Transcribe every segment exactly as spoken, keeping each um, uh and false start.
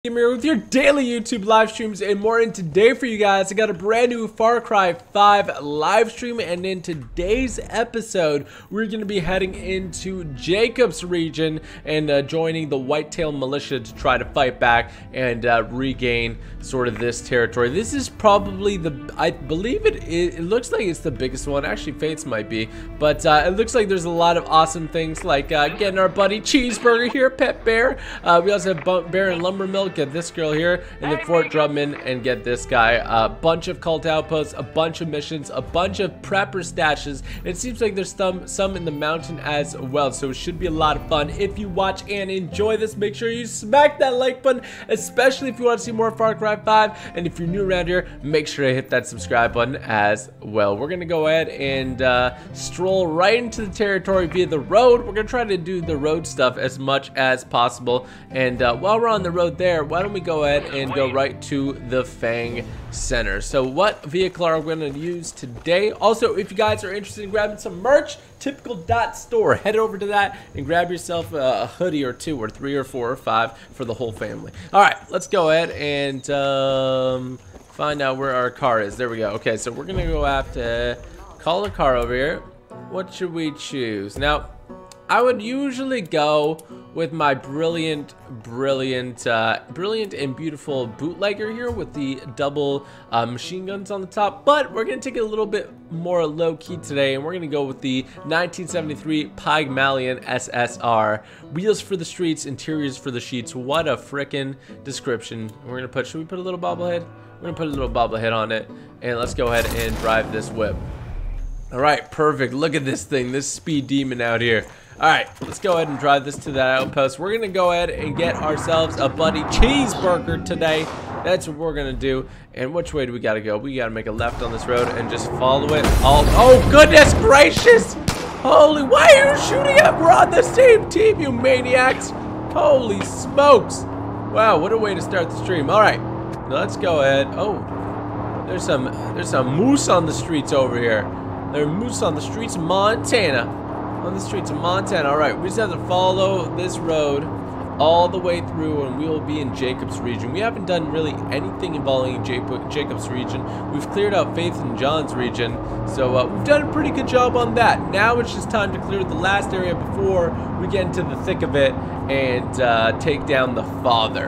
Here with your daily YouTube live streams and more. And today for you guys, I got a brand new Far Cry five live stream, and in today's episode we're going to be heading into Jacob's region and uh, joining the Whitetail militia to try to fight back and uh, regain sort of this territory. This is probably the, I believe it, it, it looks like it's the biggest one. Actually, Fates might be, but uh, it looks like there's a lot of awesome things like uh, getting our buddy Cheeseburger here, Pet Bear. Uh, we also have Bear and Lumber Mill. Get this girl here, and then Fort Drummond, and get this guy. A bunch of cult outposts, a bunch of missions, a bunch of prepper stashes. And it seems like there's some some in the mountain as well, so it should be a lot of fun. If you watch and enjoy this, make sure you smack that like button, especially if you want to see more Far Cry five. And if you're new around here, make sure to hit that subscribe button as well. We're gonna go ahead and uh, stroll right into the territory via the road. We're gonna try to do the road stuff as much as possible. And uh, while we're on the road there, why don't we go ahead and go right to the Fang Center. So what vehicle are we going to use today? Also, if you guys are interested in grabbing some merch, typical dot store, head over to that and grab yourself a hoodie or two or three or four or five for the whole family. All right, let's go ahead and um, find out where our car is. There we go. Okay, so we're going to go have to call a car over here. What should we choose? Now, I would usually go with my brilliant, brilliant, uh, brilliant and beautiful bootlegger here with the double uh, machine guns on the top. But we're going to take it a little bit more low-key today, and we're going to go with the nineteen seventy-three Pygmalion S S R. Wheels for the streets, interiors for the sheets. What a frickin' description. We're going to put, should we put a little bobblehead? We're going to put a little bobblehead on it, and let's go ahead and drive this whip. All right, perfect. Look at this thing, this speed demon out here. All right, let's go ahead and drive this to that outpost. We're gonna go ahead and get ourselves a buddy cheeseburger today. That's what we're gonna do. And which way do we gotta go? We gotta make a left on this road and just follow it all. Oh, goodness gracious! Holy, why are you shooting at? We're on the same team, you maniacs! Holy smokes! Wow, what a way to start the stream. All right, let's go ahead. Oh, there's some, there's some moose on the streets over here. There's moose on the streets of Montana. On the streets of Montana. All right, we just have to follow this road all the way through, and we will be in Jacob's region. We haven't done really anything involving Jacob's region. We've cleared out Faith and John's region, so uh, we've done a pretty good job on that. Now it's just time to clear the last area before we get into the thick of it and uh, take down the father.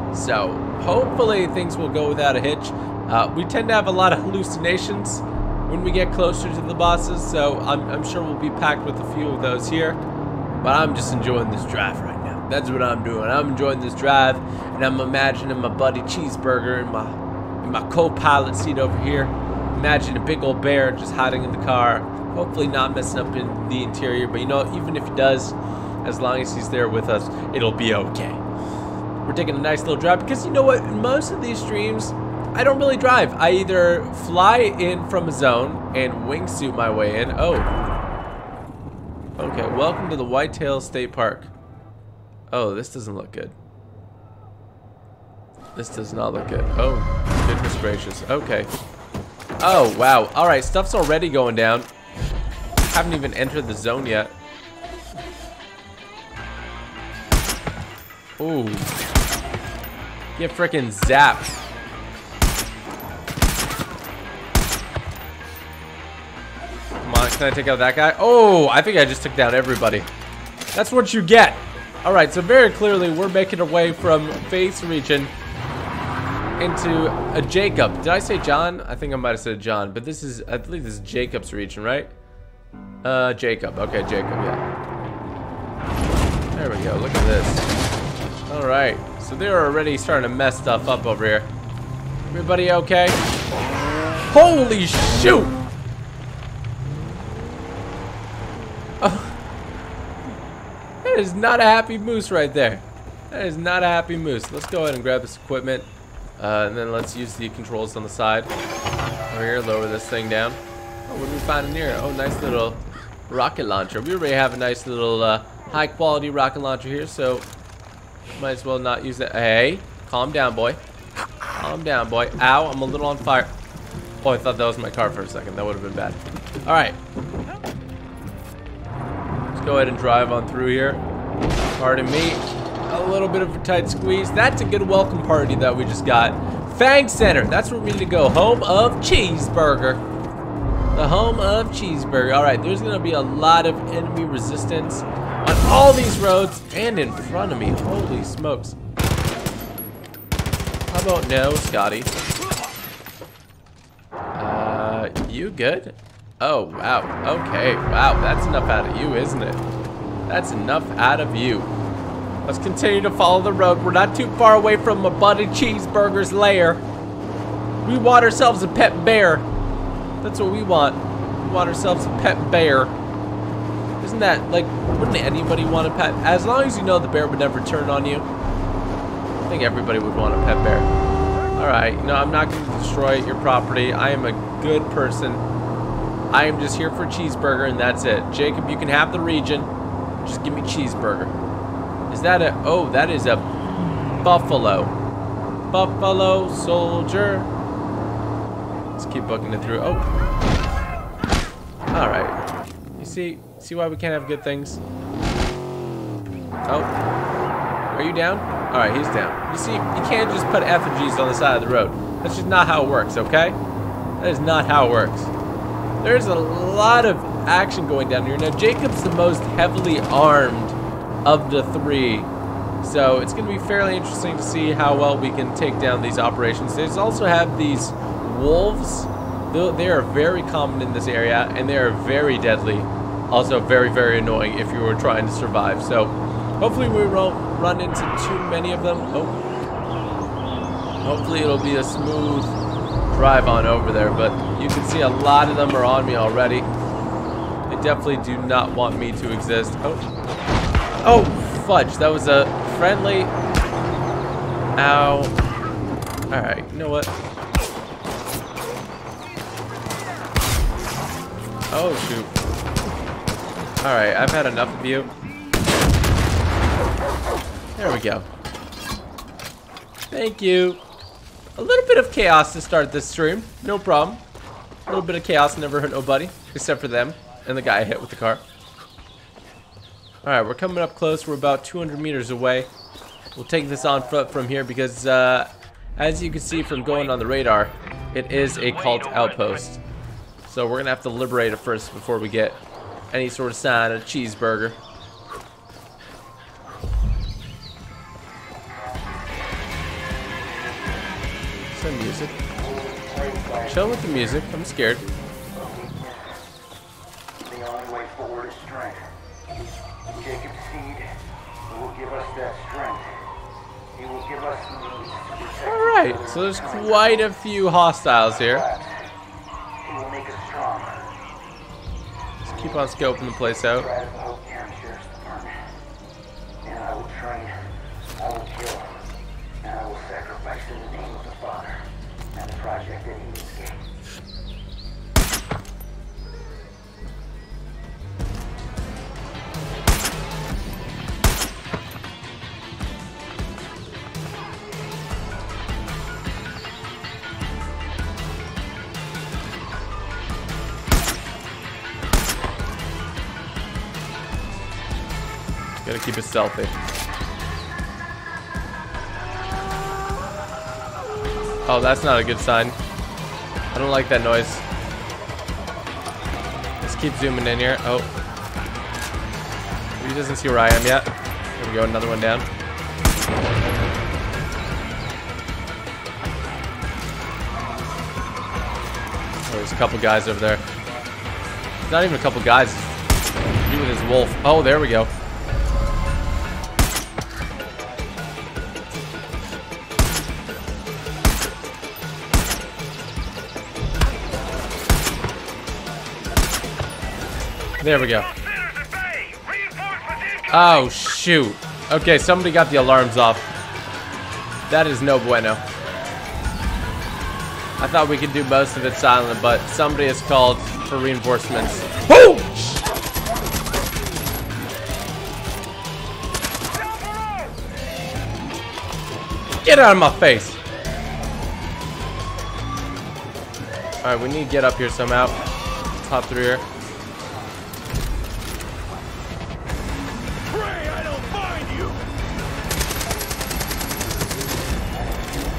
So hopefully things will go without a hitch. Uh, we tend to have a lot of hallucinations when we get closer to the bosses, so I'm, I'm sure we'll be packed with a few of those here. But I'm just enjoying this drive right now. That's what I'm doing. I'm enjoying this drive, and I'm imagining my buddy Cheeseburger in my in my co-pilot seat over here. Imagine a big old bear just hiding in the car, hopefully not messing up in the interior. But you know, even if he does, as long as he's there with us, it'll be okay. We're taking a nice little drive because you know what? In most of these streams, I don't really drive. I either fly in from a zone and wingsuit my way in. Oh. Okay, welcome to the Whitetail State Park. Oh, this doesn't look good. This does not look good. Oh, goodness gracious. Okay. Oh, wow. All right, stuff's already going down. Haven't even entered the zone yet. Ooh. Get frickin' zapped. Can I take out that guy? Oh, I think I just took down everybody. That's what you get. All right, so very clearly we're making our way from Faith's region into a Jacob. Did I say John? I think I might have said John, but this is, I believe this is Jacob's region, right? Uh, Jacob. Okay, Jacob, yeah. There we go. Look at this. All right, so they're already starting to mess stuff up over here. Everybody okay? Holy shoot! Oh, that is not a happy moose right there. That is not a happy moose. Let's go ahead and grab this equipment, uh, and then let's use the controls on the side. Over here, lower this thing down. Oh, what do we find in here? Oh, nice little rocket launcher. We already have a nice little uh, high-quality rocket launcher here, so might as well not use it. Hey, calm down, boy. Calm down, boy. Ow, I'm a little on fire. Oh, I thought that was my car for a second. That would have been bad. All right. Go ahead and drive on through here. Pardon me. a little bit of a tight squeeze. That's a good welcome party that we just got. Fang Center. That's where we need to go. Home of Cheeseburger. The home of Cheeseburger. All right, there's going to be a lot of enemy resistance on all these roads and in front of me. Holy smokes. How about no, Scotty? Uh, you good? Oh, wow. Okay, wow. That's enough out of you, isn't it? That's enough out of you. Let's continue to follow the road. We're not too far away from abundant Cheeseburger's lair. We want ourselves a pet bear. That's what we want. We want ourselves a pet bear. Isn't that, like, wouldn't anybody want a pet? As long as you know the bear would never turn on you. I think everybody would want a pet bear. Alright, you know, I'm not going to destroy your property. I am a good person. I am just here for Cheeseburger, and that's it. Jacob, you can have the region. Just give me Cheeseburger. Is that a... Oh, that is a buffalo. Buffalo soldier. Let's keep booking it through. Oh. Alright. You see... See why we can't have good things? Oh. Are you down? Alright, he's down. You see, you can't just put effigies on the side of the road. That's just not how it works, okay? That is not how it works. There's a lot of action going down here. Now, Jacob's the most heavily armed of the three. So, it's going to be fairly interesting to see how well we can take down these operations. They also have these wolves. They are very common in this area, and they are very deadly. Also, very, very annoying if you were trying to survive. So, hopefully we won't run into too many of them. Oh. Hopefully it'll be a smooth drive on over there. But you can see a lot of them are on me already. They definitely do not want me to exist. Oh. Oh, fudge. That was a friendly... Ow. Alright, you know what? Oh, shoot. Alright, I've had enough of you. There we go. Thank you. A little bit of chaos to start this stream. No problem. A little bit of chaos never hurt nobody. Except for them. And the guy I hit with the car. Alright, we're coming up close. We're about two hundred meters away. We'll take this on foot from here because, uh, as you can see from going on the radar, it is a cult outpost. So we're going to have to liberate it first before we get any sort of sign of Cheeseburger. Some music. Chill with the music. I'm scared. The only way forward is strength. Jacob's seed will give us that strength. He will give us the means to protect. All right. So there's quite a few hostiles here. He will make us strong. Keep on scoping the place out. And I will train, I will kill, and I will sacrifice in the name of the Father and the project that he escaped. Gotta keep it stealthy. Oh, that's not a good sign. I don't like that noise. Let's keep zooming in here. Oh. He doesn't see where I am yet. There we go, another one down. Oh, there's a couple guys over there. Not even a couple guys. He with his wolf. Oh, there we go. There we go. Oh, shoot. Okay, somebody got the alarms off. That is no bueno. I thought we could do most of it silent, but somebody has called for reinforcements. Woo! Get out of my face. Alright, we need to get up here somehow. Hop through here.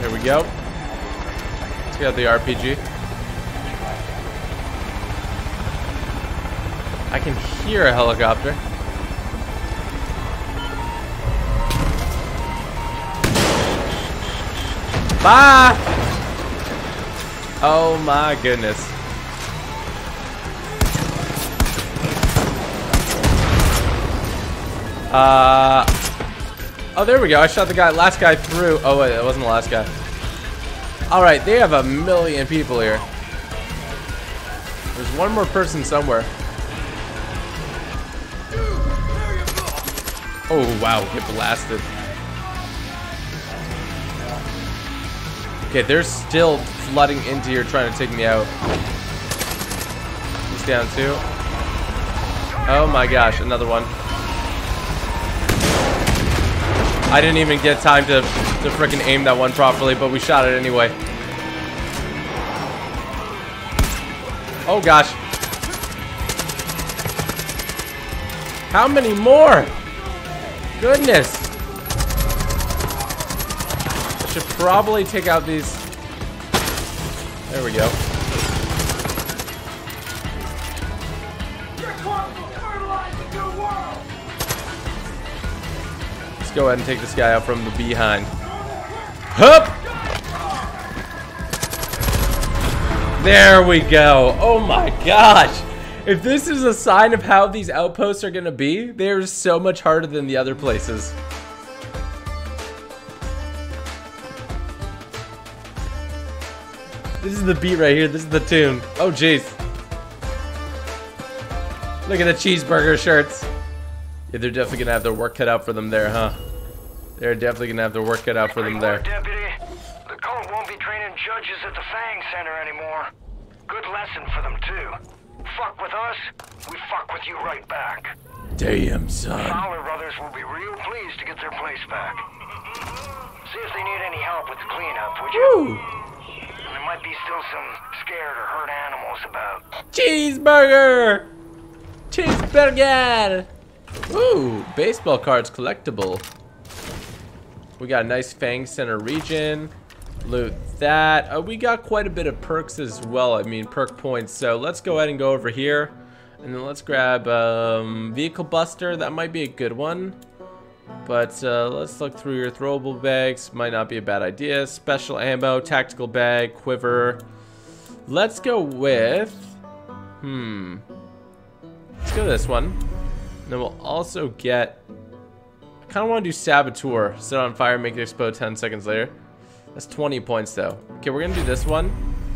There we go. Let's get out the R P G. I can hear a helicopter. Bye! Oh my goodness. Uh, oh, there we go. I shot the guy, last guy through. Oh, wait, that wasn't the last guy. All right, they have a million people here. There's one more person somewhere. Oh, wow, get blasted. Okay, they're still flooding into here trying to take me out. He's down too. Oh my gosh, another one. I didn't even get time to, to freaking aim that one properly, but we shot it anyway. Oh gosh. How many more? Goodness. I should probably take out these. There we go. Let's go ahead and take this guy out from the behind. Hup! There we go. Oh my gosh. If this is a sign of how these outposts are gonna be, they're so much harder than the other places. This is the beat right here. This is the tune. Oh jeez. Look at the cheeseburger shirts. Yeah, they're definitely gonna have their work cut out for them there, huh? They're definitely gonna have their work cut out for them there. Deputy, the cult won't be training judges at the Fang Center anymore. Good lesson for them too. Fuck with us, we fuck with you right back. Damn, son. Fowler Brothers will be real pleased to get their place back. See if they need any help with the cleanup, would you? Woo! There might be still some scared or hurt animals about. Cheeseburger! Cheeseburger! Ooh, baseball cards collectible. We got a nice Fang Center region. Loot that. Uh, we got quite a bit of perks as well. I mean, perk points. So let's go ahead and go over here. And then let's grab um, Vehicle Buster. That might be a good one. But uh, let's look through your throwable bags. Might not be a bad idea. Special ammo, tactical bag, quiver. Let's go with... Hmm. Let's go this one. And then we'll also get... I kind of want to do Saboteur. Set on fire, make it explode ten seconds later. That's twenty points though. Okay, we're going to do this one.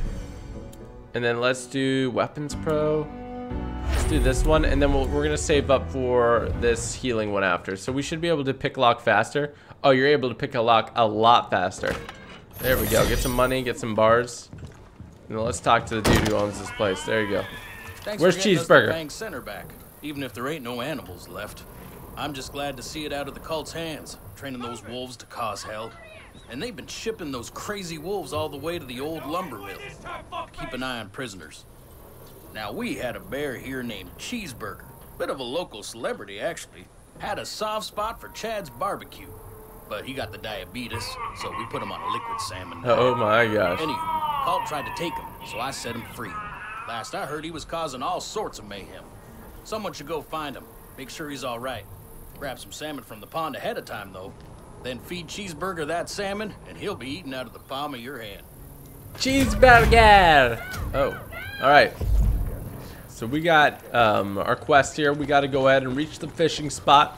And then let's do Weapons Pro. Let's do this one. And then we'll, we're going to save up for this healing one after. So we should be able to pick lock faster. Oh, you're able to pick a lock a lot faster. There we go. Get some money, get some bars. And then let's talk to the dude who owns this place. There you go. Thanks Where's for getting Cheeseburger? us the Fang Center back, even if there ain't no animals left. I'm just glad to see it out of the cult's hands, training those wolves to cause hell. And they've been shipping those crazy wolves all the way to the old lumber mill. Keep an eye on prisoners. Now, we had a bear here named Cheeseburger. Bit of a local celebrity, actually. Had a soft spot for Chad's barbecue. But he got the diabetes, so we put him on a liquid salmon. Oh my gosh. Anywho, cult tried to take him, so I set him free. Last I heard, he was causing all sorts of mayhem. Someone should go find him, make sure he's all right. Grab some salmon from the pond ahead of time, though. Then feed Cheeseburger that salmon, and he'll be eating out of the palm of your hand. Cheeseburger! Oh, all right. So we got um, our quest here. We got to go ahead and reach the fishing spot.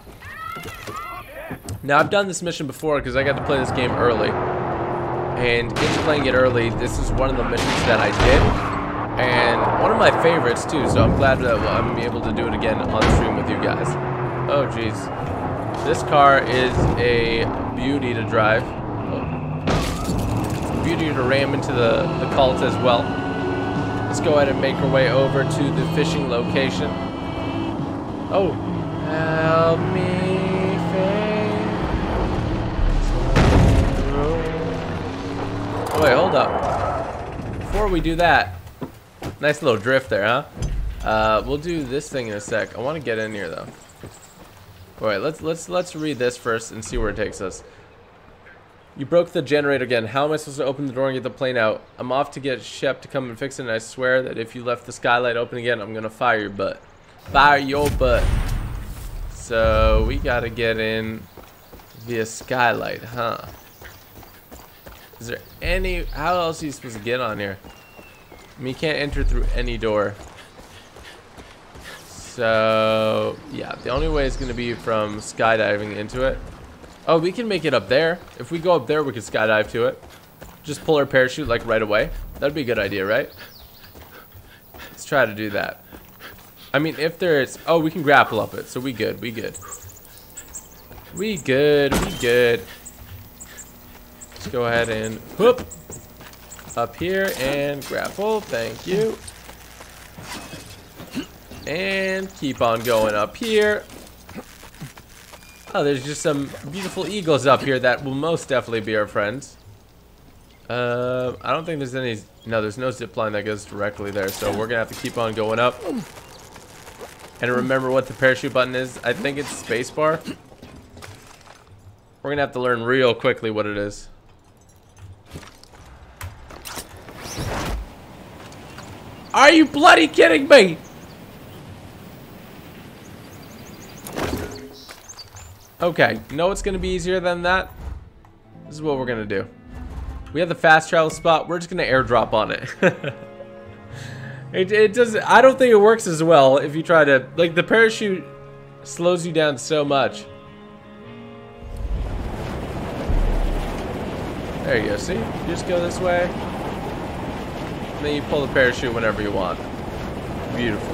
Now, I've done this mission before because I got to play this game early. And in playing it early, this is one of the missions that I did. And one of my favorites, too. So I'm glad that I'm able to do it again on stream with you guys. Oh, jeez. This car is a beauty to drive. Oh. Beauty to ram into the, the cult as well. Let's go ahead and make our way over to the fishing location. Oh. Help me, Faye. Oh, wait, hold up. Before we do that, nice little drift there, huh? Uh, we'll do this thing in a sec. I want to get in here, though. All right, let's let's let's read this first and see where it takes us. You broke the generator again. How am I supposed to open the door and get the plane out? I'm off to get Shep to come and fix it, and I swear that if you left the skylight open again, I'm gonna fire your butt. Fire your butt. So we gotta get in via skylight, huh? Is there any... How else are you supposed to get on here? I mean, you can't enter through any door. So, yeah, the only way is gonna be from skydiving into it. Oh, we can make it up there. If we go up there, we can skydive to it. Just pull our parachute, like, right away. That'd be a good idea, right? Let's try to do that. I mean, if there's... Oh, we can grapple up it, so we good, we good. We good, we good. Let's go ahead and... Whoop! Up here and grapple, thank you. And keep on going up here. Oh, there's just some beautiful eagles up here that will most definitely be our friends. Uh, I don't think there's any... No, there's no zip line that goes directly there, so we're gonna have to keep on going up. And remember what the parachute button is. I think it's spacebar. We're gonna have to learn real quickly what it is. Are you bloody kidding me? Okay, you know what's gonna be easier than that? This is what we're gonna do. We have the fast travel spot. We're just gonna airdrop on it. it, it doesn't. I don't think it works as well if you try to. Like, the parachute slows you down so much. There you go. See, you just go this way, and then you pull the parachute whenever you want. Beautiful.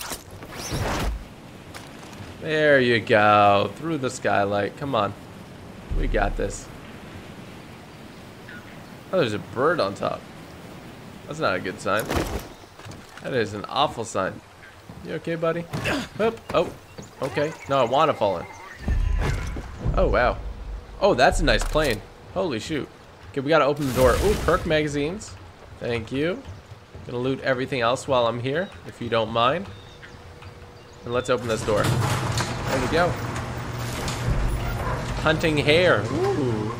There you go. Through the skylight. Come on. We got this. Oh, there's a bird on top. That's not a good sign. That is an awful sign. You okay, buddy? Oop. Oh, okay. No, I want to fall in. Oh, wow. Oh, that's a nice plane. Holy shoot. Okay, we got to open the door. Ooh, perk magazines. Thank you. Gonna loot everything else while I'm here, if you don't mind. And let's open this door. There we go. Hunting hare. Ooh.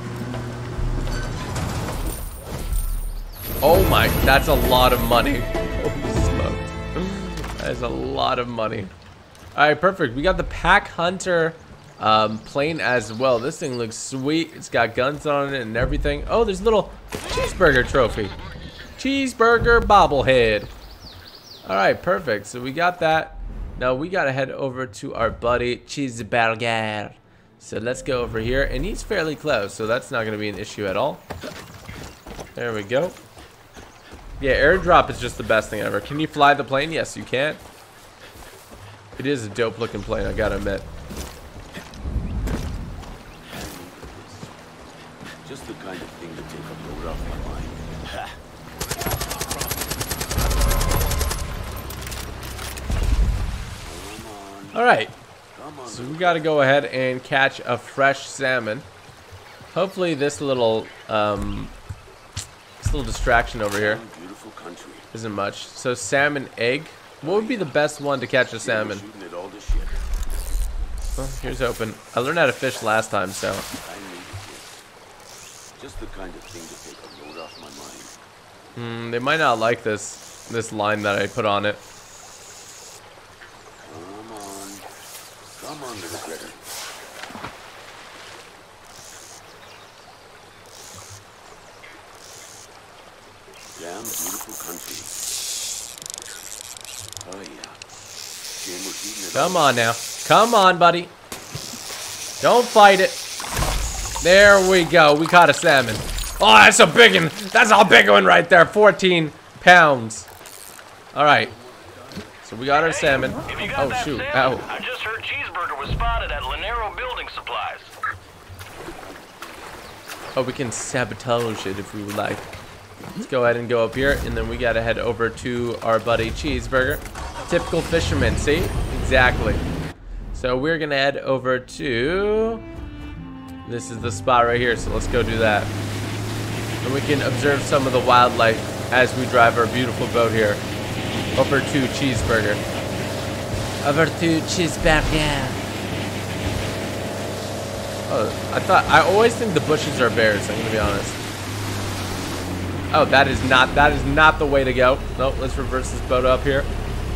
Oh my, that's a lot of money. Holy smokes. That is a lot of money. Alright, perfect. We got the pack hunter um, plane as well. This thing looks sweet. It's got guns on it and everything. Oh, there's a little cheeseburger trophy. Cheeseburger bobblehead. Alright, perfect. So we got that. Now we gotta head over to our buddy CHEESEBURGER. So let's go over here, and he's fairly close, so that's not gonna be an issue at all. There we go. Yeah, airdrop is just the best thing ever. Can you fly the plane? Yes, you can. It is a dope looking plane, I gotta admit. Just the kind of thing to take a load off my mind. Ha. All right, so we got to go ahead and catch a fresh salmon. Hopefully this little um, this little distraction over here isn't much. So salmon egg. What would be the best one to catch a salmon? Well, here's open. I learned how to fish last time, so. Just the kind of thing to take a load off my mind. Hmm, they might not like this this line that I put on it. Come on, little critter. Damn beautiful country. Oh yeah. Shame we're eating it. Come on now. Come on, buddy. Don't fight it. There we go. We caught a salmon. Oh, that's a big one. That's a big one right there. fourteen pounds. All right. So we got our salmon. Oh shoot! Ow! I just heard Cheeseburger was spotted at Lanero Building Supplies. Oh, we can sabotage it if we would like. Let's go ahead and go up here, and then we gotta head over to our buddy Cheeseburger. Typical fisherman, see? Exactly. So we're gonna head over to... This is the spot right here, so let's go do that. And we can observe some of the wildlife as we drive our beautiful boat here. Over to Cheeseburger. Over to Cheeseburger. Oh, I thought, I always think the bushes are bears, I'm gonna be honest. Oh, that is not, that is not the way to go. Nope, let's reverse this boat up here.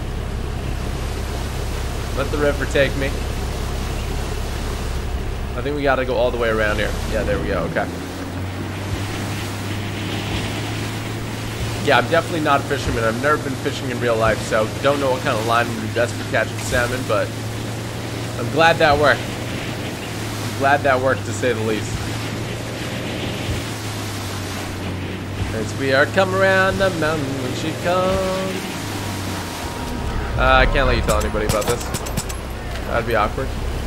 Let the river take me. I think we gotta go all the way around here. Yeah, there we go, okay. Yeah, I'm definitely not a fisherman. I've never been fishing in real life, so don't know what kind of line would be best for catching salmon, but I'm glad that worked. I'm glad that worked, to say the least. As we are coming around the mountain when she comes. Uh, I can't let you tell anybody about this. That'd be awkward.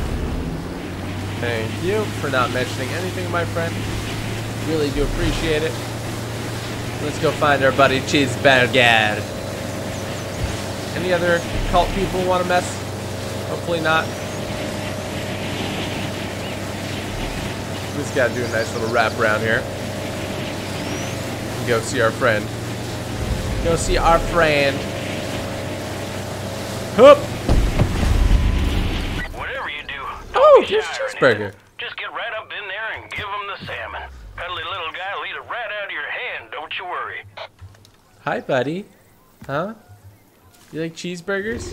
Thank you for not mentioning anything, my friend. Really do appreciate it. Let's go find our buddy CHEESEBURGER. Any other cult people want to mess? Hopefully not. We just gotta do a nice little wrap around here. Go see our friend. Go see our friend. Hoop! Whatever you do, Oh, don't be here's shy or CHEESEBURGER. anything. Just get right up in there and give him the salmon. Cuddly little guy will eat it right out of your hand, don't you worry. Hi, buddy. Huh? You like cheeseburgers?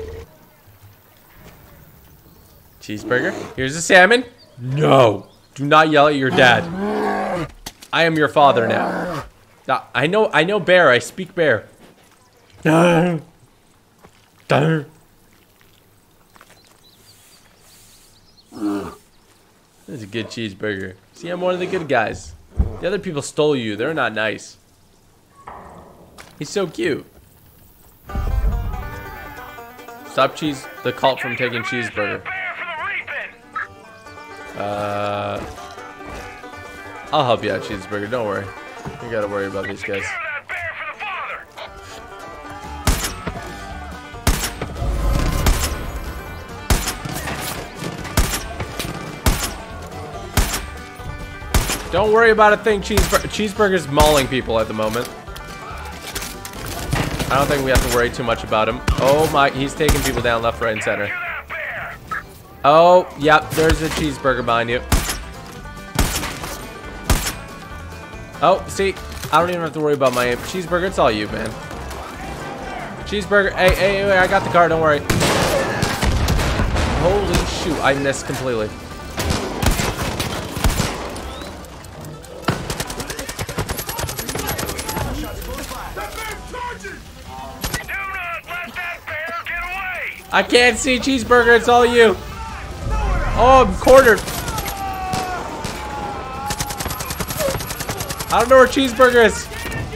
Cheeseburger? Here's the salmon. No! Do not yell at your dad. I am your father now. Now, I know, I know bear. I speak bear. That's a good cheeseburger. See, I'm one of the good guys. The other people stole you. They're not nice. He's so cute. Stop cheese the cult from taking CHEESEBURGER. Uh, I'll help you out, CHEESEBURGER. Don't worry. You gotta worry about these guys. Don't worry about a thing. Cheeseburger, CHEESEBURGER's mauling people at the moment. I don't think we have to worry too much about him. Oh my, he's taking people down left, right, and center. Oh, yep, there's a CHEESEBURGER behind you. Oh, see, I don't even have to worry about my aim. CHEESEBURGER, it's all you, man. CHEESEBURGER, hey, hey, hey, I got the car, don't worry. Holy shoot, I missed completely. I can't see CHEESEBURGER, it's all you. Oh, I'm cornered. I don't know where CHEESEBURGER is.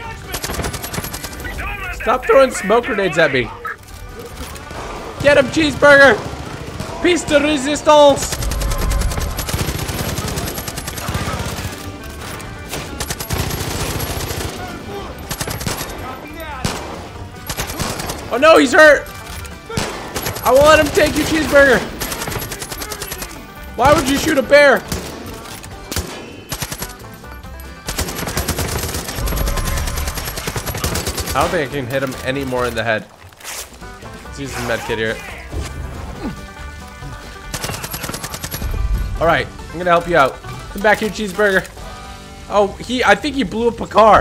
Stop throwing smoke grenades at me. Get him, CHEESEBURGER. Piece de resistance. Oh no, he's hurt. I won't let him take your CHEESEBURGER. Why would you shoot a bear? I don't think I can hit him any more in the head. Let's use the medkit here. All right, I'm gonna help you out. Come back here, CHEESEBURGER. Oh, he, I think he blew up a car.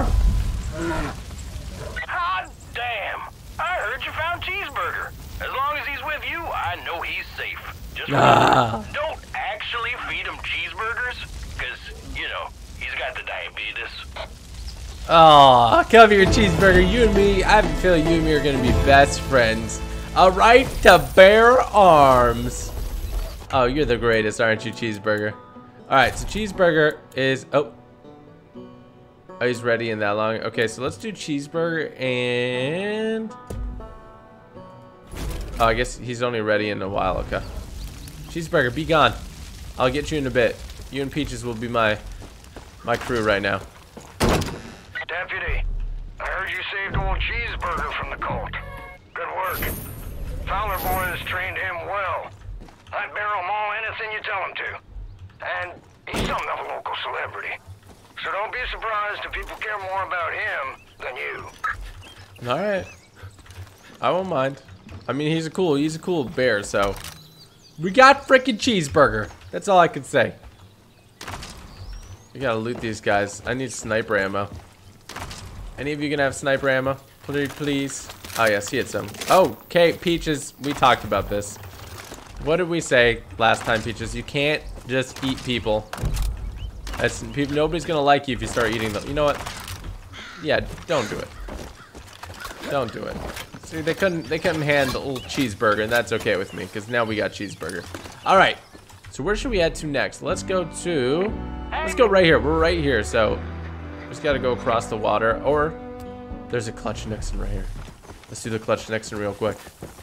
Hot damn! I heard you found CHEESEBURGER. As long as he's with you, I know he's safe. Just Ah. don't actually feed him cheeseburgers, because, you know, he's got the diabetes. Oh, come here, CHEESEBURGER. You and me, I have a feeling you and me are gonna be best friends. All right, to bear arms. Oh, you're the greatest, aren't you, CHEESEBURGER? All right, so CHEESEBURGER is, oh. Oh, he's ready in that long. Okay, so let's do CHEESEBURGER and... Oh, I guess he's only ready in a while, okay. CHEESEBURGER, be gone. I'll get you in a bit. You and Peaches will be my my crew right now. Deputy, I heard you saved old CHEESEBURGER from the cult. Good work. Fowler boy has trained him well. I'd barrel maul anything you tell him to. And he's something of a local celebrity. So don't be surprised if people care more about him than you. All right. I won't mind. I mean, he's a cool, he's a cool bear, so. We got frickin' CHEESEBURGER. That's all I can say. We gotta loot these guys. I need sniper ammo. Any of you gonna have sniper ammo? Please, please. Oh yes, he had some. Oh, okay, Peaches. We talked about this. What did we say last time, Peaches? You can't just eat people. That's people. Nobody's gonna like you if you start eating them. You know what? Yeah, don't do it. Don't do it. See, they couldn't. They couldn't handle cheeseburger, and that's okay with me because now we got cheeseburger. All right. So where should we head to next? Let's go to. Let's go right here. We're right here. So we just gotta go across the water, or there's a clutch Nixon right here. Let's do the clutch Nixon real quick.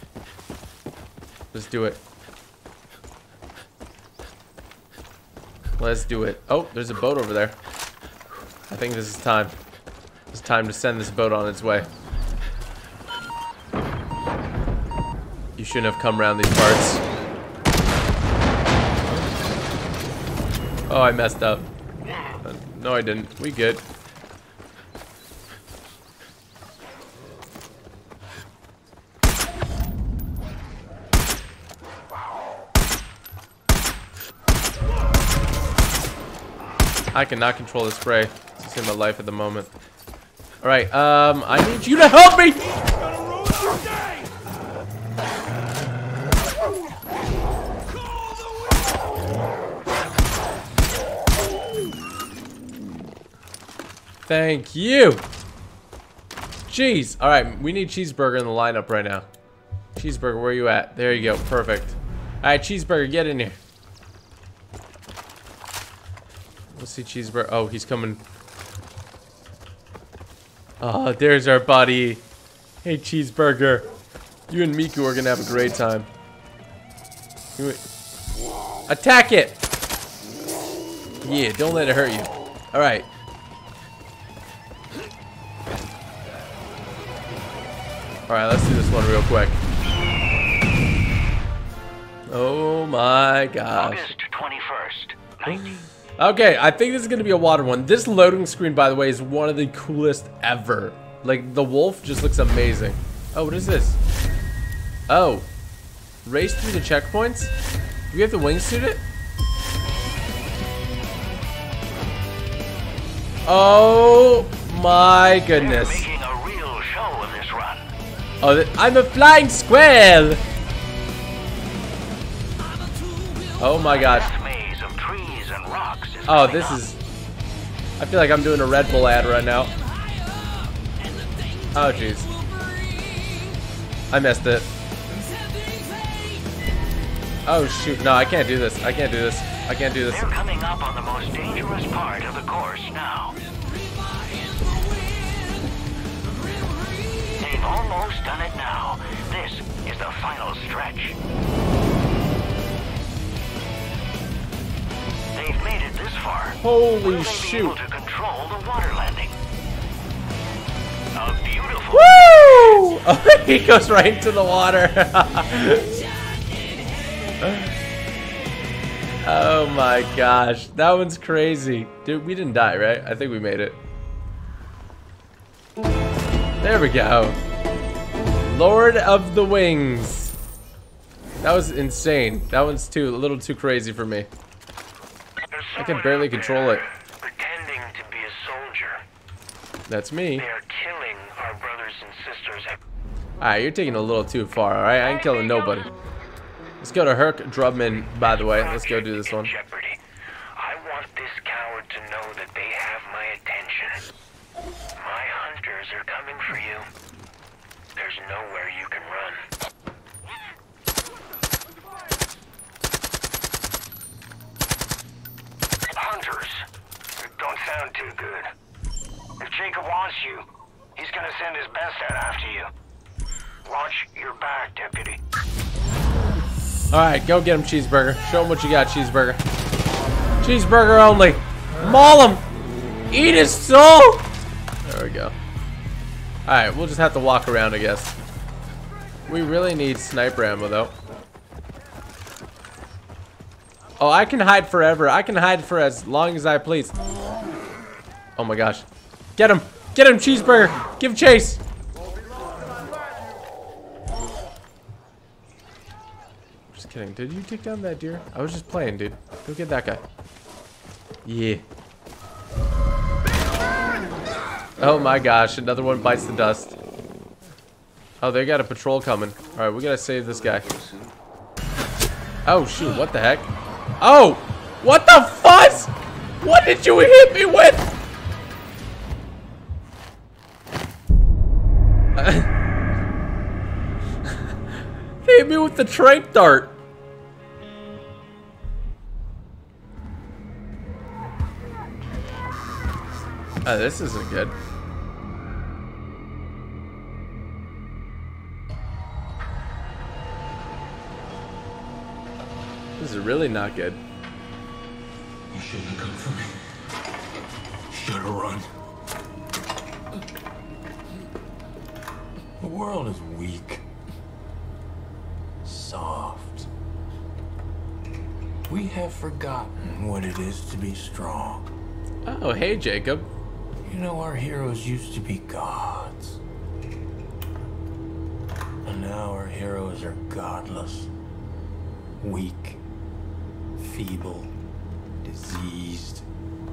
Let's do it. Let's do it. Oh, there's a boat over there. I think this is time. It's time to send this boat on its way. You shouldn't have come around these parts. Oh, I messed up. Uh, no, I didn't. We good. I cannot control the spray. It's in my life at the moment. All right, um, I need you to help me. Thank you. Jeez. All right, we need cheeseburger in the lineup right now. Cheeseburger, where are you at? There you go. Perfect. All right, cheeseburger, get in here. Let's see cheeseburger. Oh, he's coming. Oh, there's our buddy. Hey, cheeseburger. You and Miku are gonna have a great time. You... Attack it! Yeah, don't let it hurt you. All right. All right, let's do this one real quick. Oh my gosh. August twenty-first, nineteen. Okay, I think this is gonna be a water one. This loading screen, by the way, is one of the coolest ever. Like, the wolf just looks amazing. Oh, what is this? Oh. Race through the checkpoints? Do we have to wingsuit it? Oh my goodness. They're making a real show of this run. Oh, th I'm a flying squirrel! Oh my gosh. Oh, this is... I feel like I'm doing a Red Bull ad right now. Oh, jeez. I missed it. Oh, shoot. No, I can't do this. I can't do this. I can't do this. They're coming up on the most dangerous part of the course now. They've almost done it now. This is the final stretch. They've made it this far. Holy Will shoot. they be able to control the water landing? A beautiful... Woo! Oh, he goes right into the water. Oh my gosh. That one's crazy. Dude, we didn't die, right? I think we made it. There we go. Lord of the Wings. That was insane. That one's too a little too crazy for me. I can barely control it. Pretending to be a soldier. That's me. They are killing our brothers and sisters. Alright, you're taking a little too far, alright? I ain't killing nobody. Let's go to Herc Drubman, by the way. Let's go do this one. Jeopardy. I want this coward to know that they have my attention. My hunters are coming for you. There's nowhere you can run. Hunters. Don't sound too good. If Jacob wants you, he's gonna send his best out after you. Watch your back, deputy. Alright, go get him, Cheeseburger. Show him what you got, Cheeseburger. Cheeseburger only. Maul him. Eat his soul. There we go. Alright, we'll just have to walk around, I guess. We really need sniper ammo, though. Oh, I can hide forever. I can hide for as long as I please. Oh my gosh. Get him. Get him, Cheeseburger. Give chase. Just kidding. Did you take down that deer? I was just playing, dude. Go get that guy. Yeah. Oh my gosh, another one bites the dust. Oh, they got a patrol coming. Alright, we gotta save this guy. Oh shoot, what the heck? Oh! What the fuzz? What did you hit me with? They hit me with the trank dart. Oh, this isn't good. This is really not good. You shouldn't have come for me. Should have run. The world is weak. Soft. We have forgotten what it is to be strong. Oh, hey, Jacob. You know, our heroes used to be gods. And now our heroes are godless. Weak. Feeble. Diseased.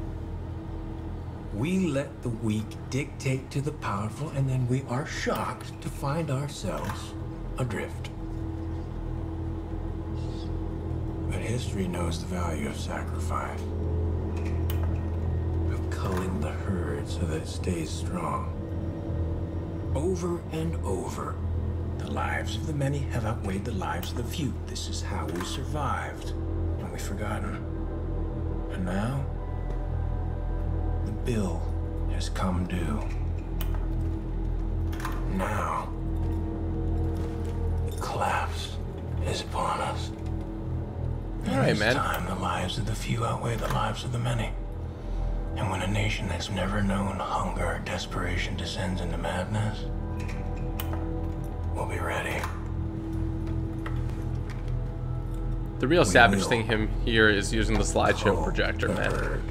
We let the weak dictate to the powerful, and then we are shocked to find ourselves adrift. But history knows the value of sacrifice. Of culling the herd so that it stays strong. Over and over, the lives of the many have outweighed the lives of the few. This is how we survived, and we've forgotten. And now, the bill has come due. Now, the collapse is upon us. All right, man. This time, the lives of the few outweigh the lives of the many. And when a nation that's never known hunger or desperation descends into madness, we'll be ready. The real We savage will thing him here is using the slideshow cull projector, the man. herd.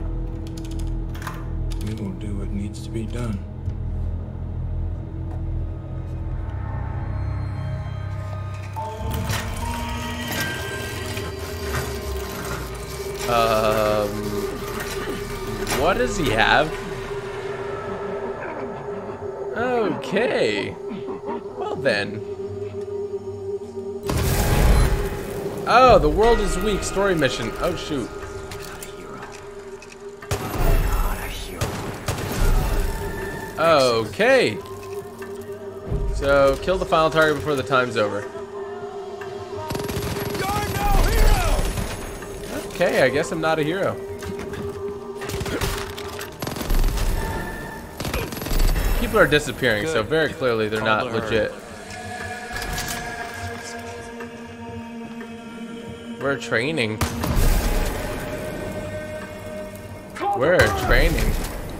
We will do what needs to be done. Um, what does he have? Okay. Well then. Oh, the world is weak. Story mission. Oh shoot. Okay. So kill the final target before the time's over. Okay, I guess I'm not a hero. People are disappearing, so very clearly they're not legit. We're training. We're training.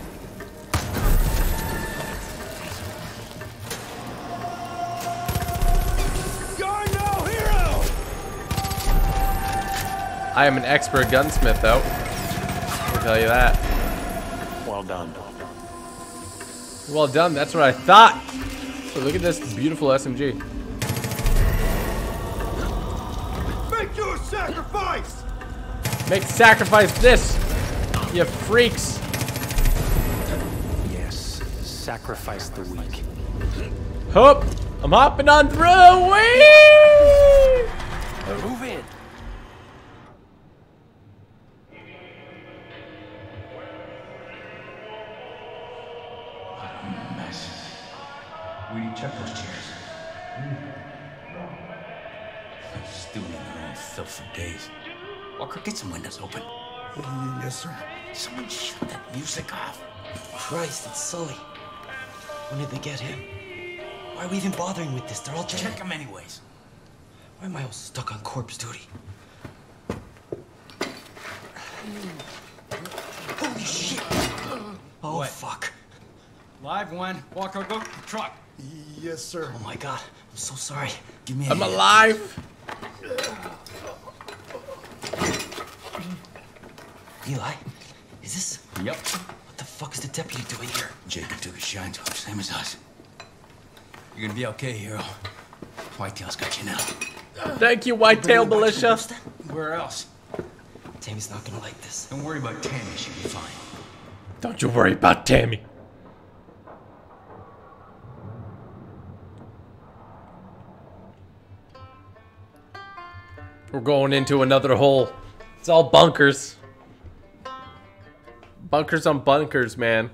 I am an expert gunsmith, though. I can tell you that. Well done. Well done. That's what I thought. So look at this beautiful S M G. Make your sacrifice! Make sacrifice this, you freaks. Yes, sacrifice the weak. Hop! I'm hopping on through. Whee! Move in. We check those chairs. Stewing in their own filth for days. Walker, get some windows open. Yes, sir. Someone shut that music off. Christ, it's Sully. When did they get him? Why are we even bothering with this? They're all dead. Check them anyways. Why am I all stuck on corpse duty? Holy shit! Oh, What? fuck. Live one. Walker, go to the truck. Yes, sir. Oh my god, I'm so sorry. Give me a I'm hand. alive. Eli, is this? Yep. What the fuck is the deputy doing here? Jacob took a shine to him, same as us. You're gonna be okay, hero. Whitetail's got you now. Thank you, Whitetail Bring him back to the Militia. roast then? Where else? Tammy's not gonna like this. Don't worry about Tammy, she'll be fine. Don't you worry about Tammy. We're going into another hole. It's all bunkers. Bunkers on bunkers, man.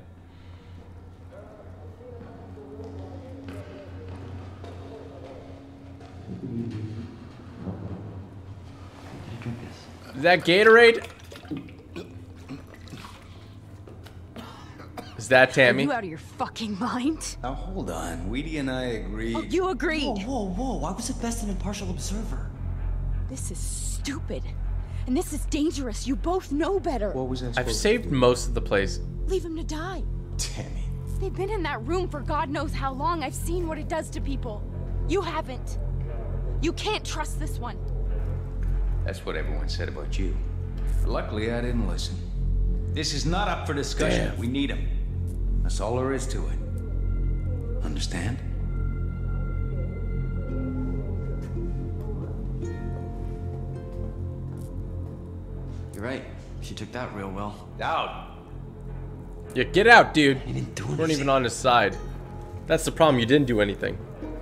Is that Gatorade? Is that Tammy? Are you out of your fucking mind? Now hold on. Weedy and I agreed. Oh, you agreed. Whoa, whoa, whoa. I was at best an impartial observer. This is stupid. And this is dangerous. You both know better. What was that? I've saved most of the place. Leave him to die. Tammy. They've been in that room for God knows how long. I've seen what it does to people. You haven't. You can't trust this one. That's what everyone said about you. But luckily, I didn't listen. This is not up for discussion. Damn. We need him. That's all there is to it. Understand? You're right. She took that real well. Out. Yeah, get out, dude. You didn't do You weren't anything. even on his side. That's the problem. You didn't do anything.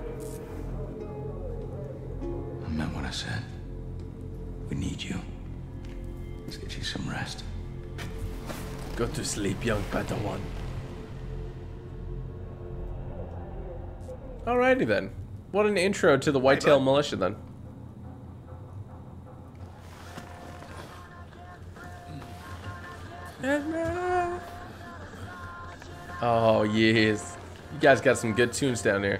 I meant what I said. We need you. Let's get you some rest. Go to sleep, young Padawan. Alrighty then. What an intro to the Whitetail Militia then. Oh yes. You guys got some good tunes down here.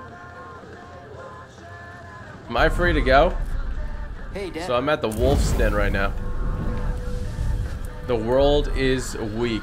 Am I free to go? Hey, Dad. So I'm at the Wolf's Den right now. The world is weak.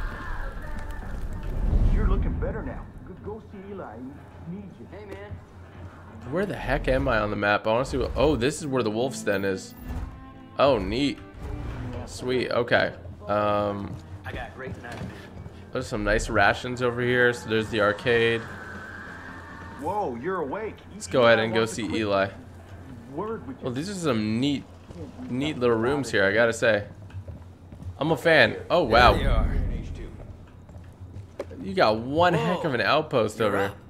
You're looking better now. Go, go see Eli. He needs you. Hey, man. Where the heck am I on the map? I want to see what... Oh, this is where the Wolf's Den is. Oh, neat. Sweet. Okay. Um, I got great tonight. there's some nice rations over here. So there's the arcade. Whoa, you're awake. Let's go ahead and go see Eli. Word with you. Well, these are some neat, neat little rooms here, I gotta say. I'm a fan. Oh, wow. There you are. You got one heck of an outpost over here.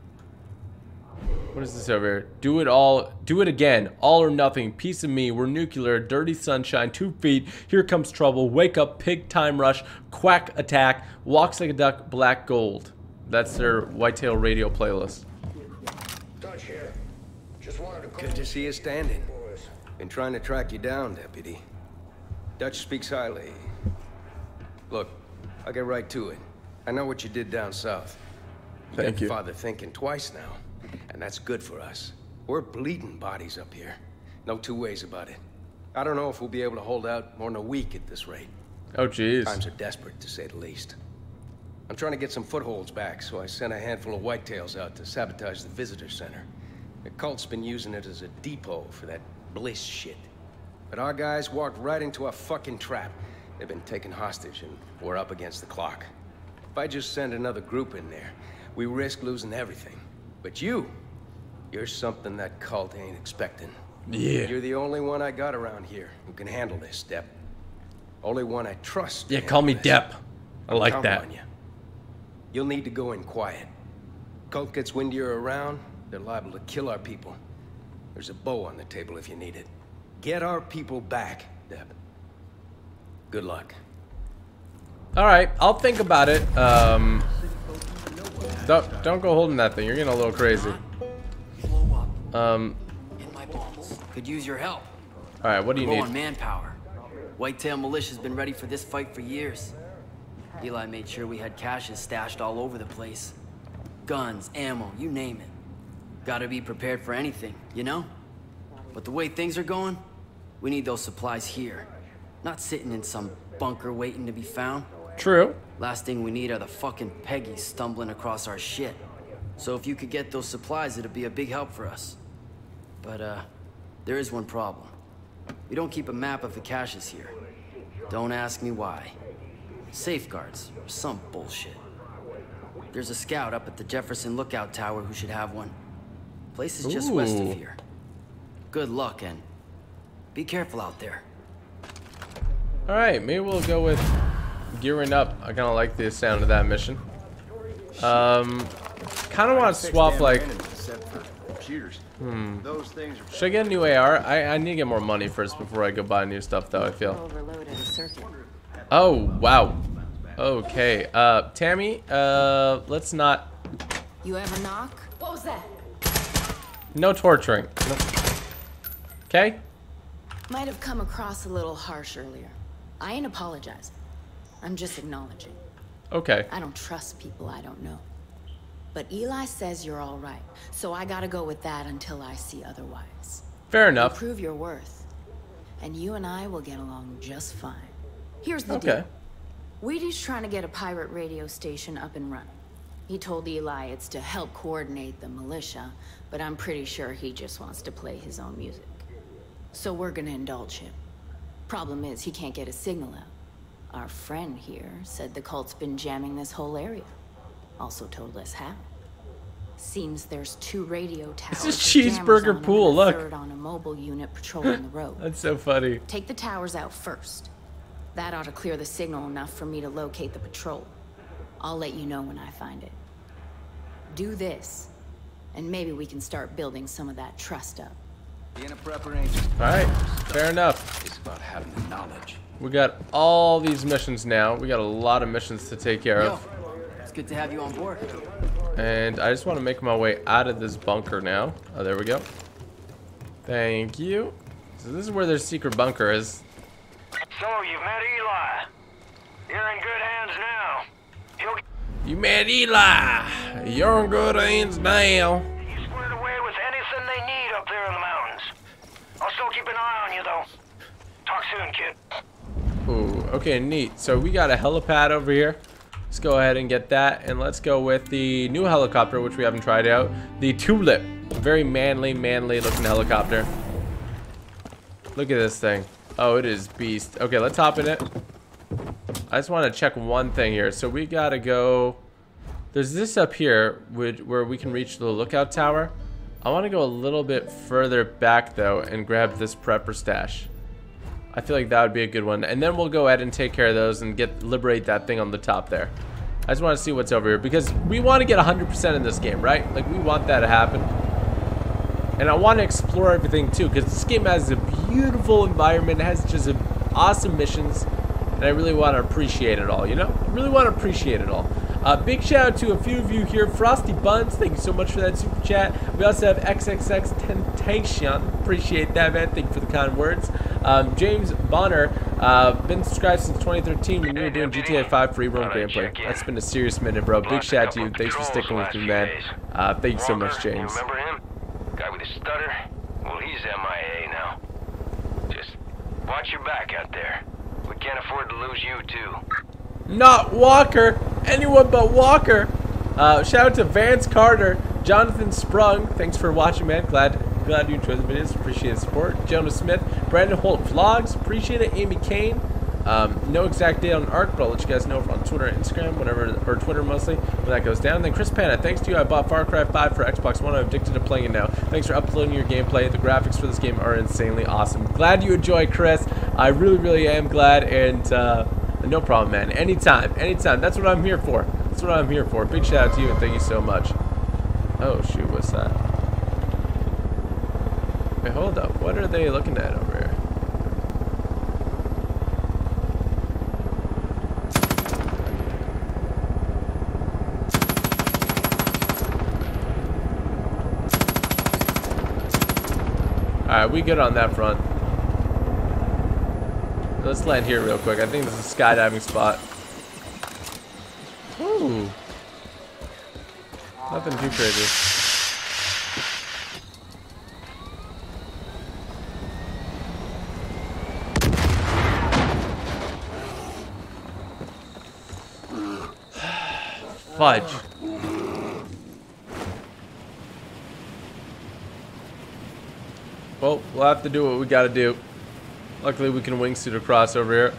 What is this over here? Do it all. Do it again. All or nothing. Piece of me. We're nuclear. Dirty sunshine. Two feet. Here comes trouble. Wake up. Pig time rush. Quack attack. Walks like a duck. Black gold. That's their Whitetail radio playlist. Dutch here. Just wanted to call. Good to see you standing. Been trying to track you down, Deputy. Dutch speaks highly. Look, I'll get right to it. I know what you did down south. You Thank got you. Father thinking twice now, and that's good for us. We're bleeding bodies up here. No two ways about it. I don't know if we'll be able to hold out more than a week at this rate. Oh, jeez. Times are desperate, to say the least. I'm trying to get some footholds back, so I sent a handful of whitetails out to sabotage the visitor center. The cult's been using it as a depot for that bliss shit. But our guys walked right into a fucking trap. They've been taken hostage, and we're up against the clock. If I just send another group in there, we risk losing everything. But you, you're something that cult ain't expecting. Yeah. You're the only one I got around here who can handle this, Depp. Only one I trust. to Yeah, call me handle this. Depp. I like Count that. on you. You'll need to go in quiet. Cult gets wind you're around, they're liable to kill our people. There's a bow on the table if you need it. Get our people back, Deb. Good luck. All right, I'll think about it. Um, don't don't go holding that thing. You're getting a little crazy. Um, In my balls. Could use your help. all right, what do you Low need? on manpower. Whitetail Militia's been ready for this fight for years. Eli made sure we had caches stashed all over the place. Guns, ammo, you name it. Gotta be prepared for anything, you know? But the way things are going, we need those supplies here. Not sitting in some bunker waiting to be found. True. Last thing we need are the fucking Peggies stumbling across our shit. So if you could get those supplies, it'd be a big help for us. But, uh, there is one problem. We don't keep a map of the caches here. Don't ask me why. Safeguards, or some bullshit. There's a scout up at the Jefferson Lookout Tower who should have one. Place is just west of Ooh. here. Good luck, and be careful out there. All right, maybe we'll go with gearing up. I kind of like the sound of that mission. Um, kind of want to swap like shooters. Hmm. Those things are. Should I get a new A R? I, I need to get more money first before I go buy new stuff, though, I feel. Overloaded a circuit. Oh, wow. Okay. Uh, Tammy, uh, let's not... You ever knock? What was that? No torturing. No. Okay? Might have come across a little harsh earlier. I ain't apologizing. I'm just acknowledging. Okay. I don't trust people I don't know. But Eli says you're all right, so I gotta go with that until I see otherwise. Fair enough. You prove your worth, and you and I will get along just fine. Here's the Okay. deal. Wheaty's trying to get a pirate radio station up and running. He told Eli it's to help coordinate the militia, but I'm pretty sure he just wants to play his own music. So we're gonna indulge him. Problem is, he can't get a signal out. Our friend here said the cult's been jamming this whole area. Also told us how. Seems there's two radio towers. This is Cheeseburger Pool, look. Third on a mobile unit patrolling the road. That's so funny. Take the towers out first. That ought to clear the signal enough for me to locate the patrol. I'll let you know when I find it. Do this, and maybe we can start building some of that trust up. Being a prepper ain't just... Alright, fair enough. It's about having the knowledge. We got all these missions now. We got a lot of missions to take care of. It's good to have you on board. And I just want to make my way out of this bunker now. Oh, there we go. Thank you. So this is where their secret bunker is. So, you've met Eli. You're in good hands now. He'll You met Eli. You're in good hands now. get you squared away with anything they need up there in the mountains. I'll still keep an eye on you, though. Talk soon, kid. Ooh, okay, neat. So we got a helipad over here. Let's go ahead and get that, and let's go with the new helicopter, which we haven't tried out. The Tulip. Very manly, manly looking helicopter. Look at this thing. Oh, it is beast. Okay, let's hop in it. I just want to check one thing here. So we gotta go... There's this up here where we can reach the lookout tower. I want to go a little bit further back, though, and grab this prepper stash. I feel like that would be a good one. And then we'll go ahead and take care of those and get liberate that thing on the top there. I just want to see what's over here, because we want to get one hundred percent in this game, right? Like, we want that to happen. And I want to explore everything, too, because this game has a beautiful environment. It has just a, awesome missions. And I really want to appreciate it all, you know? I really want to appreciate it all. Uh, big shout out to a few of you here. Frosty Buns, thank you so much for that super chat. We also have X X X Temptation. Appreciate that, man. Thank you for the kind words. Um, James Bonner, uh, been subscribed since twenty thirteen when we were doing G T A five free roam gameplay. That's been a serious minute, bro. Big shout out to you. Thanks for sticking with me, man. Uh, thank you so much, James. Remember him? Guy with the stutter? Well, he's M I A now. Just watch your back out there. We can't afford to lose you, too. Not Walker. Anyone but Walker. Uh, shout out to Vance Carter, Jonathan Sprung. Thanks for watching, man. Glad glad you enjoyed the videos. Appreciate the support. Jonah Smith, Brandon Holt Vlogs. Appreciate it. Amy Kane. Um, no exact date on ARC, but I'll let you guys know on Twitter and Instagram, whenever, or Twitter mostly, when that goes down. And then Chris Panna, thanks to you, I bought Far Cry five for Xbox One. I'm addicted to playing it now. Thanks for uploading your gameplay. The graphics for this game are insanely awesome. Glad you enjoy, Chris. I really, really am glad, and uh, no problem, man. Anytime, anytime. That's what I'm here for. That's what I'm here for. Big shout out to you, and thank you so much. Oh, shoot, what's that? Wait, hold up. What are they looking at over here? Alright, we good on that front. Let's land here real quick. I think this is a skydiving spot. Ooh. Nothing too crazy. Fudge. Well, we'll have to do what we gotta do. Luckily, we can wingsuit across over here.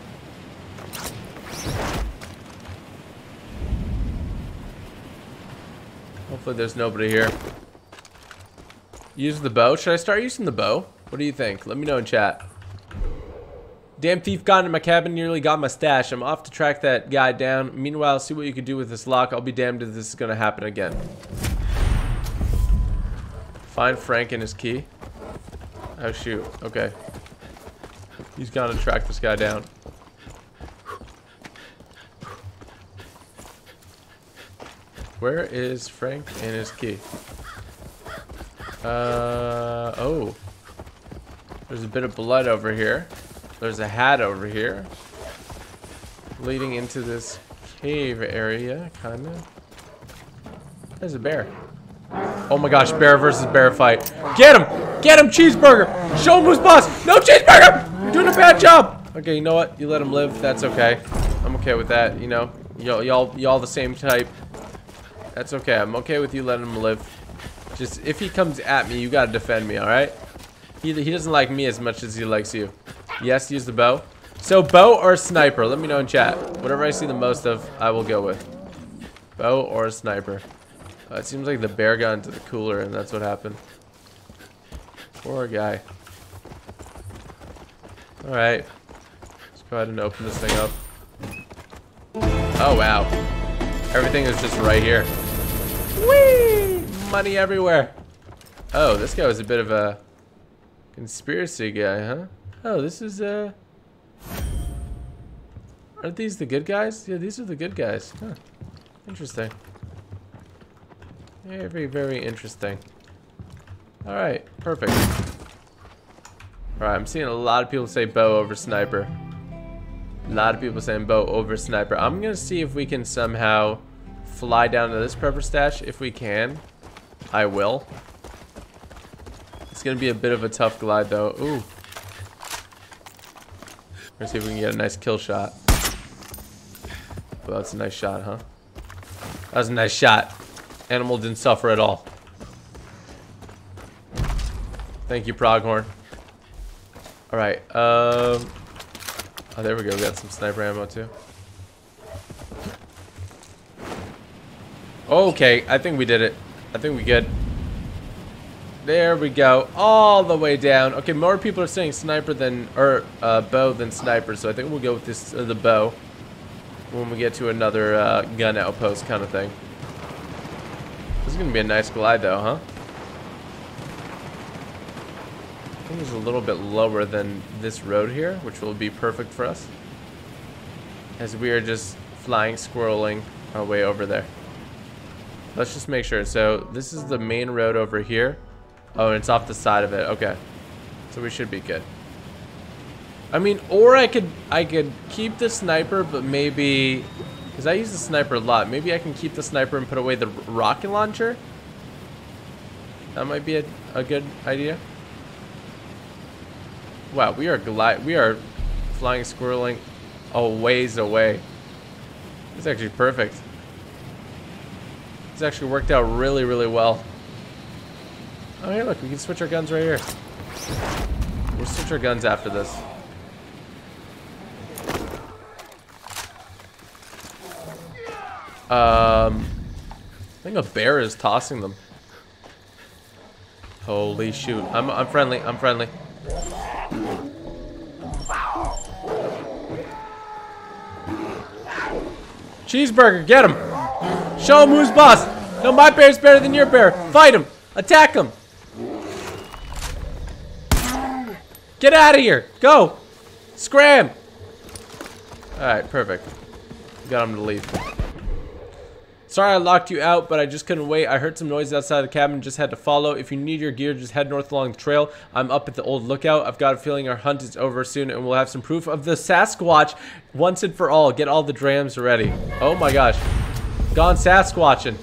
Hopefully, there's nobody here. Use the bow. Should I start using the bow? What do you think? Let me know in chat. Damn thief got into my cabin, nearly got my stash. I'm off to track that guy down. Meanwhile, see what you can do with this lock. I'll be damned if this is gonna happen again. Find Frank and his key. Oh shoot, okay. He's gonna track this guy down. Where is Frank and his key? Uh, oh. There's a bit of blood over here. There's a hat over here. Leading into this cave area, kinda. There's a bear. Oh my gosh, bear versus bear fight. Get him! Get him, Cheeseburger! Show him who's boss! No, Cheeseburger! You're doing a bad job! Okay, you know what? You let him live. That's okay. I'm okay with that, you know? Y'all y'all y'all the same type. That's okay. I'm okay with you letting him live. Just, if he comes at me, you gotta defend me, alright? He, he doesn't like me as much as he likes you. Yes, use the bow. So, bow or sniper? Let me know in chat. Whatever I see the most of, I will go with. Bow or sniper. Uh, it seems like the bear got into the cooler and that's what happened. Poor guy. Alright. Let's go ahead and open this thing up. Oh, wow. Everything is just right here. Whee! Money everywhere. Oh, this guy was a bit of a conspiracy guy, huh? Oh, this is, uh... aren't these the good guys? Yeah, these are the good guys. Huh. Interesting. Very, very interesting. Alright, perfect. Alright, I'm seeing a lot of people say bow over sniper. A lot of people saying bow over sniper. I'm gonna see if we can somehow fly down to this pepper stash. If we can, I will. It's gonna be a bit of a tough glide though. Ooh. Let's see if we can get a nice kill shot. Well, that's a nice shot, huh? That was a nice shot. Animal didn't suffer at all. Thank you, Proghorn. Alright, um... oh, there we go. We got some sniper ammo, too. Okay, I think we did it. I think we good. There we go. All the way down. Okay, more people are saying sniper than... or, uh, bow than sniper, so I think we'll go with this, uh, the bow. When we get to another, uh, gun outpost kind of thing. This is gonna be a nice glide though, huh? I think it's a little bit lower than this road here, which will be perfect for us. As we are just flying, squirreling our way over there. Let's just make sure. So this is the main road over here. Oh, and it's off the side of it. Okay. So we should be good. I mean, or I could I could keep the sniper, but maybe... because I use the sniper a lot. Maybe I can keep the sniper and put away the rocket launcher. That might be a, a good idea. Wow, we are glide we are flying, squirreling a ways away. It's actually perfect. It's actually worked out really, really well. Oh, hey, look, we can switch our guns right here. We'll switch our guns after this. Um, I think a bear is tossing them. Holy shoot! I'm I'm friendly. I'm friendly. Cheeseburger, get him! Show him who's boss. No, my bear's better than your bear. Fight him. Attack him. Get out of here. Go. Scram. All right, perfect. Got him to leave. Sorry I locked you out, but I just couldn't wait. I heard some noise outside the cabin, just had to follow. If you need your gear, just head north along the trail. I'm up at the old lookout. I've got a feeling our hunt is over soon, and we'll have some proof of the Sasquatch once and for all. Get all the drams ready. Oh my gosh. Gone Sasquatching.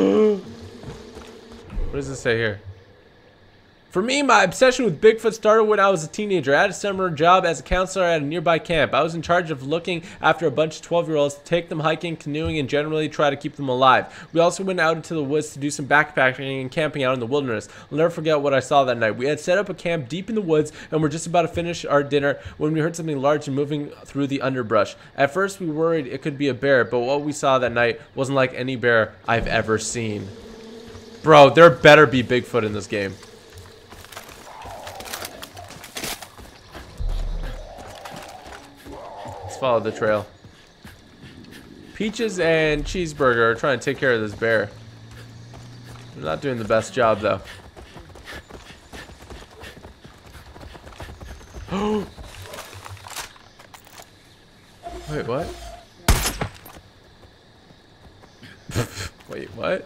What does this say here? For me, my obsession with Bigfoot started when I was a teenager. I had a summer job as a counselor at a nearby camp. I was in charge of looking after a bunch of twelve-year-olds to take them hiking, canoeing, and generally try to keep them alive. We also went out into the woods to do some backpacking and camping out in the wilderness. I'll never forget what I saw that night. We had set up a camp deep in the woods and were just about to finish our dinner when we heard something large and moving through the underbrush. At first, we worried it could be a bear, but what we saw that night wasn't like any bear I've ever seen. Bro, there better be Bigfoot in this game. Follow the trail. Peaches and Cheeseburger are trying to take care of this bear. They're not doing the best job though. Wait, what? Wait, what?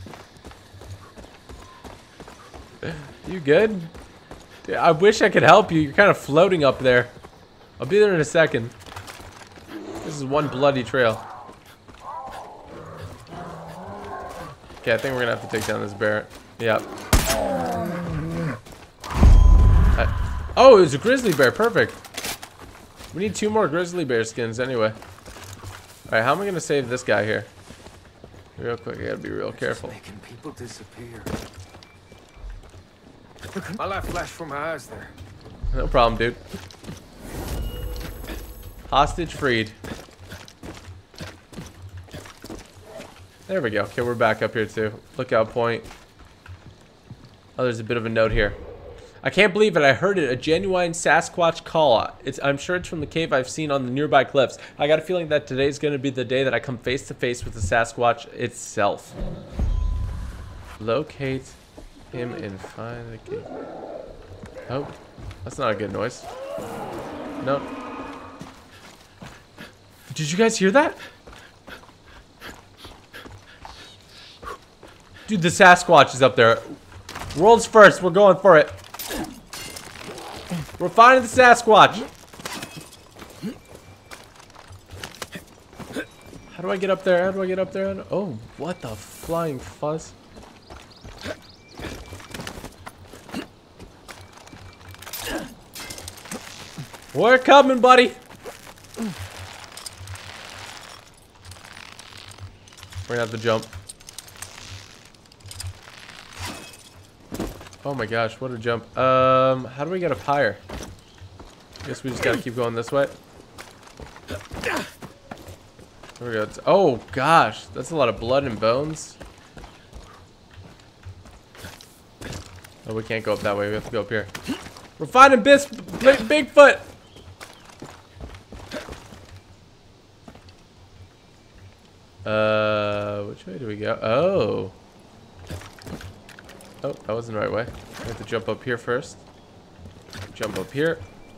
You good? Dude, I wish I could help you. You're kind of floating up there. I'll be there in a second. This is one bloody trail. Okay, I think we're gonna have to take down this bear. Yep. I, oh, it was a grizzly bear. Perfect. We need two more grizzly bear skins anyway. Alright, how am I gonna save this guy here? Real quick, I gotta be real careful. Making people disappear. My light flashed from my eyes there. No problem, dude. Hostage freed. There we go. Okay, we're back up here too. Lookout point. Oh, there's a bit of a note here. I can't believe it. I heard it. A genuine Sasquatch call. It's, I'm sure it's from the cave I've seen on the nearby cliffs. I got a feeling that today's going to be the day that I come face to face with the Sasquatch itself. Locate him and find the cave. Oh, that's not a good noise. No. Did you guys hear that? Dude, the Sasquatch is up there. World's first. We're going for it. We're finding the Sasquatch. How do I get up there? How do I get up there? Oh, what the flying fuzz. We're coming, buddy. We're gonna have to jump. Oh my gosh, what a jump. Um, how do we get up higher? I guess we just gotta keep going this way. There we go. Oh gosh, that's a lot of blood and bones. Oh, we can't go up that way. We have to go up here. We're finding Bis Big Bigfoot. Uh, which way do we go? Oh. Oh, that wasn't the right way. We have to jump up here first. Jump up here.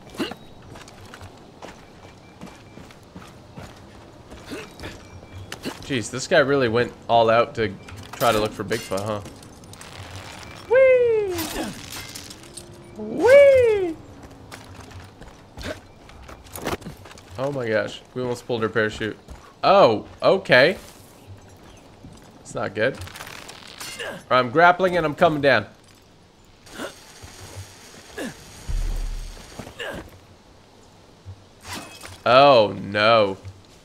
Jeez, this guy really went all out to try to look for Bigfoot, huh? Whee! Whee! Oh my gosh, we almost pulled our parachute. Oh, okay. It's not good. I'm grappling and I'm coming down. Oh no.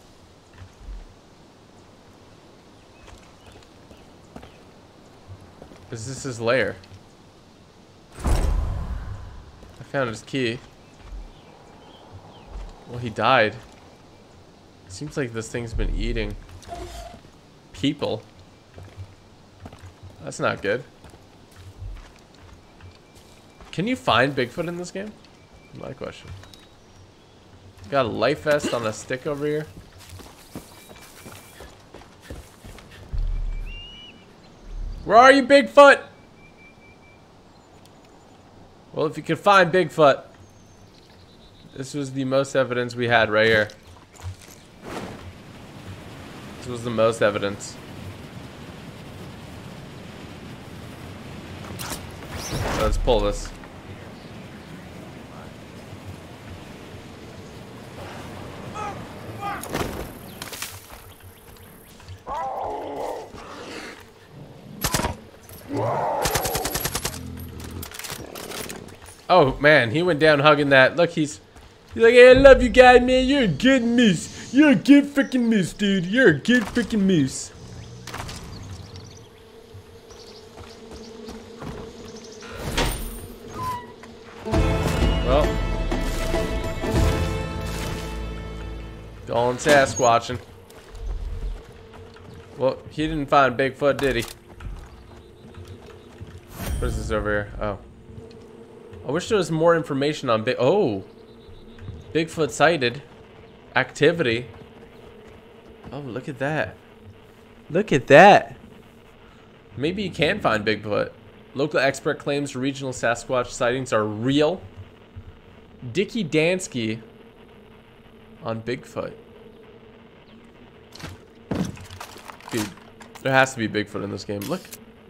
Is this his lair? I found his key. Well, he died. Seems like this thing's been eating people. That's not good. Can you find Bigfoot in this game? My question. Got a life vest on a stick over here. Where are you, Bigfoot? Well, if you could find Bigfoot. This was the most evidence we had right here. This was the most evidence. Let's pull this. Oh man, he went down hugging that. Look, he's he's like, hey, I love you guys, man. You're a good moose. You're a good freaking moose, dude. You're a good freaking moose. Well, going Sasquatching. Well, he didn't find Bigfoot, did he? What is this over here? Oh. I wish there was more information on Big. Oh, Bigfoot sighted. Activity. Oh, look at that. Look at that. Maybe you can find Bigfoot. Local expert claims regional Sasquatch sightings are real. Dickie Dansky on Bigfoot. Dude, there has to be Bigfoot in this game. Look.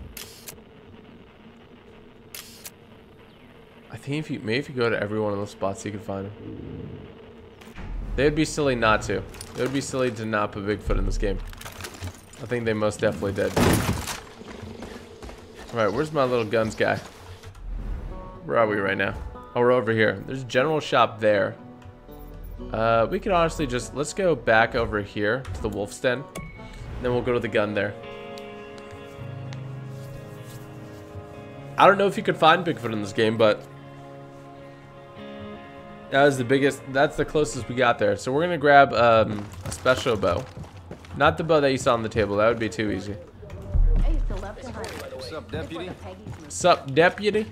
I think if you, maybe if you go to every one of those spots, you can find him. They'd be silly not to. It would be silly to not put Bigfoot in this game. I think they most definitely did. Alright, where's my little guns guy? Where are we right now? Oh, we're over here. There's a general shop there. Uh, we could honestly just, let's go back over here to the wolf's den. Then we'll go to the gun there. I don't know if you could find Bigfoot in this game, but that was the biggest, that's the closest we got there. So we're gonna grab um, a special bow. Not the bow that you saw on the table, that would be too easy. What's up, deputy? What's up, deputy?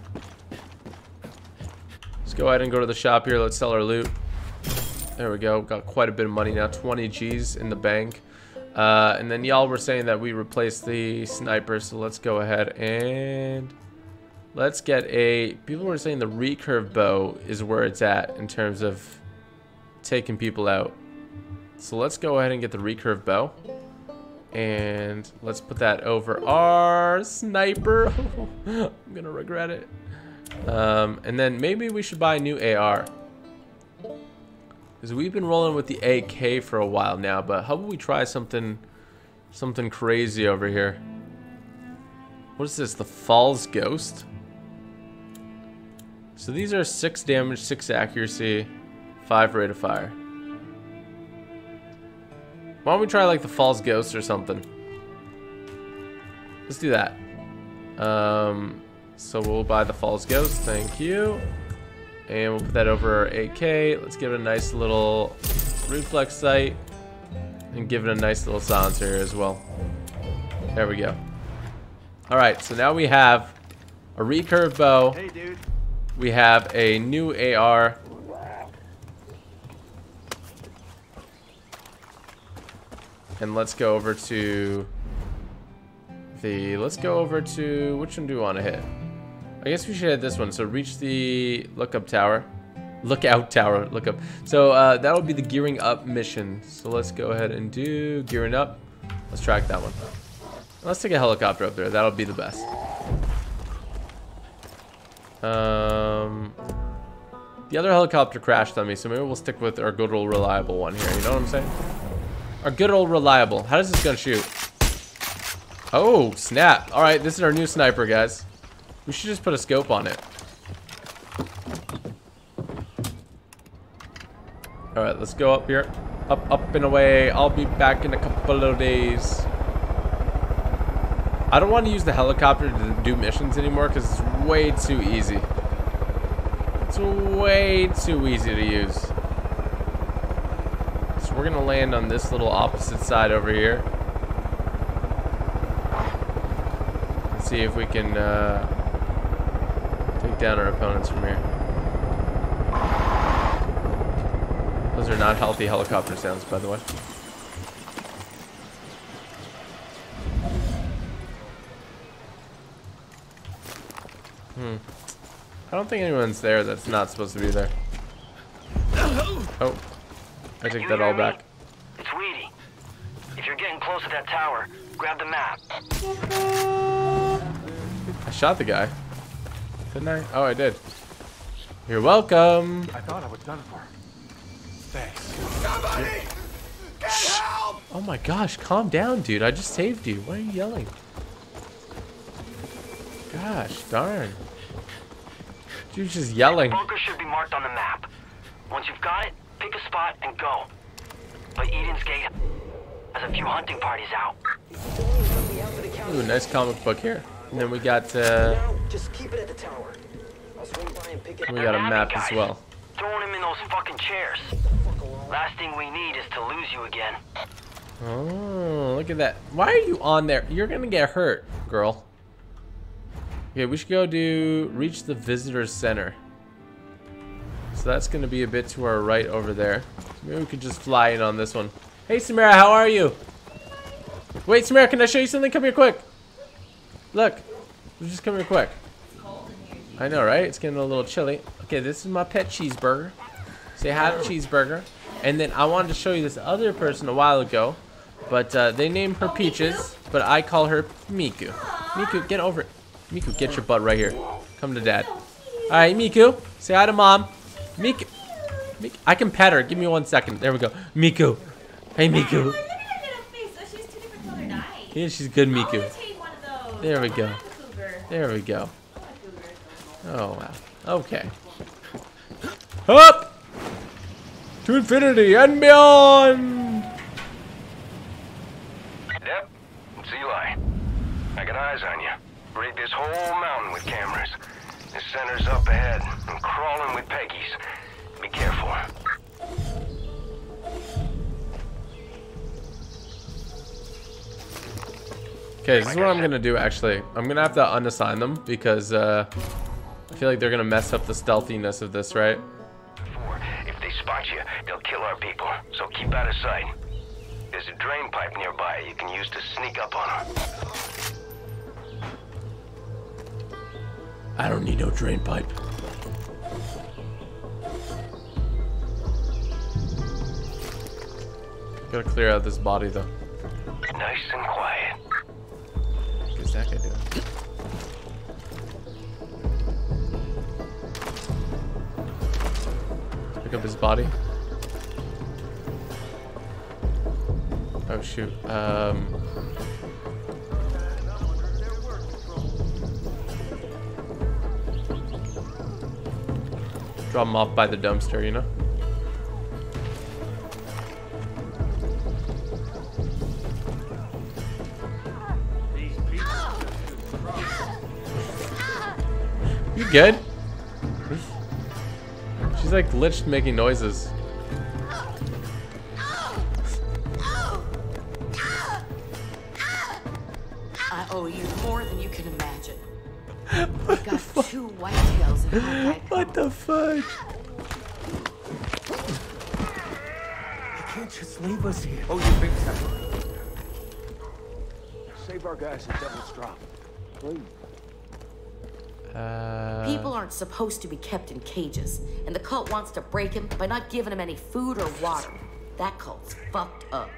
Let's go ahead and go to the shop here. Let's sell our loot. There we go. Got quite a bit of money now. twenty G's in the bank. Uh, and then y'all were saying that we replaced the sniper. So let's go ahead and let's get a... People were saying the recurve bow is where it's at in terms of taking people out. So let's go ahead and get the recurve bow. And let's put that over our sniper. I'm going to regret it. Um, and then maybe we should buy a new A R. Because we've been rolling with the A K for a while now, but how about we try something something crazy over here? What is this? The Falls Ghost? So these are six damage, six accuracy, five rate of fire. Why don't we try like the Falls Ghost or something? Let's do that. Um, so we'll buy the Falls Ghost, thank you. And we'll put that over our A K. Let's give it a nice little reflex sight. And give it a nice little silencer here as well. There we go. Alright, so now we have a recurve bow. Hey, dude. We have a new A R. And let's go over to the... Let's go over to... Which one do we want to hit? I guess we should hit this one. So reach the lookup tower. Lookout tower. Look up. So uh, that'll be the gearing up mission. So let's go ahead and do gearing up. Let's track that one. Let's take a helicopter up there. That'll be the best. Um, the other helicopter crashed on me, so maybe we'll stick with our good old reliable one here. You know what I'm saying? Our good old reliable. How does this gun shoot? Oh, snap. All right, this is our new sniper, guys. We should just put a scope on it. All right, let's go up here. Up, up and away. I'll be back in a couple of days. I don't want to use the helicopter to do missions anymore because it's way too easy. It's way too easy to use. So we're going to land on this little opposite side over here. Let's see if we can uh, take down our opponents from here. Those are not healthy helicopter sounds, by the way. Hmm. I don't think anyone's there that's not supposed to be there. Oh. I take that all back. It's Weedy. If you're getting close to that tower, grab the map. I shot the guy. Didn't I? Oh, I did. You're welcome. I thought I was done for. Thanks. Somebody! Get help! Oh my gosh, calm down, dude. I just saved you. Why are you yelling? Gosh, darn. Dude's just yelling. The bunker should be marked on the map. Once you've got it, pick a spot and go. But Eden's Gate has a few hunting parties out. Ooh, nice comic book here. And then we got uh Just keep it at the tower. I'll swing by and pick it. we got a map as well. Throwing him in those fucking chairs. Last thing we need is to lose you again. Oh, look at that. Why are you on there? You're gonna get hurt, girl. Okay, we should go do reach the visitor center. So that's gonna be a bit to our right over there. Maybe we could just fly in on this one. Hey Samara, how are you? Wait, Samara, can I show you something? Come here quick. Look. Just come here quick. I know, right? It's getting a little chilly. Okay, this is my pet cheeseburger. Say hi to Cheeseburger. And then I wanted to show you this other person a while ago, but uh, they named her Peaches, but I call her Miku. Miku, get over it. Miku, get your butt right here. Come to Dad. All right, Miku, say hi to Mom. Miku, Miku, I can pet her. Give me one second. There we go. Miku. Hey, Miku. Yeah, she's good, Miku. There we go. There we go. Oh, wow. Okay. Up! To infinity and beyond! Yep, it's Eli. I got eyes on you. Raid this whole mountain with cameras. The center's up ahead. I'm crawling with Peggy's. Be careful. Okay, this is what I'm gonna do actually. I'm gonna have to unassign them because uh, I feel like they're gonna mess up the stealthiness of this, right? If they spot you, they'll kill our people, so keep out of sight. There's a drain pipe nearby you can use to sneak up on them. I don't need no drain pipe. Gotta clear out this body though. Nice and quiet. What's that guy doing? Pick up his body. Oh shoot. Um. Drop him off by the dumpster, you know? You good? She's like glitched making noises. I owe you more than you can imagine. We got two whitetails in that. What the fuck? You can't just leave us here. Oh, you big son. Save our guys at Devil's Drop. Please. Uh... People aren't supposed to be kept in cages, and the cult wants to break him by not giving him any food or water. That cult's fucked up.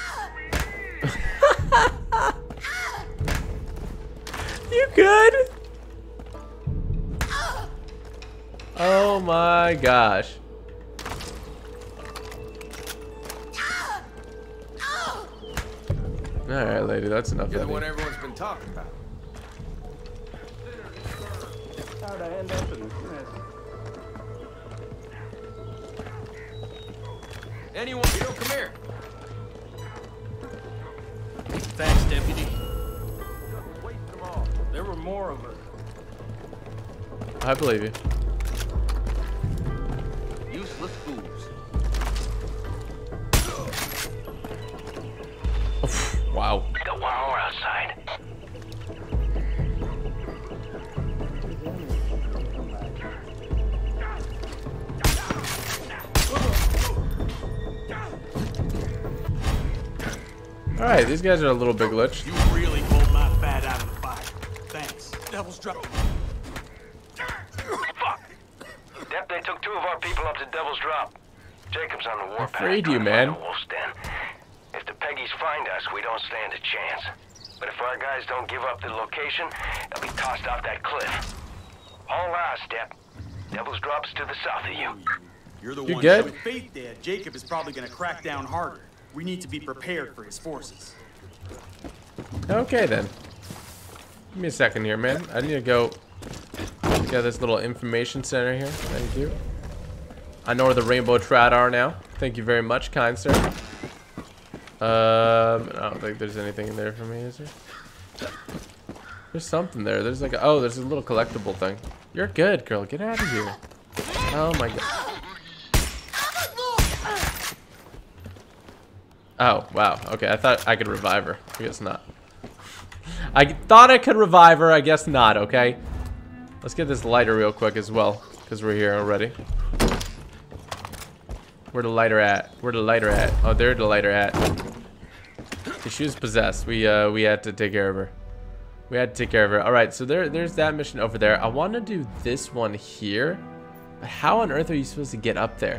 You good? Oh my gosh. Alright, lady, that's enough. You're the of one me. everyone's been talking about. How'd I end up in this mess? Anyone, you know, come here. Thanks, Deputy. There were more of us. I believe you. Useless fools. Wow. Got one more outside. All right, these guys are a little bit glitched. You really pulled my fat out of the fire. Thanks. Devil's Drop. Fuck. Dep, they took two of our people up to Devil's Drop. Jacob's on the warpath. Afraid you, trying to man. find a wolf's den. If the Peggies find us, we don't stand a chance. But if our guys don't give up the location, they'll be tossed off that cliff. All eyes, Dep. Devil's Drop's to the south of you. You're the You one good? with faith there. Jacob is probably going to crack down harder. We need to be prepared for his forces. Okay then. Give me a second here, man. I need to go get this little information center here. Thank you. I know where the rainbow trout are now. Thank you very much, kind sir. Um, I don't think there's anything in there for me, is there? There's something there. There's like a, oh, there's a little collectible thing. You're good, girl. Get out of here. Oh my god. Oh, wow. Okay, I thought I could revive her. I guess not. I thought I could revive her. I guess not, okay? Let's get this lighter real quick as well, because we're here already. Where the lighter at? Where the lighter at? Oh, there the lighter at. She was possessed. We, uh, we had to take care of her. We had to take care of her. All right, so there, there's that mission over there. I want to do this one here. But how on earth are you supposed to get up there?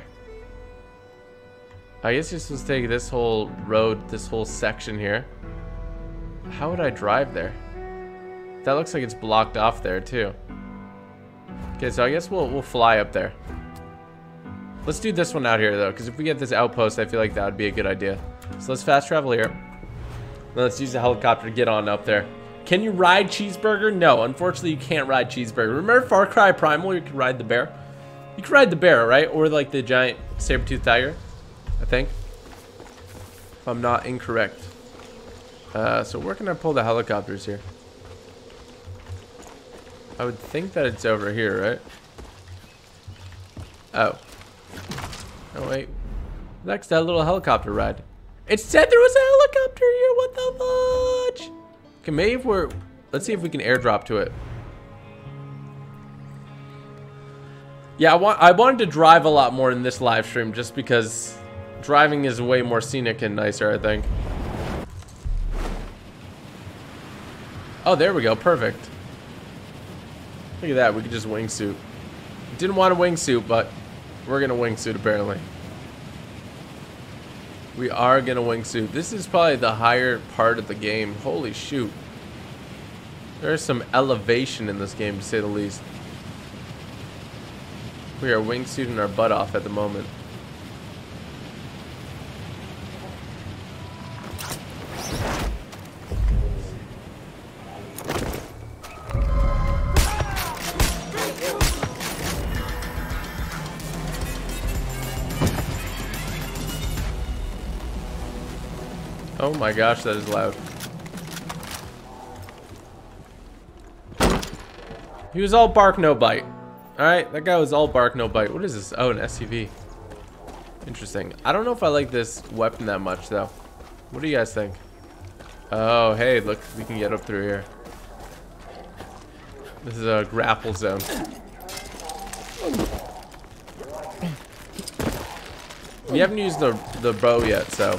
I guess you're supposed to take this whole road, this whole section here. How would I drive there? That looks like it's blocked off there too. Okay, so I guess we'll we'll fly up there. Let's do this one out here though, because if we get this outpost, I feel like that would be a good idea. So let's fast travel here. Now let's use the helicopter to get on up there. Can you ride Cheeseburger? No, unfortunately you can't ride Cheeseburger. Remember Far Cry Primal, you could ride the bear? You could ride the bear, right? Or like the giant saber-toothed tiger, I think. If I'm not incorrect. Uh, so where can I pull the helicopters here? I would think that it's over here, right? Oh. Oh, wait. Next, that little helicopter ride. It said there was a helicopter here. What the fudge? Okay, maybe if we're... Let's see if we can airdrop to it. Yeah, I, want, I wanted to drive a lot more in this live stream just because driving is way more scenic and nicer, I think. Oh, there we go. Perfect. Look at that. We could just wingsuit. Didn't want a wingsuit, but we're going to wingsuit apparently. We are going to wingsuit. This is probably the higher part of the game. Holy shoot. There's some elevation in this game, to say the least. We are wingsuiting our butt off at the moment. Oh my gosh, that is loud. He was all bark, no bite. Alright, that guy was all bark, no bite. What is this? Oh, an S U V. Interesting. I don't know if I like this weapon that much, though. What do you guys think? Oh, hey, look, we can get up through here. This is a grapple zone. We haven't used the, the bow yet, so...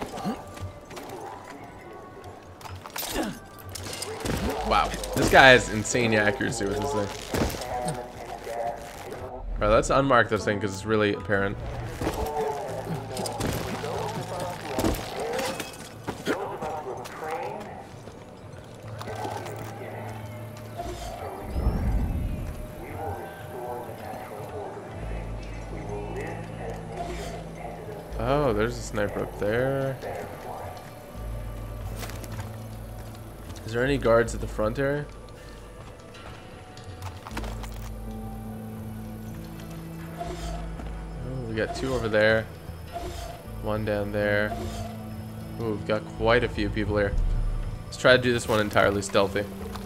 Wow, this guy has insane accuracy with this thing. Alright, let's unmark this thing because it's really apparent. Oh, there's a sniper up there. Is there any guards at the front area? Oh, we got two over there. One down there. Ooh, we've got quite a few people here. Let's try to do this one entirely stealthy.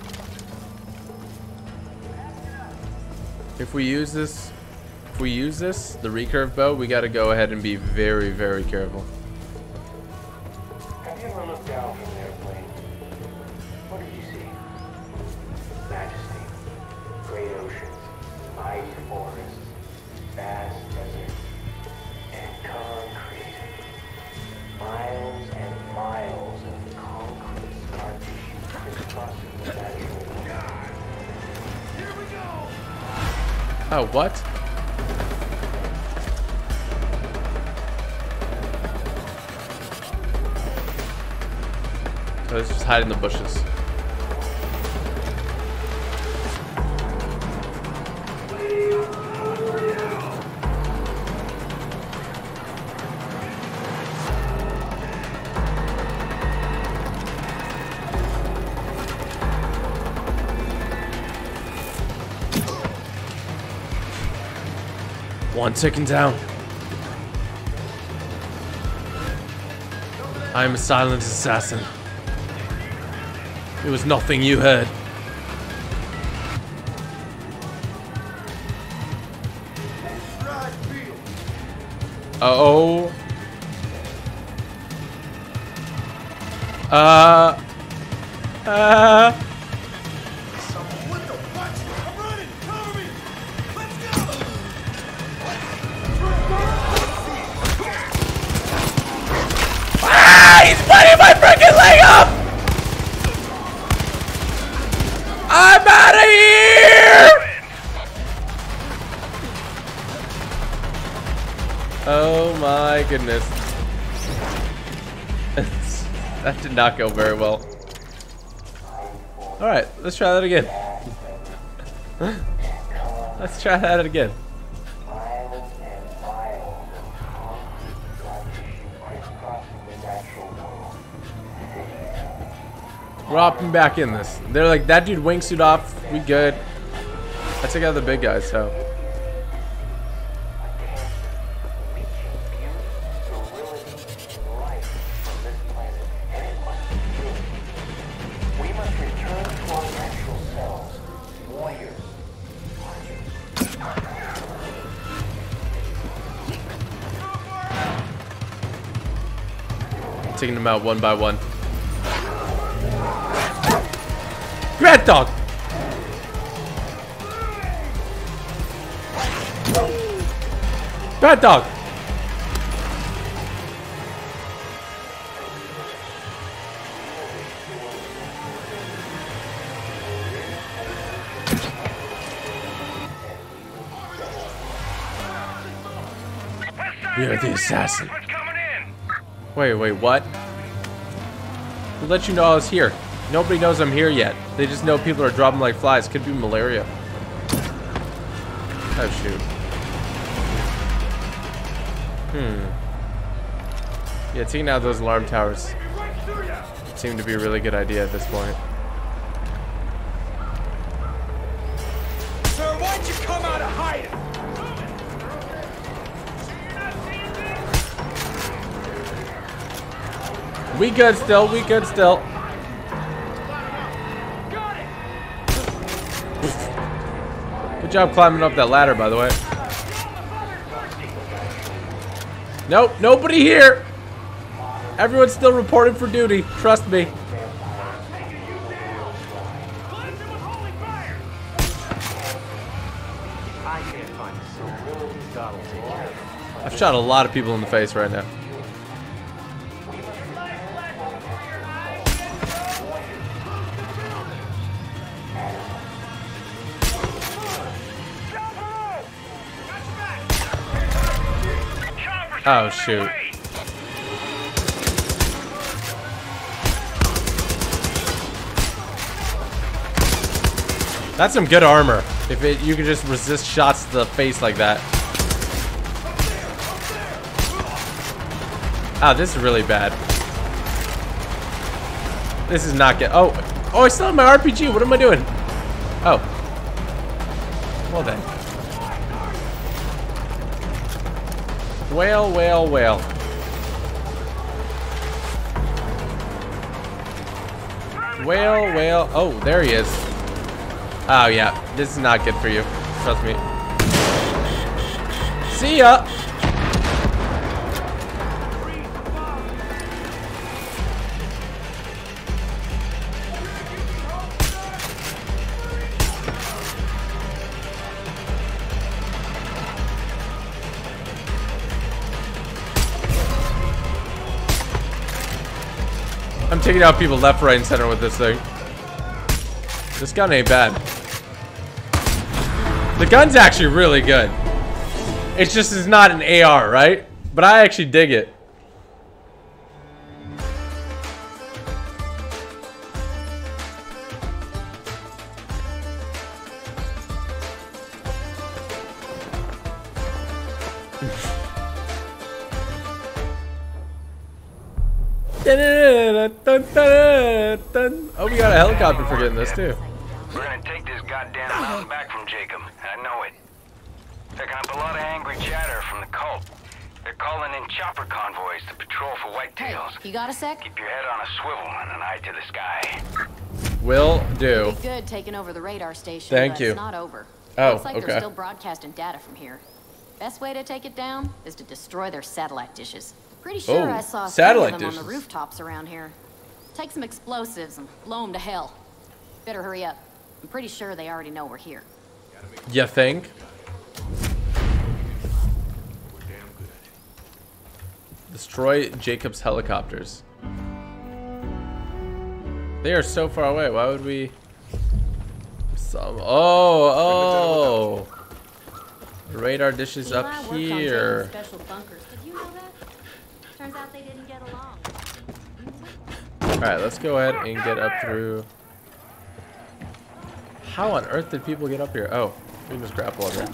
If we use this, if we use this, the recurve bow, we got to go ahead and be very, very careful. Have you ever looked down from an airplane? What did you see? Majesty, great oceans, mighty forests, vast deserts, and concrete. Miles and miles of concrete scar tissue crisscrossing the natural world. Here we go! Oh, what? Oh, let's just hide in the bushes. One second down. I am a silent assassin. It was nothing you heard. Uh-oh. Uh. Uh. Ah! He's biting my freaking leg up! I'm out of here! Oh my goodness. That did not go very well. Alright, let's try that again. Let's try that again. We're hopping back in this. They're like, that dude wingsuit off, we good. I took out the big guys, so. Taking them out one by one. Rat dog! Rat dog! We are the assassin. Wait, wait, what? Who let you know I was here? Nobody knows I'm here yet. They just know people are dropping like flies. Could be malaria. Oh, shoot. Hmm. Yeah, taking out those alarm towers seemed to be a really good idea at this point. Sir, why'd you come out of hiding? We good still, we good still. Good job climbing up that ladder, by the way. Nope, nobody here. Everyone's still reporting for duty. Trust me. I've shot a lot of people in the face right now. Oh, shoot. That's some good armor. If it, you can just resist shots to the face like that. Oh, this is really bad. This is not good. Oh, oh, I still have my R P G. What am I doing? Oh. Well then. Whale, whale, whale. Whale, whale. Oh, there he is. Oh, yeah. This is not good for you. Trust me. See ya. I'm taking out people left, right, and center with this thing. This gun ain't bad. The gun's actually really good. It's just it's not an A R, right? But I actually dig it. Oh, we got a helicopter for getting this too. We're gonna take this goddamn mountain back from Jacob. I know it. Picking up a lot of angry chatter from the cult. They're calling in chopper convoys to patrol for whitetails. Hey, you got a sec? Keep your head on a swivel and an eye to the sky. Will do. Pretty good taking over the radar station. Thank but you. It's not over. Oh, Looks like okay. they're still broadcasting data from here. Best way to take it down is to destroy their satellite dishes. Pretty sure Oh, I saw satellite three of them dishes. on the rooftops around here. Take some explosives and blow them to hell. Better hurry up. I'm pretty sure they already know we're here. You think? Destroy Jacob's helicopters. They are so far away. Why would we? Some. Oh, oh. The radar dish is up here. Special bunkers. Did you know that? Turns out they didn't get along. Alright, let's go ahead and get up through. How on earth did people get up here? Oh, we can just grapple up here.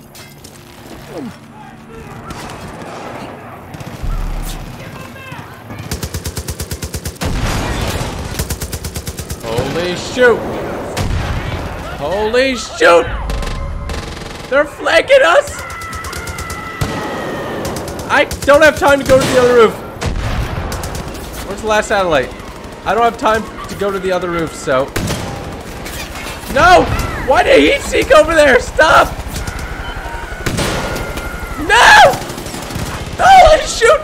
Holy shoot! Holy shoot! They're flanking us! I don't have time to go to the other roof. Where's the last satellite? I don't have time to go to the other roof, so... No! Why did he seek over there? Stop! No! Holy shoot!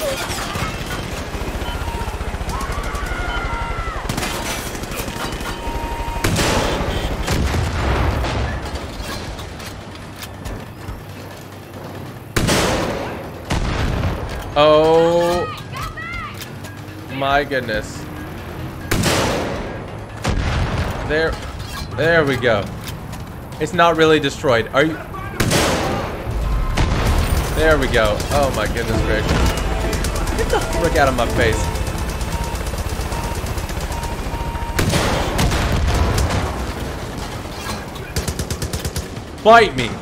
Oh my goodness. There, there we go. It's not really destroyed. Are you? There we go. Oh my goodness gracious. Get the frick out of my face. Bite me.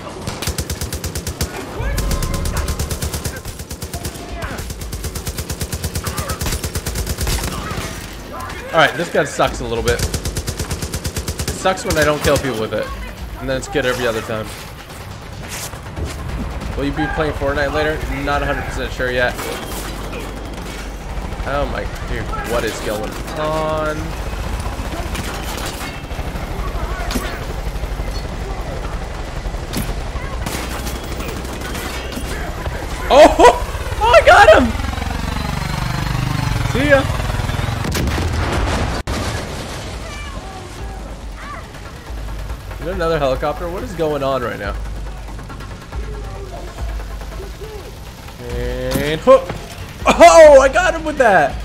Alright, this gun sucks a little bit. It sucks when I don't kill people with it. And then it's good every other time. Will you be playing Fortnite later? Not one hundred percent sure yet. Oh my dude, what is going on? Oh! Oh, I got him! See ya! Is there another helicopter? What is going on right now? And hook! Oh, I got him with that!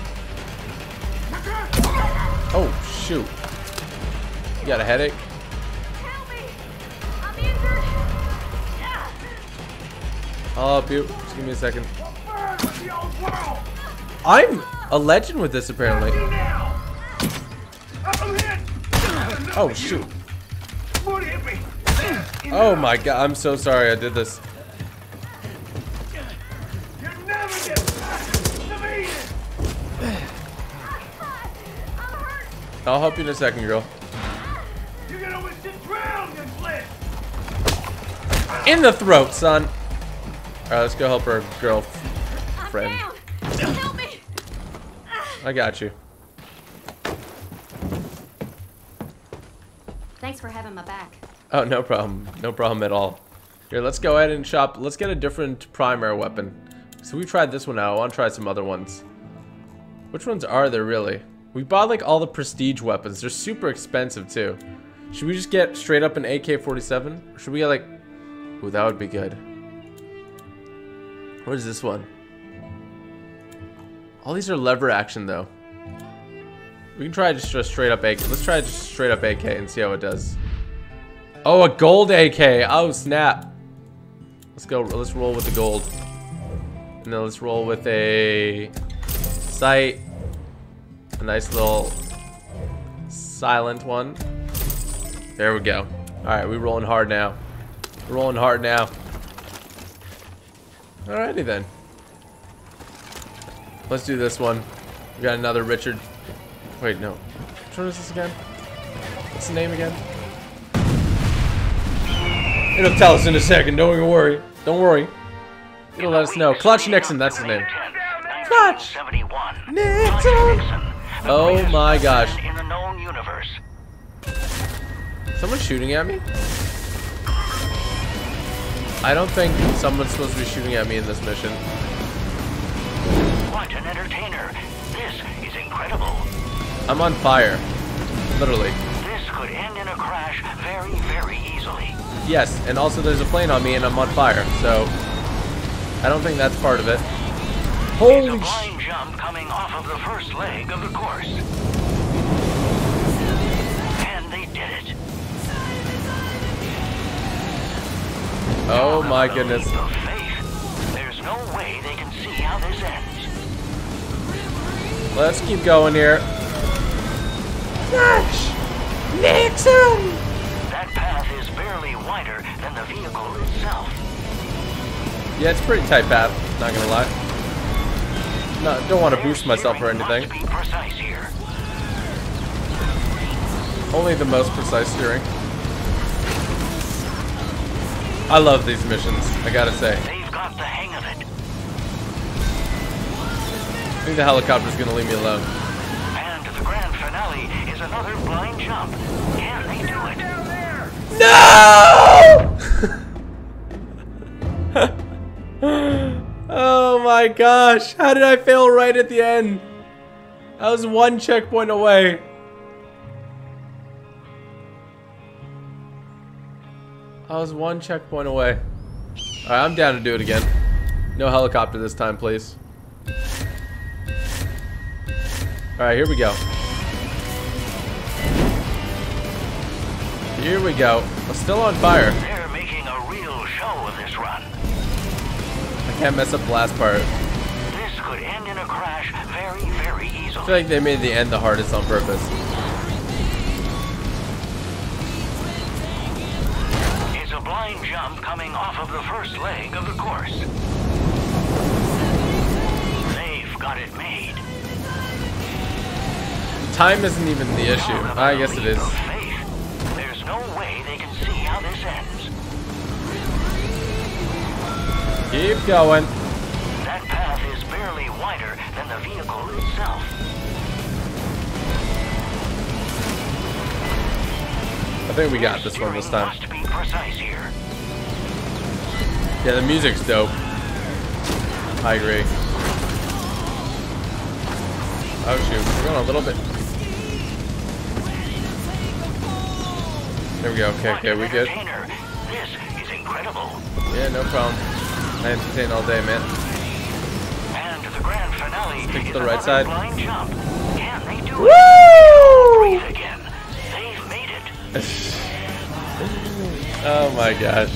Oh, shoot. You got a headache? Help me! I'm injured. I'll help you. Just give me a second. I'm a legend with this, apparently. Oh, shoot. Oh my god, I'm so sorry I did this. I'll help you in a second, girl. In the throat, son. Alright, let's go help our girlfriend. Help me. I got you. Thanks for having my back. Oh, no problem. No problem at all. Here, let's go ahead and shop. Let's get a different primary weapon. So we tried this one out. I want to try some other ones. Which ones are there, really? We bought, like, all the prestige weapons. They're super expensive, too. Should we just get straight up an A K forty-seven? Or should we get, like... Ooh, that would be good. What is this one? All these are lever action, though. We can try just a straight up A K. Let's try just straight up A K and see how it does. Oh, a gold A K. Oh, snap. Let's go. Let's roll with the gold. And then let's roll with a sight. A nice little silent one. There we go. All right, we're rolling hard now. We're rolling hard now. Alrighty then. Let's do this one. We got another Richard. Wait, no. Which one is this again? What's the name again? It'll tell us in a second. Don't even worry. Don't worry. It'll let us know. Clutch Nixon. That's his name. Clutch Nixon. Oh my gosh. Someone's shooting at me? I don't think someone's supposed to be shooting at me in this mission. What an entertainer. This is incredible. I'm on fire. Literally. This could end in a crash very, very easily. Yes, and also there's a plane on me and I'm on fire, so I don't think that's part of it. Holy it's a blind jump coming off of the first leg of the course. And they did it. Oh my goodness. There's no way they can see how this ends. Let's keep going here. Gosh! Nixon! That path is barely wider than the vehicle itself. Yeah, it's a pretty tight path, not gonna lie. No, don't want to boost myself or anything. Be precise here. Only the most precise steering. I love these missions, I gotta say. They've got the hang of it. I think the helicopter's gonna leave me alone. And the grand finale is another blind jump. Can they do it? Down there! No! Oh my gosh, how did I fail right at the end? I was one checkpoint away. I was one checkpoint away. Alright, I'm down to do it again. No helicopter this time, please. Alright, here we go. Here we go. I'm still on fire. They're making a real show of this run. I can't mess up the last part. This could end in a crash very, very easily. I feel like they made the end the hardest on purpose. It's a blind jump coming off of the first leg of the course. They've got it made. Time isn't even the issue. I guess it is. There's no way they can see how this ends. Keep going. That path is barely wider than the vehicle itself. I think we got this one this time. Must be precise here. Yeah, the music's dope. I agree. Oh shoot, we're going a little bit. There we go. Okay, okay, we good. This is incredible. Yeah, no problem. I entertain all day, man. And the grand finale Stick to is the right side. blind jump. Can they do Woo! it? Breathe again. They've made it. Oh my gosh.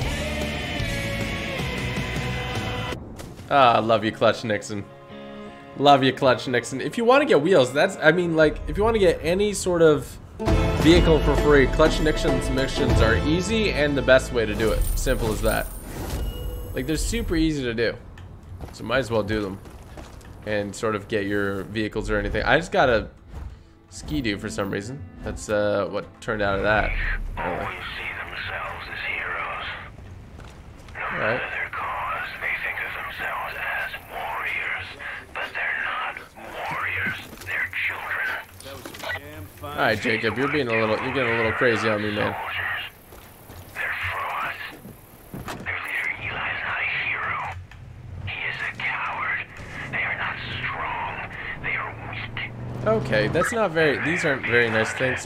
Ah, love you, Clutch Nixon. Love you, Clutch Nixon. If you want to get wheels, that's, I mean, like, if you want to get any sort of vehicle for free, Clutch Nixon's missions are easy and the best way to do it. Simple as that. Like, they're super easy to do. So might as well do them. And sort of get your vehicles or anything. I just got a ski-doo for some reason. That's uh, what turned out of that. Always see themselves as heroes. No Alright. matter their cause, they think of themselves as warriors. But they're not warriors. They're children. Alright, Jacob, you're being a little, you're getting a little crazy on me, man. They're frauds. Their leader Eli is not a hero. He is a coward. They are not strong. They are weak. Okay, that's not very, these aren't very nice things.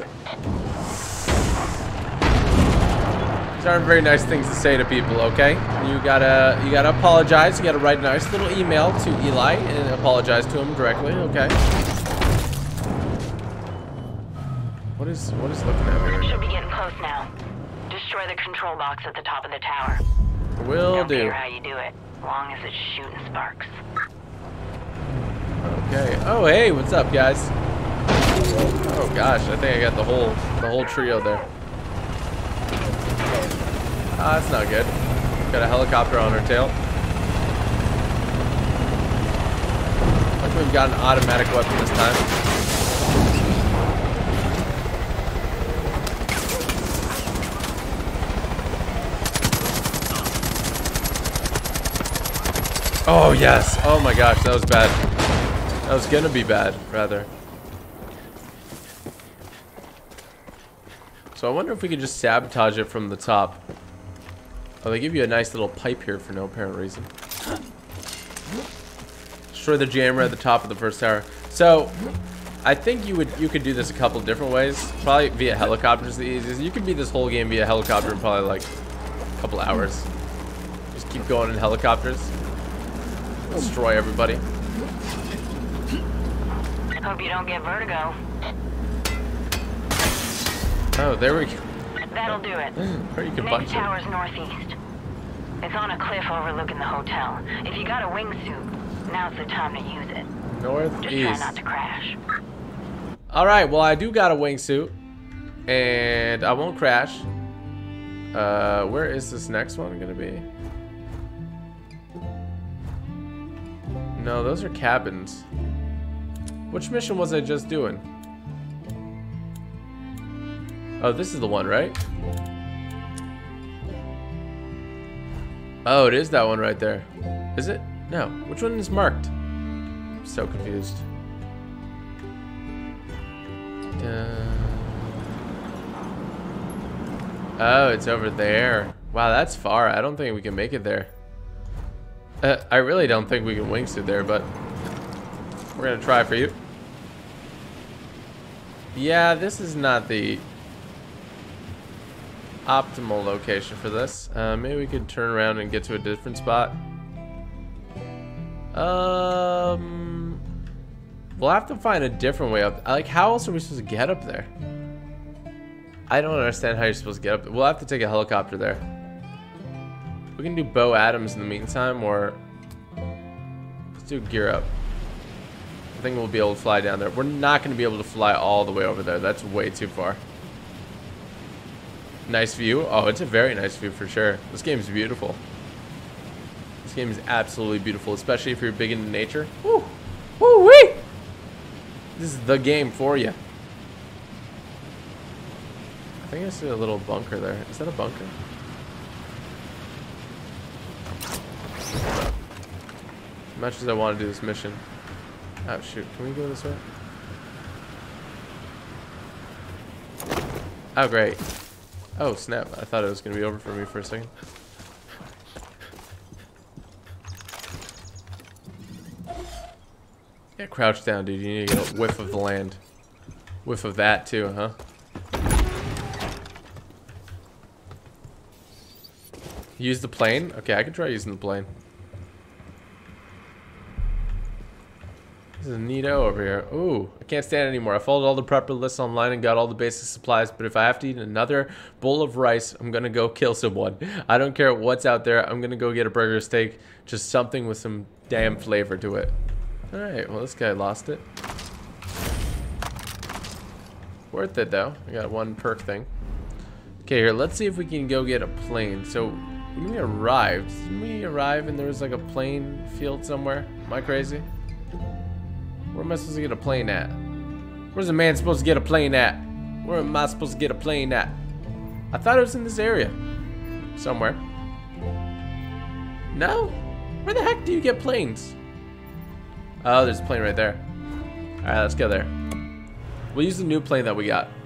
These aren't very nice things to say to people, okay? You gotta, you gotta apologize. You gotta write a nice little email to Eli and apologize to him directly, okay? What is, what is looking at me right Should now? be getting close now. Destroy the control box at the top of the tower. Will Don't do. care how you do it, as long as it's shooting sparks. Okay. Oh, hey, what's up, guys? Oh gosh, I think I got the whole, the whole trio there. Ah, that's not good. Got a helicopter on our tail. Like we've got an automatic weapon this time. Oh yes! Oh my gosh, that was bad. That was gonna be bad, rather. So I wonder if we could just sabotage it from the top. Oh, they give you a nice little pipe here for no apparent reason. Destroy the jammer at the top of the first tower. So, I think you would you could do this a couple different ways. Probably via helicopter is the easiest. You could beat this whole game via helicopter in probably like a couple hours. Just keep going in helicopters. Destroy everybody. Hope you don't get vertigo. Oh, there we go. That'll do it. Or you can Next punch it. tower's northeast. It's on a cliff overlooking the hotel. If you got a wingsuit, now's the time to use it. Northeast. Just try not to crash. Alright, well I do got a wingsuit. And I won't crash. Uh, where is this next one gonna be? No, those are cabins. Which mission was I just doing? Oh, this is the one, right? Oh, it is that one right there. Is it? No. Which one is marked? I'm so confused. Uh, oh, it's over there. Wow, that's far. I don't think we can make it there. Uh, I really don't think we can wingsuit there, but we're gonna try for you. Yeah, this is not the optimal location for this. Uh, maybe we could turn around and get to a different spot. Um, we'll have to find a different way up. Like, how else are we supposed to get up there? I don't understand how you're supposed to get up. We'll have to take a helicopter there. We can do Bo Adams in the meantime, or let's do gear up. I think we'll be able to fly down there. We're not going to be able to fly all the way over there. That's way too far. Nice view. Oh, it's a very nice view for sure. This game is beautiful. This game is absolutely beautiful, especially if you're big into nature. Woo! Woo wee! This is the game for you. I think I see a little bunker there. Is that a bunker? As much as I want to do this mission. Oh shoot, can we go this way? Oh great. Oh snap, I thought it was going to be over for me for a second. Yeah, crouch down, dude. You need to get a whiff of the land. Whiff of that too, huh? Use the plane? Okay, I can try using the plane. This is neato over here. Ooh, I can't stand it anymore. I followed all the prepper lists online and got all the basic supplies, but if I have to eat another bowl of rice, I'm gonna go kill someone. I don't care what's out there. I'm gonna go get a burger, steak, just something with some damn flavor to it. Alright, well this guy lost it. Worth it though. I got one perk thing. Okay, here, let's see if we can go get a plane. So, when we arrived, didn't we arrive and there was like a plane field somewhere? Am I crazy? Where am I supposed to get a plane at? Where's a man supposed to get a plane at? Where am I supposed to get a plane at? I thought it was in this area. Somewhere. No? Where the heck do you get planes? Oh, there's a plane right there. Alright, let's go there. We'll use the new plane that we got.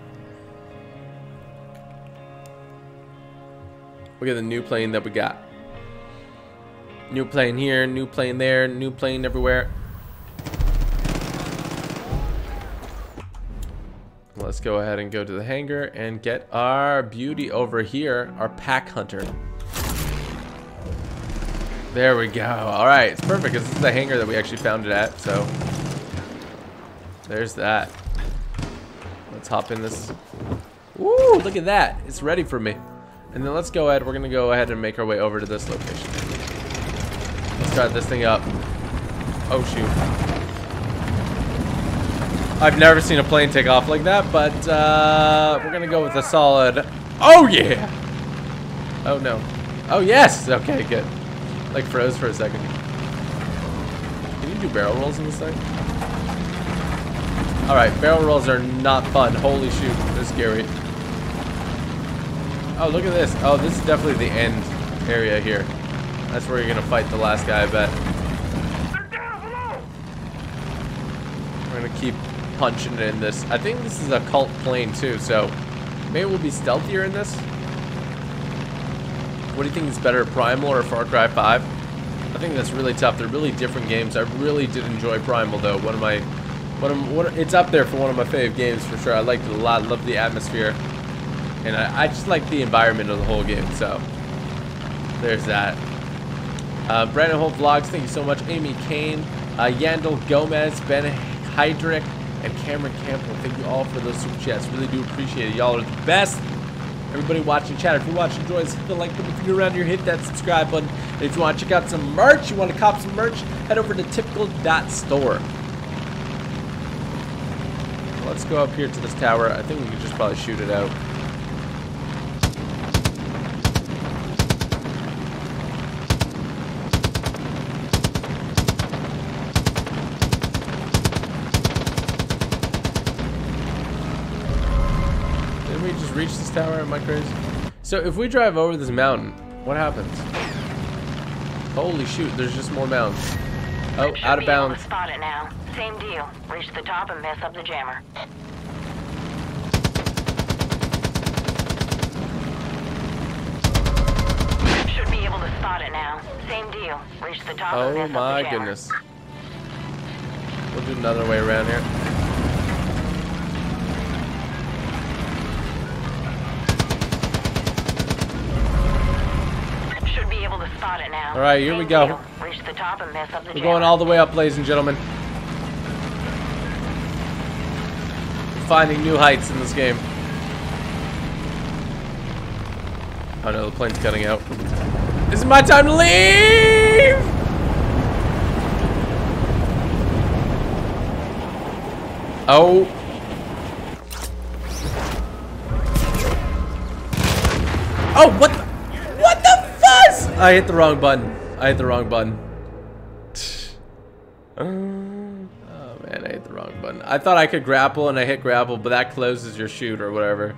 Look at the new plane that we got. New plane here, new plane there, new plane everywhere. Let's go ahead and go to the hangar and get our beauty over here, our pack hunter. There we go. All right, it's perfect because this is the hangar that we actually found it at. So there's that. Let's hop in this. Woo! Look at that. It's ready for me. And then let's go ahead. We're gonna go ahead and make our way over to this location. Let's start this thing up. Oh shoot. I've never seen a plane take off like that, but uh, we're gonna go with a solid. Oh yeah! Oh no! Oh yes! Okay, good. Like froze for a second. Can you do barrel rolls in this thing? All right, barrel rolls are not fun. Holy shoot, they're scary. Oh look at this! Oh, this is definitely the end area here. That's where you're gonna fight the last guy, I bet. We're gonna keep punching it in this. I think this is a cult plane too, so maybe we'll be stealthier in this. What do you think is better, Primal or Far Cry five? I think that's really tough. They're really different games. I really did enjoy Primal though. One of my, one of one, it's up there for one of my favorite games for sure. I liked it a lot. Loved the atmosphere, and I, I just like the environment of the whole game. So there's that. Uh, Brandon Holt Vlogs, thank you so much. Amy Kane, uh, Yandel Gomez, Ben Heydrich, and Cameron Campbell, thank you all for those super chats. Really do appreciate it. Y'all are the best. Everybody watching chat, if you're watching, join us, hit the like button. If you're around here, hit that subscribe button. And if you want to check out some merch, you want to cop some merch, head over to typical dot store. Let's go up here to this tower. I think we could just probably shoot it out. Didn't we just reach this tower? Am I crazy? So if we drive over this mountain, what happens? Holy shoot, there's just more mountains. Oh, out of bounds. Spot it now. Same deal. Reach the top and mess up the jammer. Should be able to spot it now. Same deal. Reach the top and Oh mess up the my jammer. goodness. We'll do another way around here. Should be able to spot it now. All right, here we go. Deal. Reach the top and mess up the We're jammer. going all the way up, ladies and gentlemen. Finding new heights in this game. Oh no, the plane's cutting out. This is my time to leave! Oh. Oh, what the, what the fuzz? I hit the wrong button. I hit the wrong button. Oh man, I hit the wrong button. I thought I could grapple and I hit grapple, but that closes your shoot or whatever.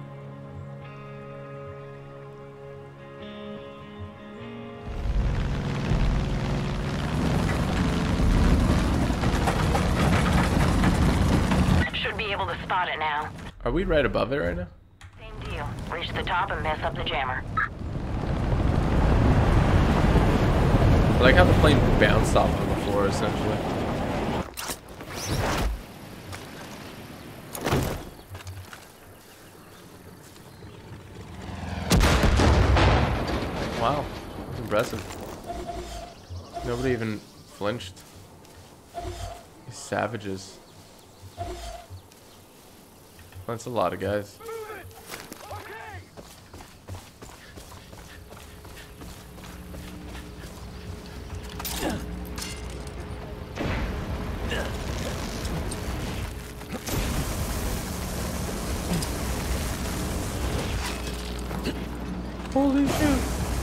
Should be able to spot it now. Are we right above it right now? Same deal. Reach the top and mess up the jammer. I like how the plane bounced off of the floor essentially. Wow, that's impressive. Nobody even flinched. These savages. That's a lot of guys. Holy shit.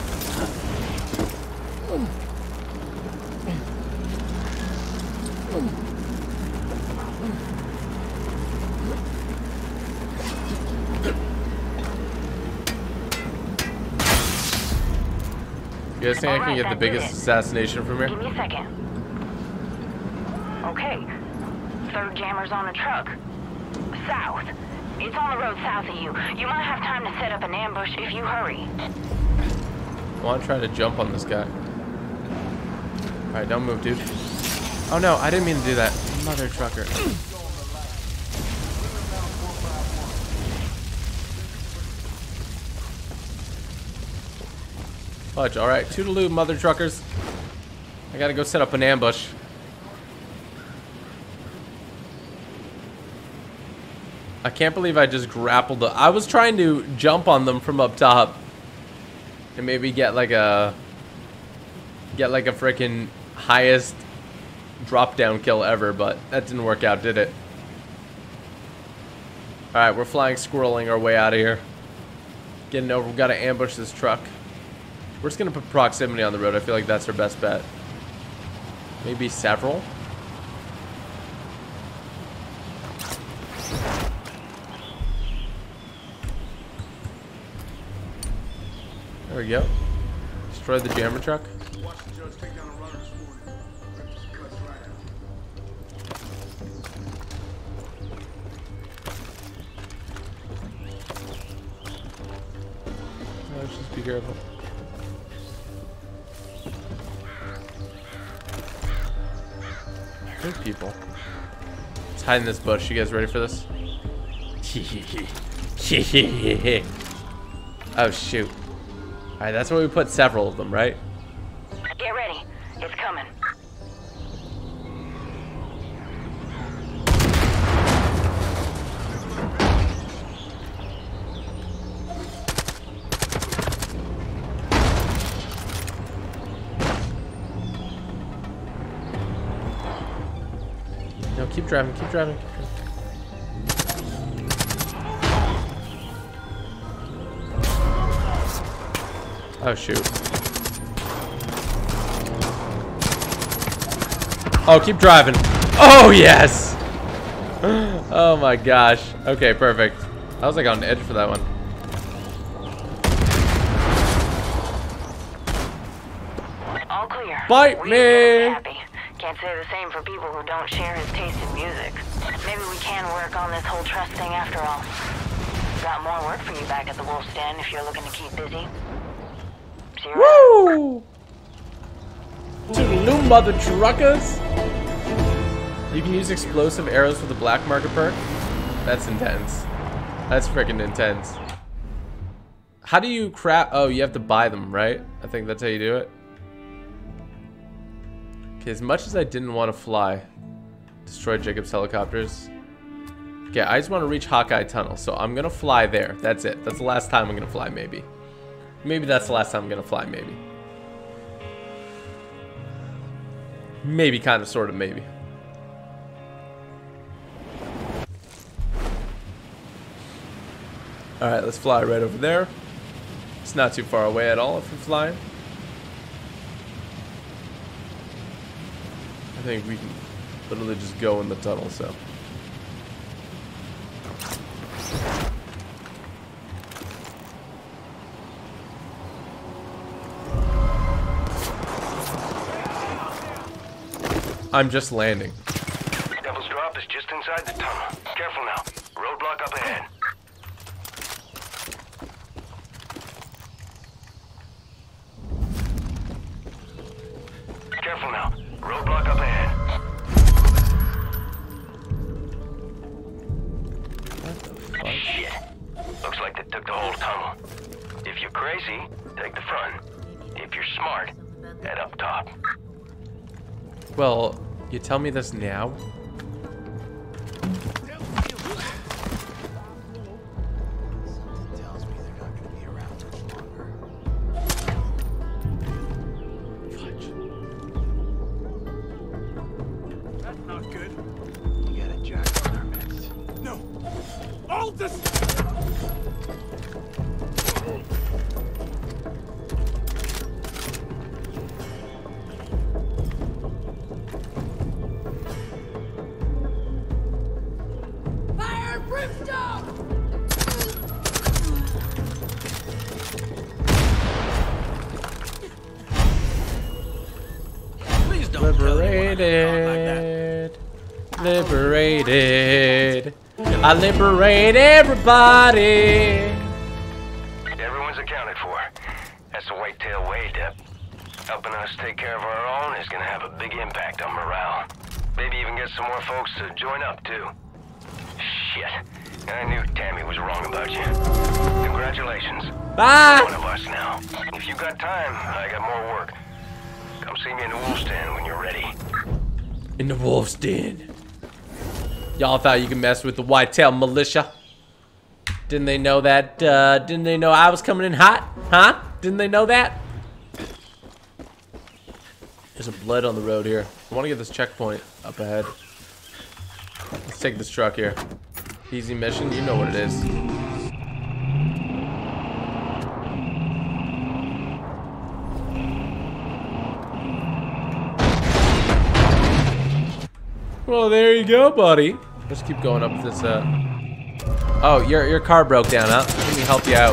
You guys think I can get the biggest assassination from here? Give me a second. Okay. Third jammer's on a truck. South. It's on the road south of you. You might have time to set up an ambush if you hurry. I want to try to jump on this guy. Alright, don't move, dude. Oh no, I didn't mean to do that. Mother trucker. Fudge, alright. Toodaloo, mother truckers. I gotta go set up an ambush. I can't believe I just grappled the- I was trying to jump on them from up top. And maybe get like a... Get like a freaking highest drop down kill ever, but that didn't work out, did it? Alright, we're flying squirreling our way out of here. Getting over, we've got to ambush this truck. We're just gonna put proximity on the road. I feel like that's our best bet. Maybe several. There we go. Destroy the jammer truck. Let's just be careful. There's people. Let's hide in this bush. You guys ready for this? Oh shoot. Alright, that's where we put several of them, right? Get ready. It's coming. keep driving, keep driving. Oh, shoot. Oh, keep driving. Oh, yes! Oh my gosh. Okay, perfect. I was like on edge for that one. All clear. Bite we me! Happy. Can't say the same for people who don't share his taste in music. Maybe we can work on this whole trust thing after all. Got more work for you back at the Wolf's Den if you're looking to keep busy. See you Woo! Toodaloo, mother truckers! You can use explosive arrows with the black market perk? That's intense. That's freaking intense. How do you crap? Oh, you have to buy them, right? I think that's how you do it. Okay, as much as I didn't want to fly, destroy Jacob's helicopters. Okay, I just want to reach Hawkeye Tunnel, so I'm gonna fly there. That's it. That's the last time I'm gonna fly, maybe. Maybe that's the last time I'm gonna fly, maybe. Maybe, kind of, sort of, maybe. Alright, let's fly right over there. It's not too far away at all if we're flying. I think we can literally just go in the tunnel, so. I'm just landing. Devil's Drop is just inside the tunnel. Careful now. Roadblock up ahead. Careful now. Roadblock up ahead. What the fuck? Shit. Looks like they took the whole tunnel. If you're crazy, take the front. If you're smart, head up top. Well, you tell me this now? That's not good. You got a jack in our midst. No! All this! Liberated, liberated, I liberate everybody. Everyone's accounted for. That's the whitetail way, Dep. Helping us take care of our own is gonna have a big impact on morale. Maybe even get some more folks to join up, too. Shit. I knew Tammy was wrong about you. Congratulations. Bye. You're one of us now. If you got time, I got more work. Come see me in the Wolf's Den when you're ready. In the Wolf's Den. Y'all thought you could mess with the whitetail militia? Didn't they know that? Uh, didn't they know I was coming in hot? Huh? Didn't they know that? There's a blood on the road here. I want to get this checkpoint up ahead. Let's take this truck here. Easy mission. You know what it is. Well, there you go, buddy. Let's keep going up this, uh... Oh, your, your car broke down, huh? Let me help you out.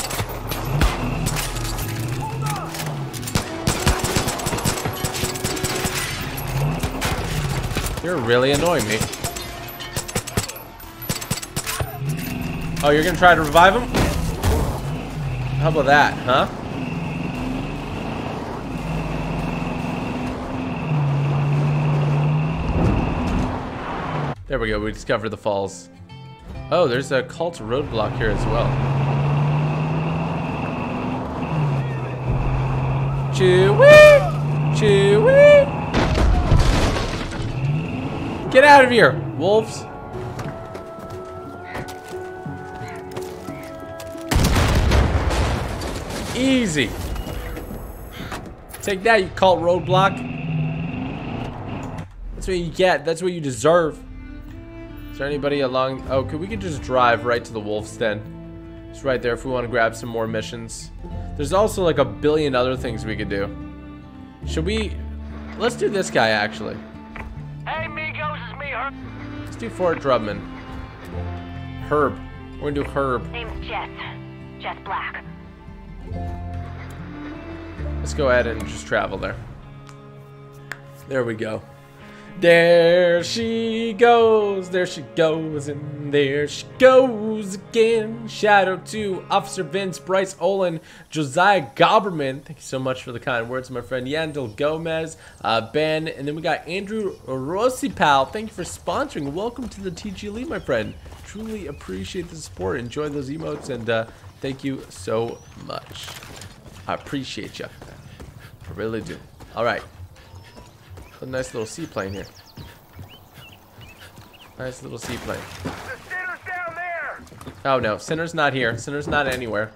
You're really annoying me. Oh, you're gonna try to revive him? How about that, huh? There we go, we discovered the falls. Oh, there's a cult roadblock here as well. Chewie! Chewie! Get out of here, wolves! Easy. Take that, you cult roadblock. That's what you get. That's what you deserve. Is there anybody along? Oh, could we could just drive right to the wolf's den. It's right there if we want to grab some more missions. There's also like a billion other things we could do. Should we? Let's do this guy actually. Hey, Migos, it's me, Herb. Let's do Fort Drubman. Herb. We're gonna do Herb. Name's Jess. Jess Black. Let's go ahead and just travel there. There we go. There she goes, there she goes, and there she goes again. Shout out to Officer Vince, Bryce Olin, Josiah Gobberman. Thank you so much for the kind words, my friend Yandel Gomez, uh, Ben, and then we got Andrew Rossipal. Thank you for sponsoring. Welcome to the T G Elite, my friend. Truly appreciate the support. Enjoy those emotes, and uh, thank you so much. I appreciate you. I really do. All right. A nice little seaplane here. Nice little seaplane. The sinner's down there. Oh no, Sinner's not here. Sinner's not anywhere.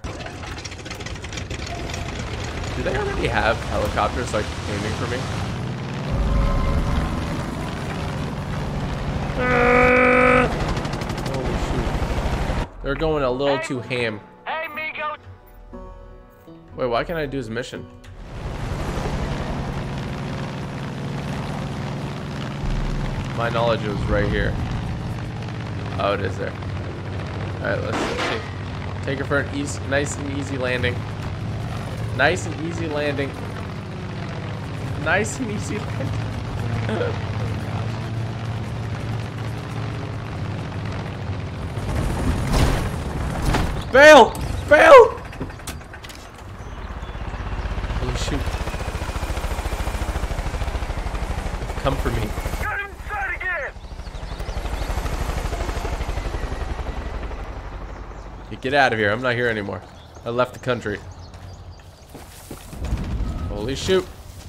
Do they already have helicopters like aiming for me? Holy shoot. They're going a little too ham. Hey, Migo. Wait, why can't I do his mission? My knowledge was right here. Oh, it is there. Alright, let's take, take her for an easy, nice and easy landing. Nice and easy landing. Nice and easy landing. Fail! Fail! Holy shoot. Come for me. Get out of here. I'm not here anymore. I left the country. Holy shoot.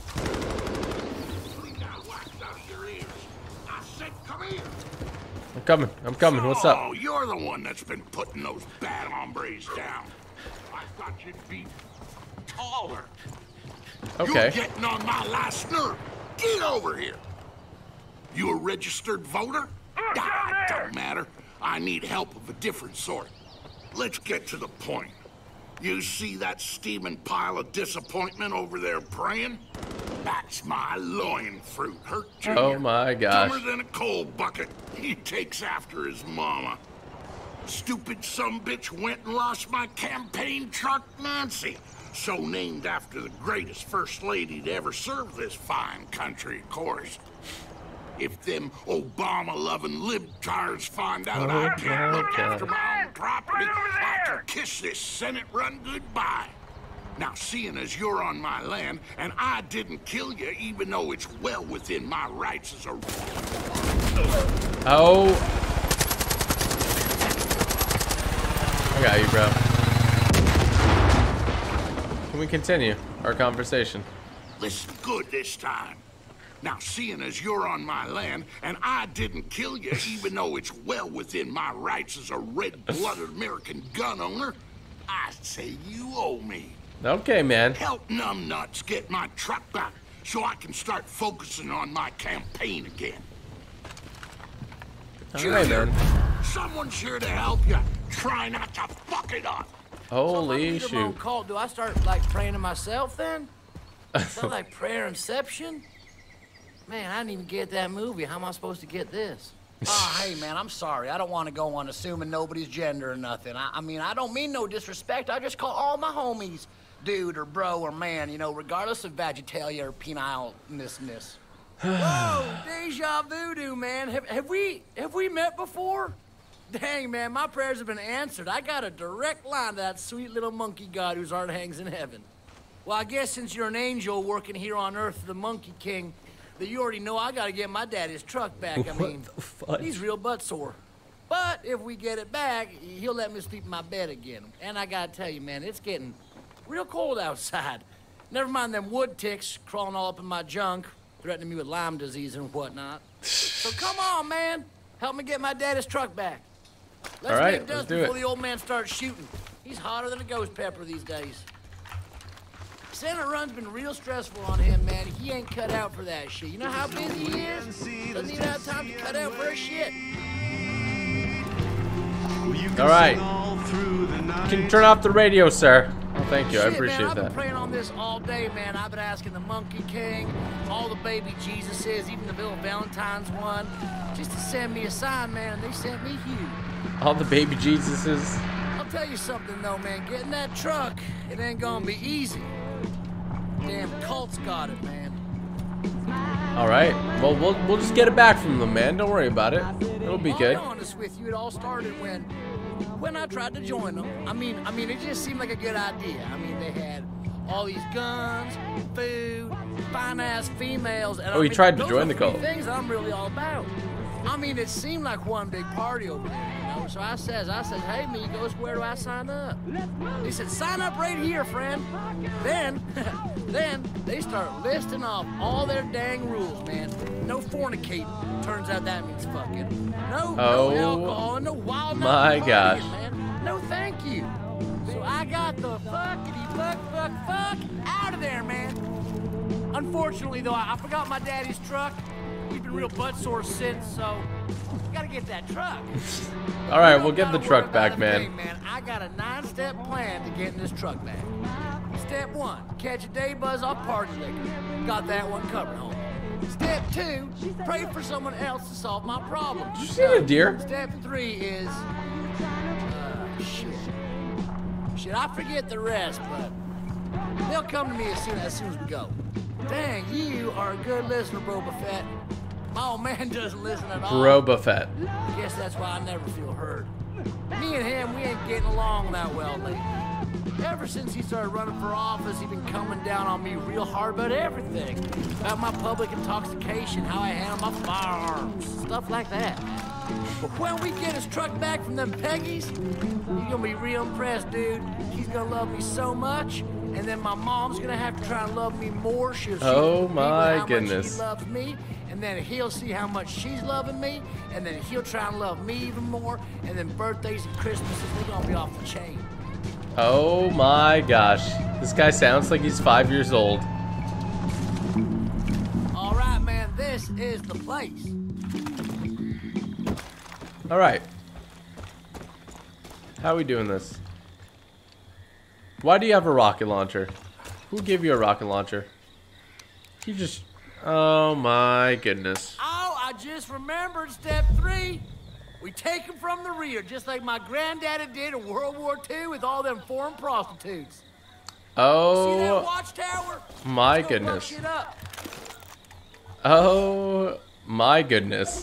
I'm coming. I'm coming. What's up? Oh, you're the one that's been putting those bad hombres down. I thought you'd be taller. Okay. You're getting on my last nerve. Get over here. You a registered voter? Ah, it don't matter. I need help of a different sort. Let's get to the point. You see that steaming pile of disappointment over there praying? That's my loin fruit, Hurt Junior Oh my gosh. Dumber than a coal bucket. He takes after his mama. Stupid sumbitch went and lost my campaign truck, Nancy. So named after the greatest first lady to ever serve this fine country, of course. If them Obama-loving libtards find out oh, I can't look God. after my own property, I can kiss this Senate run goodbye. Now, seeing as you're on my land, and I didn't kill you, even though it's well within my rights as a... Oh. I got you, bro. Can we continue our conversation? Listen good this time. Now, seeing as you're on my land, and I didn't kill you, even though it's well within my rights as a red-blooded American gun owner, I say you owe me. Okay, man. Help numbnuts get my truck back so I can start focusing on my campaign again. All right, man. Someone's here to help you. Try not to fuck it up. Holy so shoot. Call, do I start, like, praying to myself, then? Is that like prayer inception? Man, I didn't even get that movie. How am I supposed to get this? Oh, hey, man, I'm sorry. I don't want to go on assuming nobody's gender or nothing. I, I mean, I don't mean no disrespect. I just call all my homies dude or bro or man, you know, regardless of vegetalia or penile-ness. Whoa, deja voodoo, man. Have, have we have we met before? Dang, man, my prayers have been answered. I got a direct line to that sweet little monkey god whose heart hangs in heaven. Well, I guess since you're an angel working here on Earth, the Monkey King, that you already know I gotta get my daddy's truck back. I mean, he's real butt sore. But if we get it back, he'll let me sleep in my bed again. And I gotta tell you, man, it's getting real cold outside. Never mind them wood ticks crawling all up in my junk, threatening me with Lyme disease and whatnot. So come on, man. Help me get my daddy's truck back. Let's all right, make dust let's do before it. the old man starts shooting. He's hotter than a ghost pepper these days. Santa Run's been real stressful on him, man. He ain't cut out for that shit. You know how busy he is? Doesn't even have time to cut out for his shit. All right. You can turn off the radio, sir. Oh, thank you. Shit, I appreciate man, I've that. been praying on this all day, man. I've been asking the Monkey King, all the baby Jesuses, even the Bill Valentine's one, just to send me a sign, man, and they sent me you. All the baby Jesuses. I'll tell you something, though, man. Getting that truck, it ain't gonna be easy. Damn cult's got it, man. All right. Well, we'll we'll just get it back from them, man. Don't worry about it. It'll be good. I'll be honest with you, it all started when when I tried to join them. I mean, I mean, it just seemed like a good idea. I mean, they had all these guns, food, fine-ass females, and Oh, I he mean, tried to those join are the three cult. things that I'm really all about. I mean, it seemed like one big party over there, you know. So I says, I says, hey, Migos, where do I sign up? He said, sign up right here, friend. Then, then they start listing off all their dang rules, man. No fornicating. Turns out that means fucking. No, Oh, no alcohol, and no wild my night gosh. partying, man. No, thank you. So I got the fuckity fuck fuck fuck out of there, man. Unfortunately, though, I, I forgot my daddy's truck. He's been real butt sore since, so gotta get that truck. All right, we'll get the truck back, Hey, man. man, I got a nine-step plan to getting this truck back. Step one, catch a day buzz off party liquor. Got that one covered, homie. Step two, pray for someone else to solve my problem. Did you see a deer? Step three is, uh, shit. Shit, I forget the rest, but they'll come to me as soon as soon as we go. Dang, you are a good listener, Bro Buffett. My old man doesn't listen at all. Bro Buffett. I guess that's why I never feel heard. Me and him, we ain't getting along that well lately. Ever since he started running for office, he's been coming down on me real hard about everything. About my public intoxication, how I handle my firearms, stuff like that. But when we get his truck back from them Peggies, he's gonna be real impressed, dude. He's gonna love me so much, and then my mom's gonna have to try and love me more. She'll see Oh, people my how goodness. much he loves me, and then he'll see how much she's loving me, and then he'll try and love me even more, and then birthdays and Christmases, they're gonna be off the chain. Oh my gosh. This guy sounds like he's five years old. All right, man, this is the place. All right. How are we doing this? Why do you have a rocket launcher? Who gave you a rocket launcher? You just... Oh my goodness. Oh, I just remembered step three. We take them from the rear, just like my granddaddy did in World War Two with all them foreign prostitutes. Oh... See that watchtower? My Let's go fuck goodness. shit up. Oh my goodness.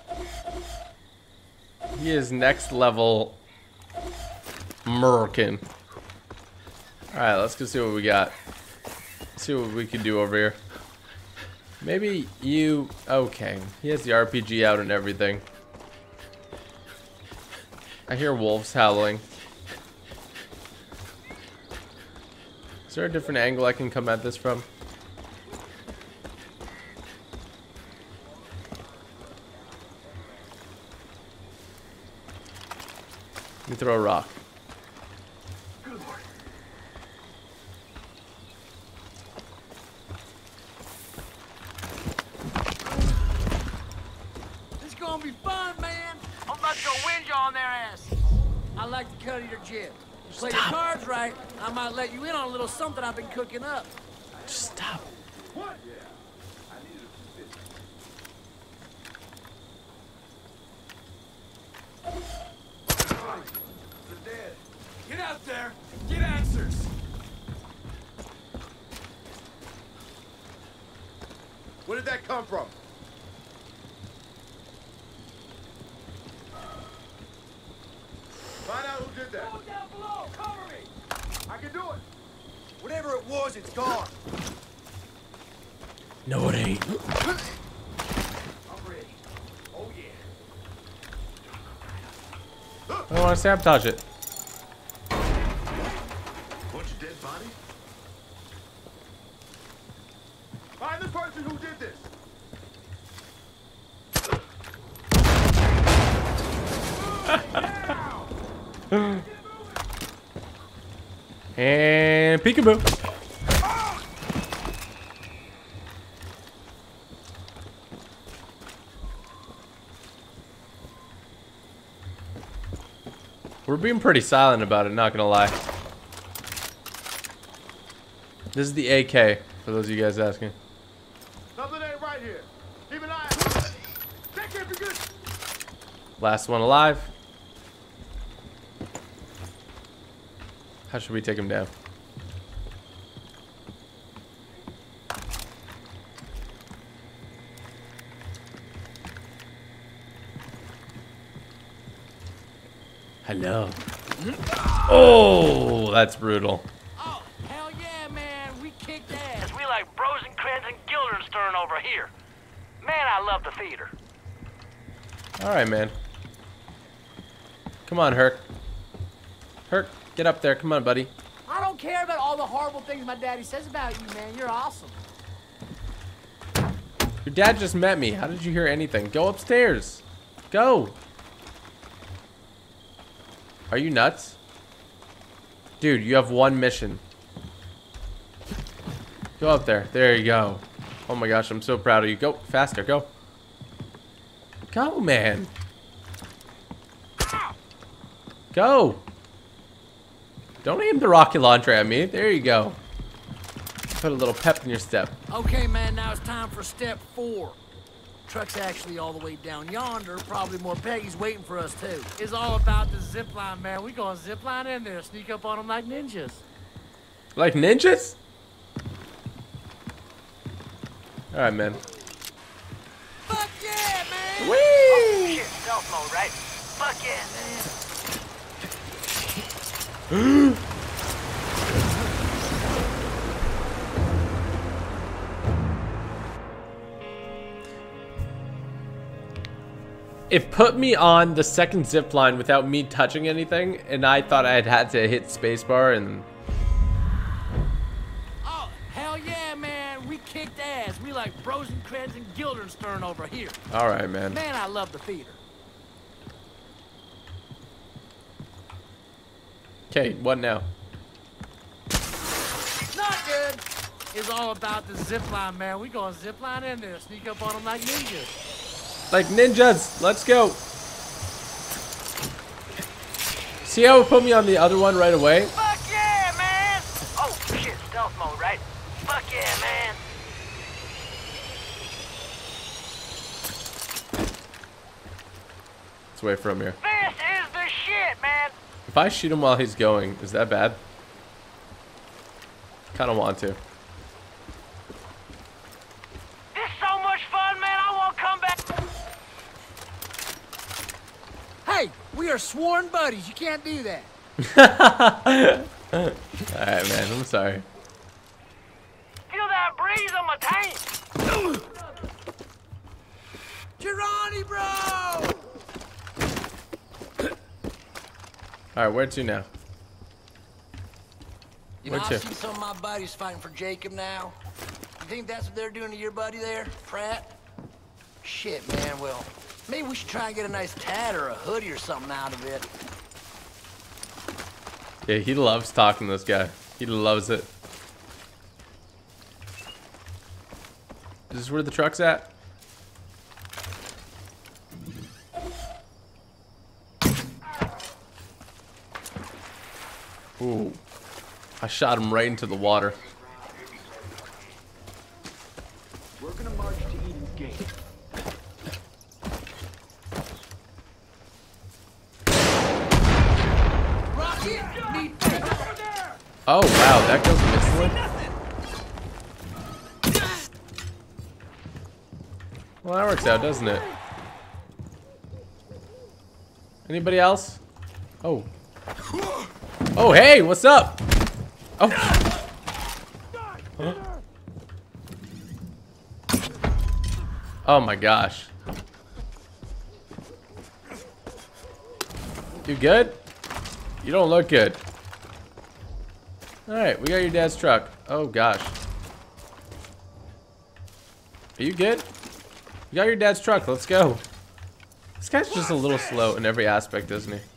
He is next level Merkin. Alright, let's go see what we got. See what we can do over here. Maybe you... Okay. He has the R P G out and everything. I hear wolves howling. Is there a different angle I can come at this from? Let me throw a rock. This gonna be fun, man. I'm about to go whinge on their ass. I like the cut of your jib. You play your cards right, I might let you in on a little something I've been cooking up. Just stop. What? They're dead. Get out there. Get answers. Where did that come from? Find out who did that. Go down below. Cover me. I can do it. Whatever it was, it's gone. No, it ain't. I'm ready. Oh yeah. I don't want to sabotage it. Bunch of dead bodies? Find the person who did this. And peekaboo. being pretty silent about it, not gonna lie. This is the A K, for those of you guys asking. Something ain't right here. Keep an eye out. Take care, be good. Last one alive. How should we take him down? Hello. Oh, that's brutal. Oh, hell yeah, man. We kicked ass. We like Rosencrantz and Guildenstern over here. Man, I love the theater. All right, man. Come on, Herc. Herc, get up there. Come on, buddy. I don't care about all the horrible things my daddy says about you, man. You're awesome. Your dad just met me. How did you hear anything? Go upstairs. Go. Are you nuts? Dude, you have one mission. Go up there. There you go. Oh my gosh, I'm so proud of you. Go faster. Go. Go, man. Go. Don't aim the rocket launcher at me. There you go. Put a little pep in your step. Okay, man, now it's time for step four. Truck's actually all the way down yonder. Probably more Peggy's waiting for us, too. It's all about the zip line, man. We gonna zip line in there, sneak up on them like ninjas. Like ninjas? All right, man. Fuck yeah, man! Whee! Oh, shit, stealth mode, right? Fuck yeah, man! It put me on the second zip line without me touching anything, and I thought I had had to hit spacebar and... Oh, hell yeah, man. We kicked ass. We like Rosencrantz and Guildenstern over here. All right, man. Man, I love the theater. Okay, what now? Not good. It's all about the zip line, man. We gonna zip line in there, sneak up on them like ninjas. Like ninjas. Let's go. See how it put me on the other one right away? Fuck yeah, man! Oh, shit, stealth mode, right? Fuck yeah, man! Let's wait for him here. This is the shit, man! If I shoot him while he's going, is that bad? Kind of want to. This is so much fun, man! I won't come back! Hey, we are sworn buddies. You can't do that. Alright, man. I'm sorry. Feel that breeze on my tank. Girani, bro! Alright, where to now? You Where know, I to? see some of my buddies fighting for Jacob now. You think that's what they're doing to your buddy there, Pratt? Shit, man, well, maybe we should try and get a nice tat or a hoodie or something out of it. Yeah, he loves talking to this guy. He loves it. Is this where the truck's at? Ooh. I shot him right into the water. We're gonna march to Eden's Gate. Oh wow, that goes instantly. Well, that works out, doesn't it? Anybody else? Oh. Oh, hey, what's up? Oh. Huh? Oh my gosh. You good? You don't look good. Alright, we got your dad's truck. Oh gosh. Are you good? You got your dad's truck, let's go. This guy's just a little slow in every aspect, isn't he?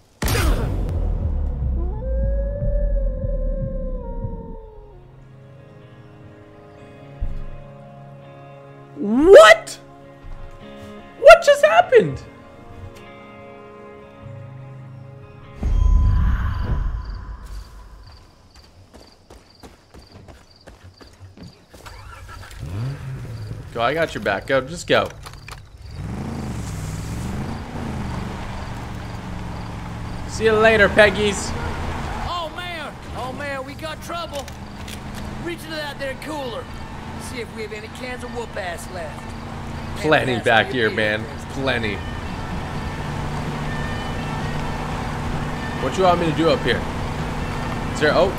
What? What just happened? Go, I got your back. Go, just go. See you later, Peggies. Oh man, oh man, we got trouble. Reach into that there cooler. See if we have any cans of whoop ass left. Plenty back here, man. Plenty. What you want me to do up here? Is there? Oh.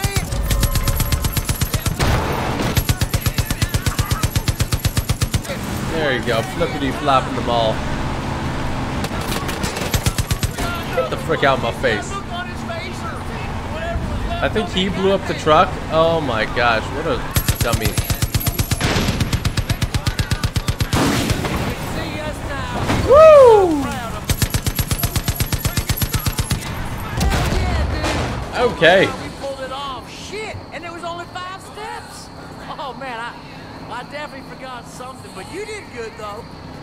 There you go. Flippity flopping them all. Get the frick out of my face. I think he blew up the truck. Oh my gosh, what a dummy. Woo! Okay. We pulled it off. Shit, and it was only five steps. Oh man, I, I definitely forgot something, but you did good though.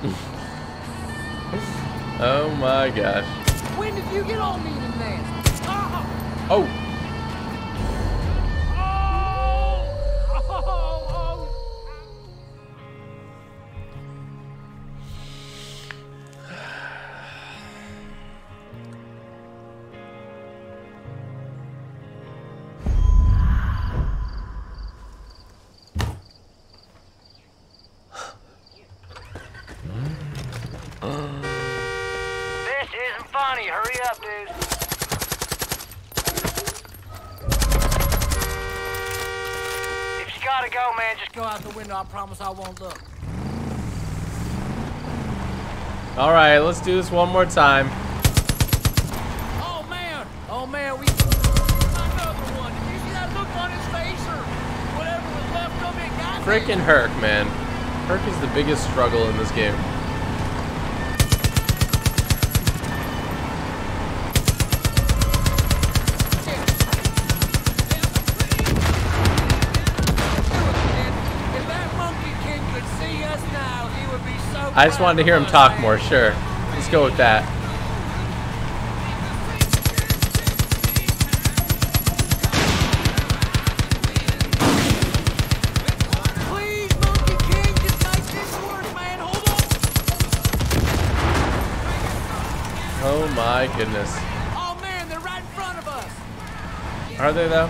Oh my gosh. When did you get on me then? Oh. Oh. This isn't funny. Hurry up, dude. If you gotta go, man, just Go out the window. I promise I won't look. All right, let's do this one more time. Oh man, oh man, we another one. Did you see that look on his face or whatever was left of it? God Frickin' Herc, man. Herc is the biggest struggle in this game. I just wanted to hear him talk more, sure. Let's go with that. Please, Monkey King, just make this work, man. Hold on. Oh my goodness. Oh man, they're right in front of us. Are they though?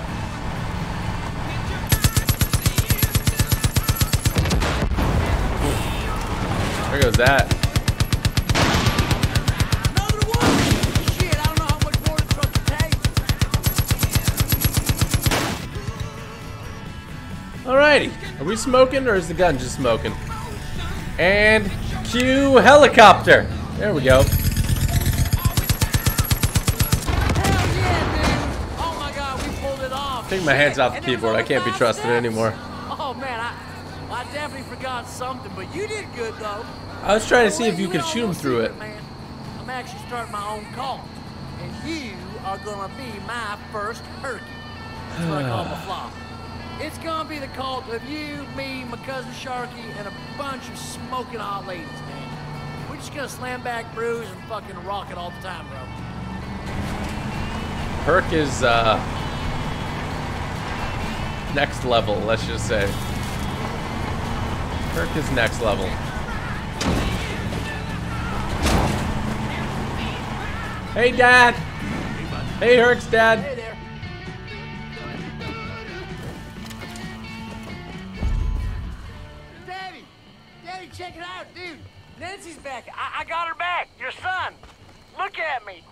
There goes that. Another one. Shit, I don't know how much more the truck can take. Alrighty. Are we smoking or is the gun just smoking? And cue helicopter. There we go. Oh my god, we pulled it off. Take my hands off the keyboard. I can't be trusted anymore. Oh man, I, I definitely forgot something, but you did good though. I was trying to see if you could shoot him through it. Man, I'm actually starting my own cult, and you are gonna be my first turkey. That's what I call my flock. It's gonna be the cult of you, me, my cousin Sharky, and a bunch of smoking hot ladies, man. We're just gonna slam back brews and fucking rock it all the time, bro. Herc is uh, next level, let's just say. Herc is next level. Hey, Dad. Hey, Herc's dad. Hey there. Daddy, Daddy, check it out, dude. Nancy's back. I, I got her back. Your son. Look at me.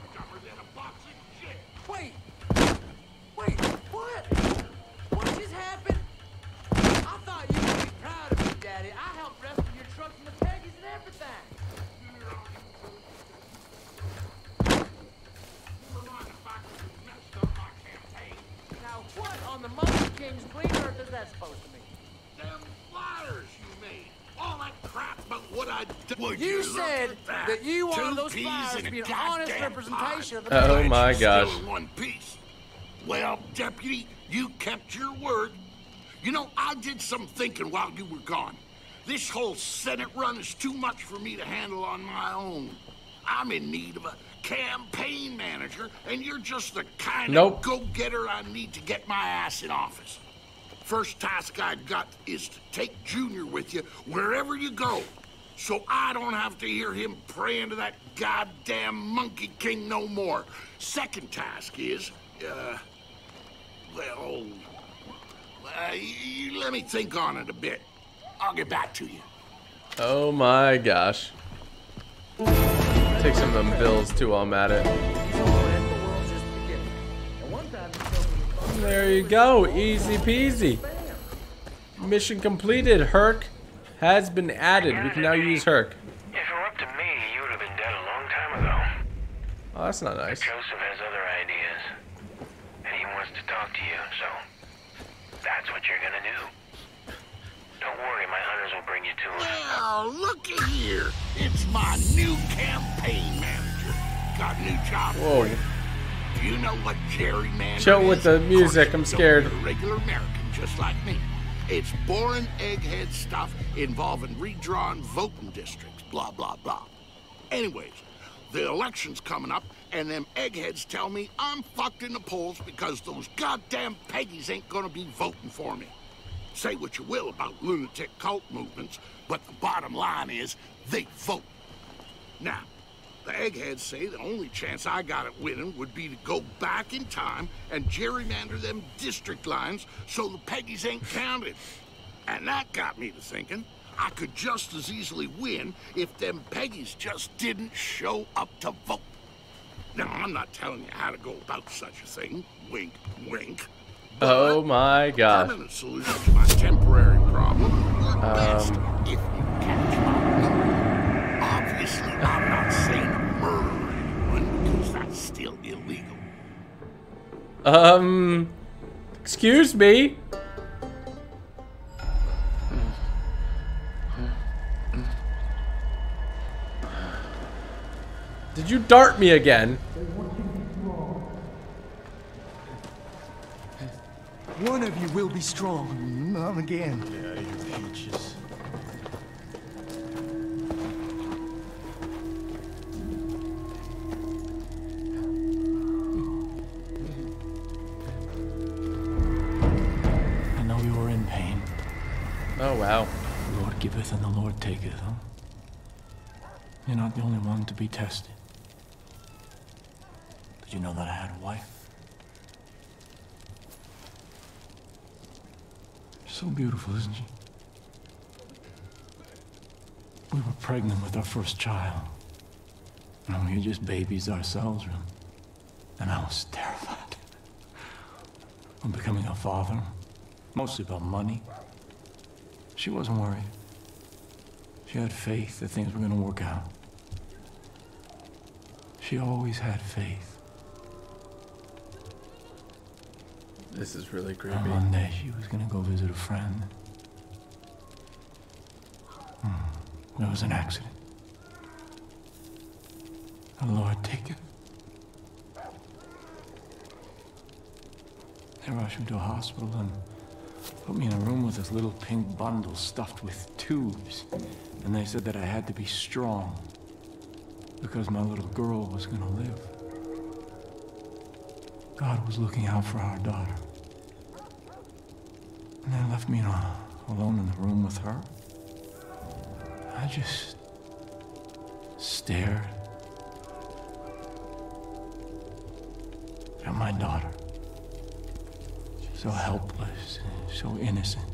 Wait. Wait, what? What just happened? I thought you would be proud of me, Daddy. I helped rescue your truck from the Peggies and everything. Now, what on the Monkey King's green earth is that supposed to mean? Them flyers you made. All that crap about what I did. Would You you said look at that? that you wanted Two those peas flyers in to a be an honest goddamn representation of the pod. Oh Peggies. my Still gosh. in one piece. Well, Deputy, you kept your word. You know, I did some thinking while you were gone. This whole Senate run is too much for me to handle on my own. I'm in need of a campaign manager, and you're just the kind Nope. of go-getter I need to get my ass in office. First task I got is to take Junior with you wherever you go, so I don't have to hear him praying to that goddamn Monkey King no more. Second task is, uh, well, uh, you let me think on it a bit. I'll get back to you. Oh my gosh. Take some of them bills too while I'm at it. There you go, easy peasy. Mission completed. Herc has been added. We can now use Herc. If it were up to me, you would have been dead a long time ago. Oh, that's not nice. Joseph has other ideas, and he wants to talk to you, so that's what you're gonna do. Don't worry, my hunters will bring you to him. Well, looky here. It's my new campaign manager. Got a new job Whoa. for you. Do you know what gerrymandering is? Chill with the music, I'm scared. You're a regular American, just like me. It's boring egghead stuff involving redrawn voting districts, blah, blah, blah. Anyways, the election's coming up, and them eggheads tell me I'm fucked in the polls because those goddamn Peggies ain't gonna be voting for me. Say what you will about lunatic cult movements, but the bottom line is they vote. Now, the eggheads say the only chance I got at winning would be to go back in time and gerrymander them district lines so the Peggies ain't counted. And that got me to thinking I could just as easily win if them Peggies just didn't show up to vote. Now, I'm not telling you how to go about such a thing. Wink, wink. Oh my gosh. Permanent solution to my temporary problem. Best Um, if you catch my number. Obviously, I'm not saying murder anyone because that's still illegal. Um, excuse me. Did you dart me again? One of you will be strong. Not again. Yeah, you peaches. I know you are in pain. Oh, wow. The Lord giveth and the Lord taketh, huh? You're not the only one to be tested. Did you know that I had a wife? So beautiful, isn't she? We were pregnant with our first child. And we were just babies ourselves, really. And I was terrified of becoming a father. Mostly about money. She wasn't worried. She had faith that things were going to work out. She always had faith. This is really creepy. And one day she was gonna go visit a friend. Hmm. There was an accident. The Lord take it. They rushed me to a hospital and put me in a room with this little pink bundle stuffed with tubes. And they said that I had to be strong because my little girl was gonna live. God was looking out for our daughter. And they left me in a, alone in the room with her. I just stared at my daughter. So helpless, so innocent.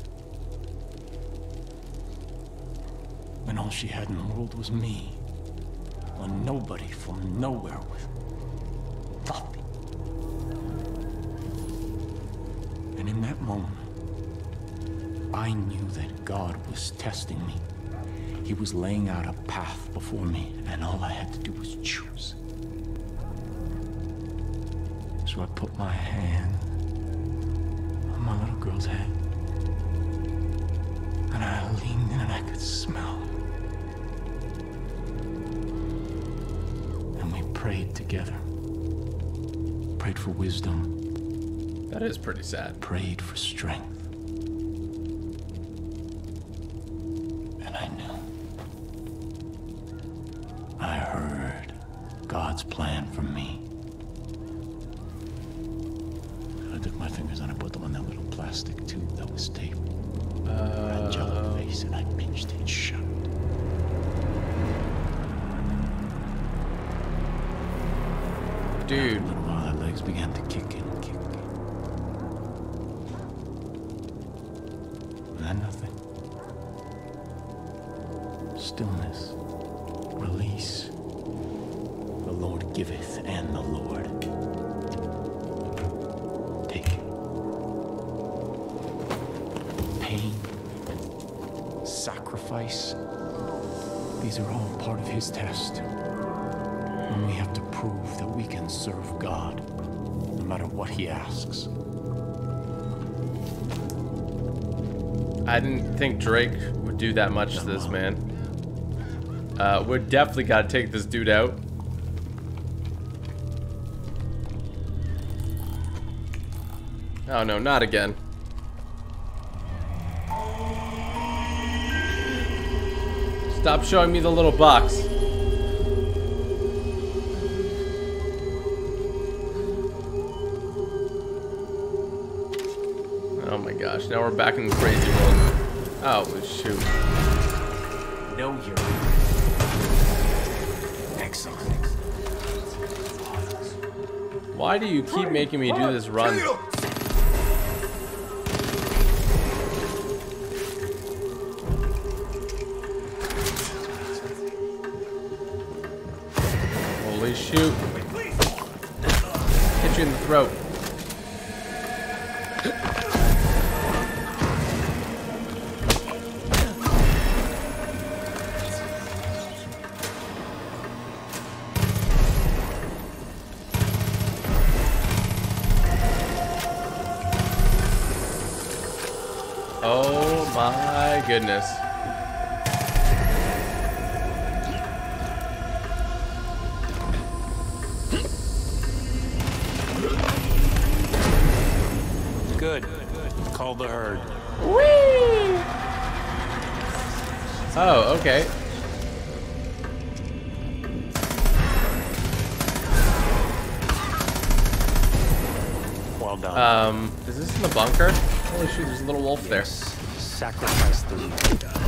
When all she had in the world was me. A nobody from nowhere with nothing. And in that moment, I knew that God was testing me. He was laying out a path before me, and all I had to do was choose. So I put my hand on my little girl's head, and I leaned in and I could smell her. And we prayed together. Prayed for wisdom. That is pretty sad. Prayed for strength. And I knew. I heard God's plan for me. I took my fingers and I put them on that little plastic plastic tube that was taped. Uh, I jumped the face and I pinched it shut. Dude. Little while, my legs began to kick in and kick in. And then nothing. Stillness. Release. The Lord giveth, and the Lord taketh. Pain, sacrifice, these are all part of his test. And we have to prove that we can serve God, no matter what he asks. I didn't think Drake would do that much to this man. Uh, we're definitely gotta take this dude out. Oh no, not again. Stop showing me the little box. Oh my gosh, now we're back in the crazy world. Oh shoot. No, you're excellent. Why do you keep making me do this run? Holy shoot. Hit you in the throat. Oh my goodness. Good. Call the herd. Whee! Oh, okay. Well done. Um, is this in the bunker? Holy shoot, there's a little wolf there. Sacrifice the lead.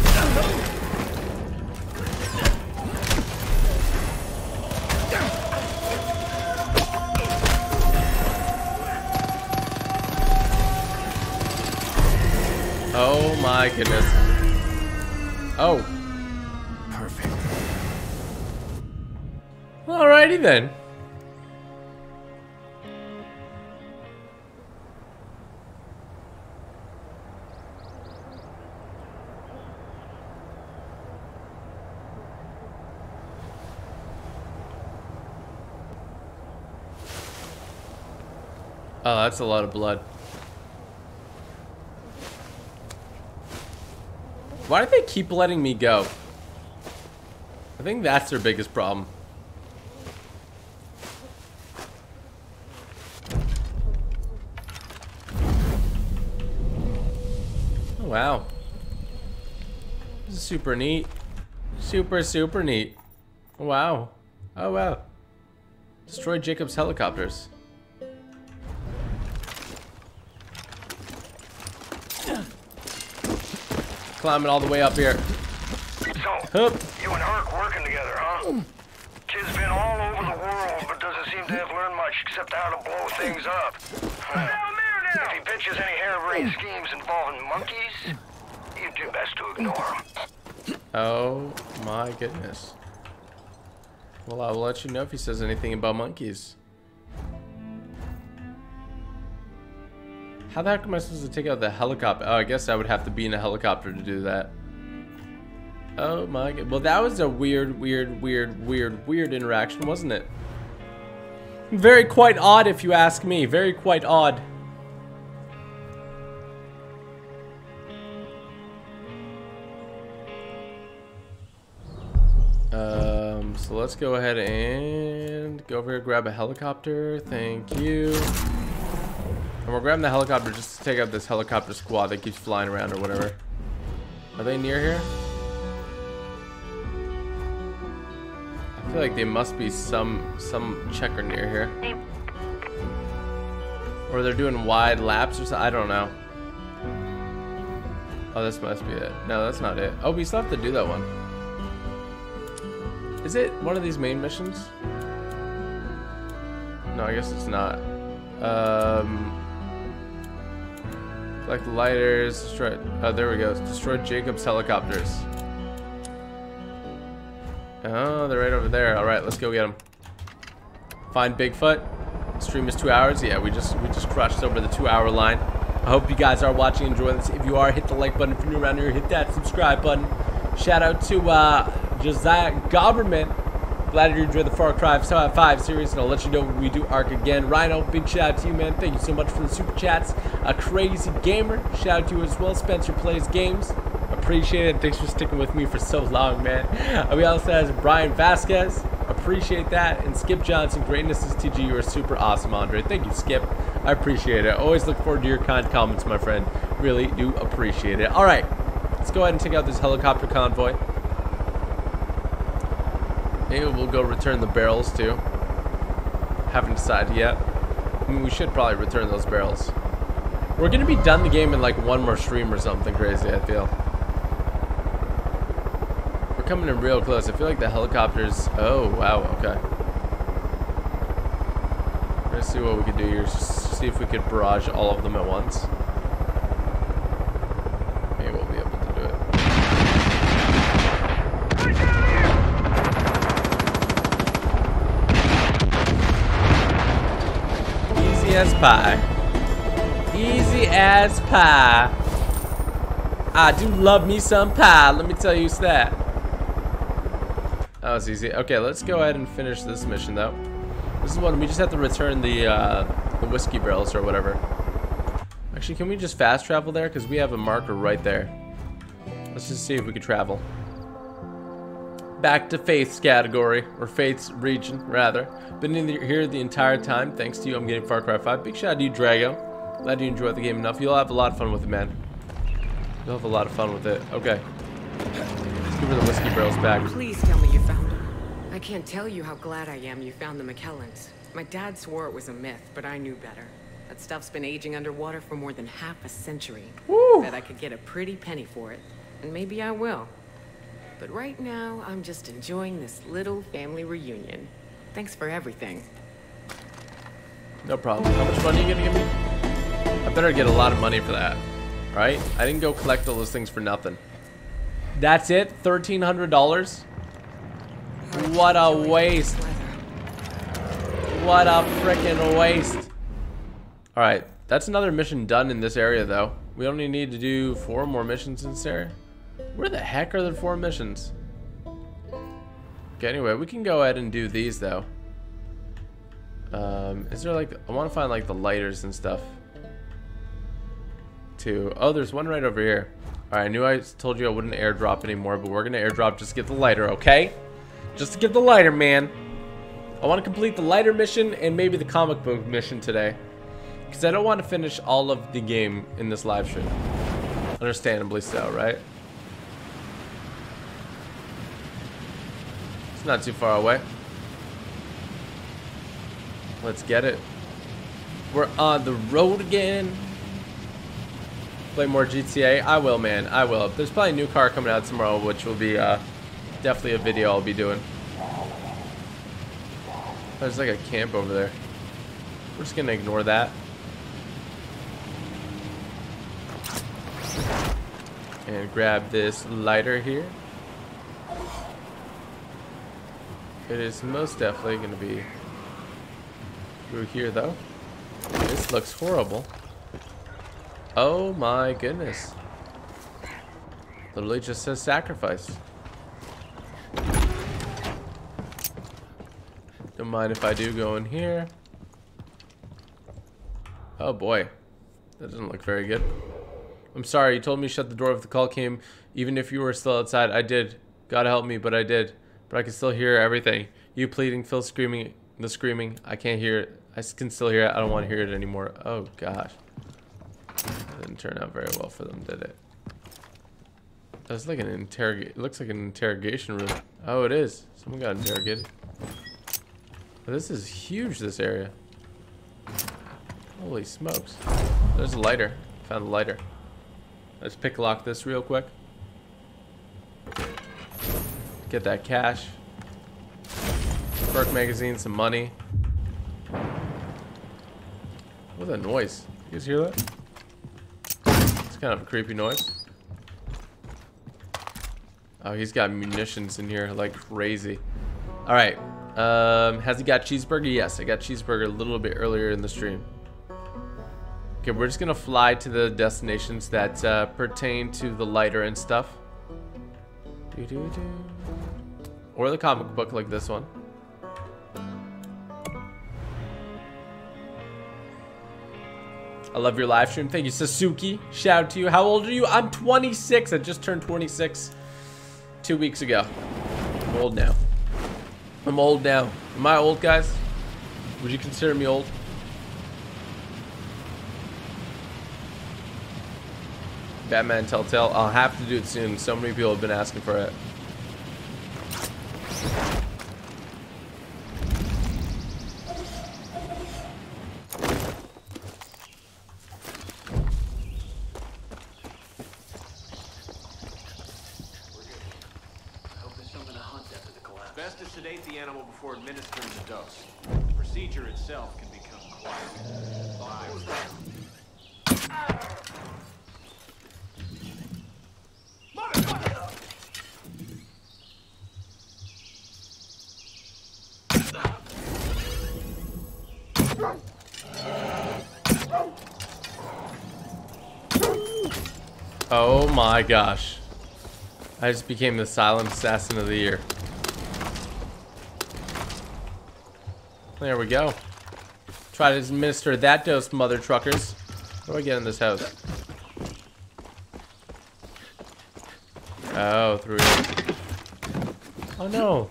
Oh my goodness. Oh. Perfect. Alrighty then. Oh, that's a lot of blood. Why do they keep letting me go? I think that's their biggest problem. Oh, wow. This is super neat. Super, super neat. Wow. Oh, wow. Destroy Jacob's helicopters. Climbing all the way up here. So, Hup. you and Herc working together, huh? Kid's been all over the world, but doesn't seem to have learned much except how to blow things up. If he pitches any harebrained schemes involving monkeys, you do best to ignore him. Oh my goodness. Well, I will let you know if he says anything about monkeys. How the heck am I supposed to take out the helicopter? Oh, I guess I would have to be in a helicopter to do that. Oh my god. Well, that was a weird, weird, weird, weird, weird interaction, wasn't it? Very quite odd, if you ask me. Very quite odd. Um, so let's go ahead and go over here, grab a helicopter. Thank you. And we're grabbing the helicopter just to take out this helicopter squad that keeps flying around or whatever. Are they near here? I feel like they must be some some checker near here. Or they're doing wide laps or something. I don't know. Oh, this must be it. No, that's not it. Oh, we still have to do that one. Is it one of these main missions? No, I guess it's not. Um, collect the lighters. Destroy. Oh, there we go. Destroy Jacob's helicopters. Oh, they're right over there. All right, let's go get them. Find Bigfoot. Stream is two hours. Yeah, we just we just crushed over the two-hour line. I hope you guys are watching, enjoying this. If you are, hit the like button. If you're new around here, hit that subscribe button. Shout out to uh, Josiah Government. Glad you enjoyed the Far Cry five series, and I'll let you know when we do Ark again. Rhino, big shout out to you, man. Thank you so much for the super chats. A Crazy Gamer, shout out to you as well. Spencer Plays Games, appreciate it. Thanks for sticking with me for so long, man. Uh, we also have Brian Vasquez, appreciate that. And Skip Johnson, greatness is T G. You are super awesome, Andre. Thank you, Skip. I appreciate it. Always look forward to your kind comments, my friend. Really do appreciate it. All right, let's go ahead and take out this helicopter convoy. Maybe we'll go return the barrels too. Haven't decided yet. I mean, we should probably return those barrels. We're gonna be done the game in like one more stream or something crazy, I feel. We're coming in real close. I feel like the helicopters. Oh, wow, okay. Let's see what we can do here. See if we could barrage all of them at once. Maybe we'll be able to do it. Easy as pie. Easy as pie. I do love me some pie. Let me tell you that. That was easy. Okay, let's go ahead and finish this mission though. This is one we just have to return the uh, the whiskey barrels or whatever. Actually, can we just fast travel there? Because we have a marker right there. Let's just see if we can travel. Back to Faith's category, or Faith's region, rather. Been in the, here the entire time. Thanks to you, I'm getting Far Cry five. Big shout out to you, Drago. Glad you enjoyed the game enough. You'll have a lot of fun with it, man. You'll have a lot of fun with it. Okay. Let's give her the whiskey barrels back. Please tell me you found them. I can't tell you how glad I am you found the McKellans. My dad swore it was a myth, but I knew better. That stuff's been aging underwater for more than half a century. Woo! Bet I could get a pretty penny for it, and maybe I will. But right now, I'm just enjoying this little family reunion. Thanks for everything. No problem. How much money are you gonna give me? I better get a lot of money for that. Right? I didn't go collect all those things for nothing. That's it? thirteen hundred dollars? What a waste. What a freaking waste. Alright, that's another mission done in this area though. We only need to do four more missions in this area. Where the heck are the four missions? Okay, anyway, we can go ahead and do these though. Um, is there like, I want to find like the lighters and stuff too. Oh, there's one right over here. Alright, I knew I told you I wouldn't airdrop anymore, but we're gonna airdrop just to get the lighter, okay? Just to get the lighter, man. I want to complete the lighter mission and maybe the comic book mission today. Because I don't want to finish all of the game in this live stream. Understandably so, right? It's not too far away. Let's get it. We're on the road again. Play more G T A. I will, man. I will. There's probably a new car coming out tomorrow, which will be uh, definitely a video I'll be doing. There's like a camp over there. We're just gonna ignore that. And grab this lighter here. It is most definitely gonna be through here though. This looks horrible. Oh my goodness. Literally just says sacrifice. Don't mind if I do go in here. Oh boy. That doesn't look very good. I'm sorry, you told me to shut the door if the call came, even if you were still outside. I did. God help me, but I did. But I can still hear everything. You pleading, Phil screaming, the screaming. I can't hear it. I can still hear it. I don't want to hear it anymore. Oh gosh. That didn't turn out very well for them, did it? That's like an interrogate. It looks like an interrogation room. Oh, it is. Someone got interrogated. This is huge, this area. Holy smokes. There's a lighter. Found a lighter. Let's pick lock this real quick. Get that cash. Perk magazine, some money. What's that noise? You guys hear that? It's kind of a creepy noise. Oh, he's got munitions in here like crazy. All right. Um, has he got cheeseburger? Yes, I got cheeseburger a little bit earlier in the stream. Okay, we're just gonna fly to the destinations that uh, pertain to the lighter and stuff. Doo -doo -doo. Or the comic book like this one. I love your live stream. Thank you, Sasuke. Shout out to you. How old are you? I'm twenty-six. I just turned twenty-six two weeks ago. I'm old now. I'm old now. Am I old, guys? Would you consider me old? Batman Telltale. I'll have to do it soon. So many people have been asking for it. Best to sedate the animal before administering the dose. The procedure itself can become quite violent. Oh my gosh. I just became the silent assassin of the year. There we go. Try to administer that dose, mother truckers. How do I get in this house? Oh, through here. Oh no.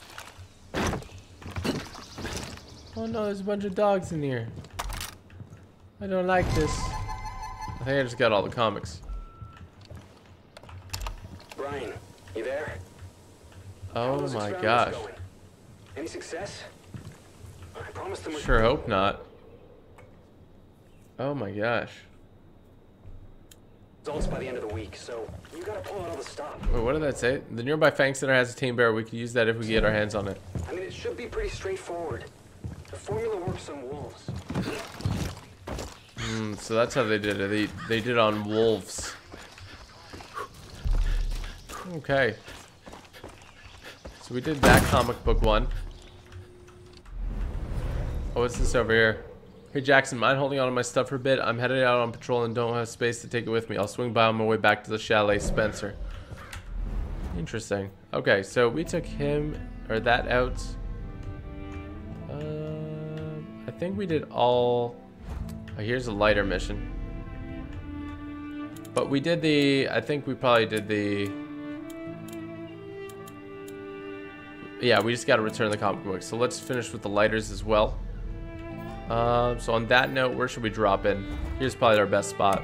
Oh no, there's a bunch of dogs in here. I don't like this. I think I just got all the comics. Brian, you there? Oh my gosh. Any success? I promised them. Sure hope not. Oh my gosh. Results by the end of the week, so you gotta pull out all the stop. Wait, what did that say? The nearby Fang Center has a tame bear. We could use that if we get our hands on it. I mean, it should be pretty straightforward. The formula works on wolves. Hmm, so that's how they did it. They, they did it on wolves. Okay. So we did that comic book one. Oh, what's this over here? Hey Jackson, mind holding on to my stuff for a bit? I'm headed out on patrol and don't have space to take it with me. I'll swing by on my way back to the chalet, Spencer. Interesting. Okay, so we took him or that out. Uh, I think we did all. Oh, here's a lighter mission. But we did the. I think we probably did the. Yeah, we just got to return the comic book. So let's finish with the lighters as well. Um, so on that note, where should we drop in? Here's probably our best spot.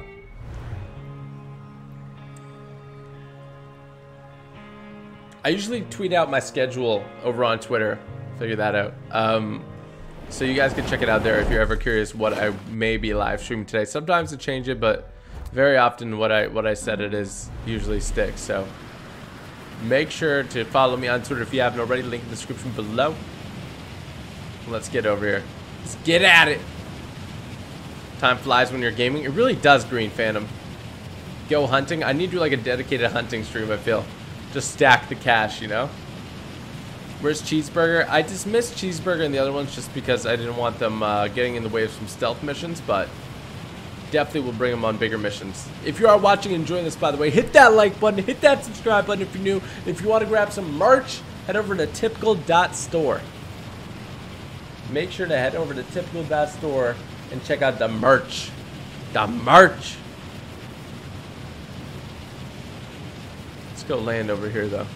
I usually tweet out my schedule over on Twitter. Figure that out. Um, so you guys can check it out there if you're ever curious what I may be live streaming today. Sometimes I change it, but very often what I what I said it is usually sticks. So make sure to follow me on Twitter if you haven't already. Link in the description below. Let's get over here. Let's get at it. Time flies when you're gaming. It really does, Green Phantom. Go hunting. I need to do like a dedicated hunting stream, I feel. Just stack the cash, you know? Where's Cheeseburger? I dismissed Cheeseburger and the other ones just because I didn't want them uh, getting in the way of some stealth missions, but definitely will bring them on bigger missions. If you are watching and enjoying this, by the way, hit that like button, hit that subscribe button if you're new. If you want to grab some merch, head over to typical dot store. Make sure to head over to typical dot store and check out the merch. The merch. Let's go land over here, though.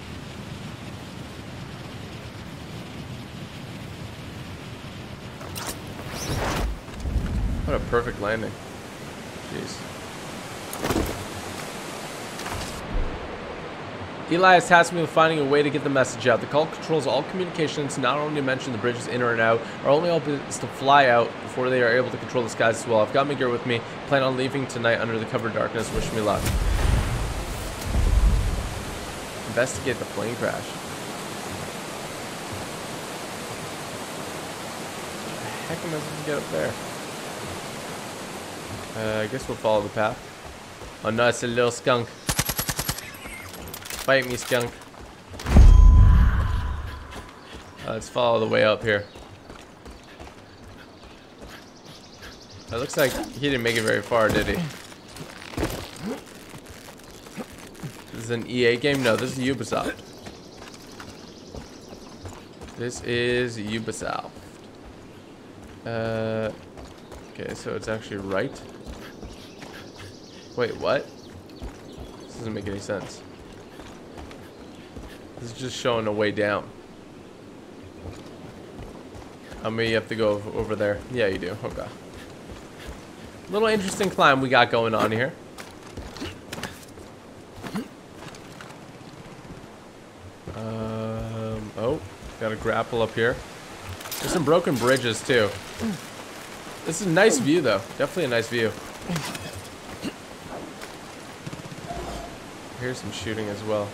What a perfect landing. Jeez. Eli has tasked me with finding a way to get the message out. The cult controls all communications, not only to mention the bridges in or out. Our only hope is to fly out before they are able to control the skies as well. I've got my gear with me. Plan on leaving tonight under the cover of darkness. Wish me luck. Investigate the plane crash. What the heck am I supposed to get up there? Uh, I guess we'll follow the path. Oh no, it's a little skunk. Bite me, skunk. Uh, let's follow the way up here. It looks like he didn't make it very far, did he? This is an E A game? No, this is Ubisoft. This is Ubisoft. Uh, okay, so it's actually right. Wait, what? This doesn't make any sense. This is just showing a way down. How many you have to go over there? Yeah, you do. Okay. Little interesting climb we got going on here. Um, oh, got a grapple up here. There's some broken bridges too. This is a nice view though. Definitely a nice view. Here's some shooting as well.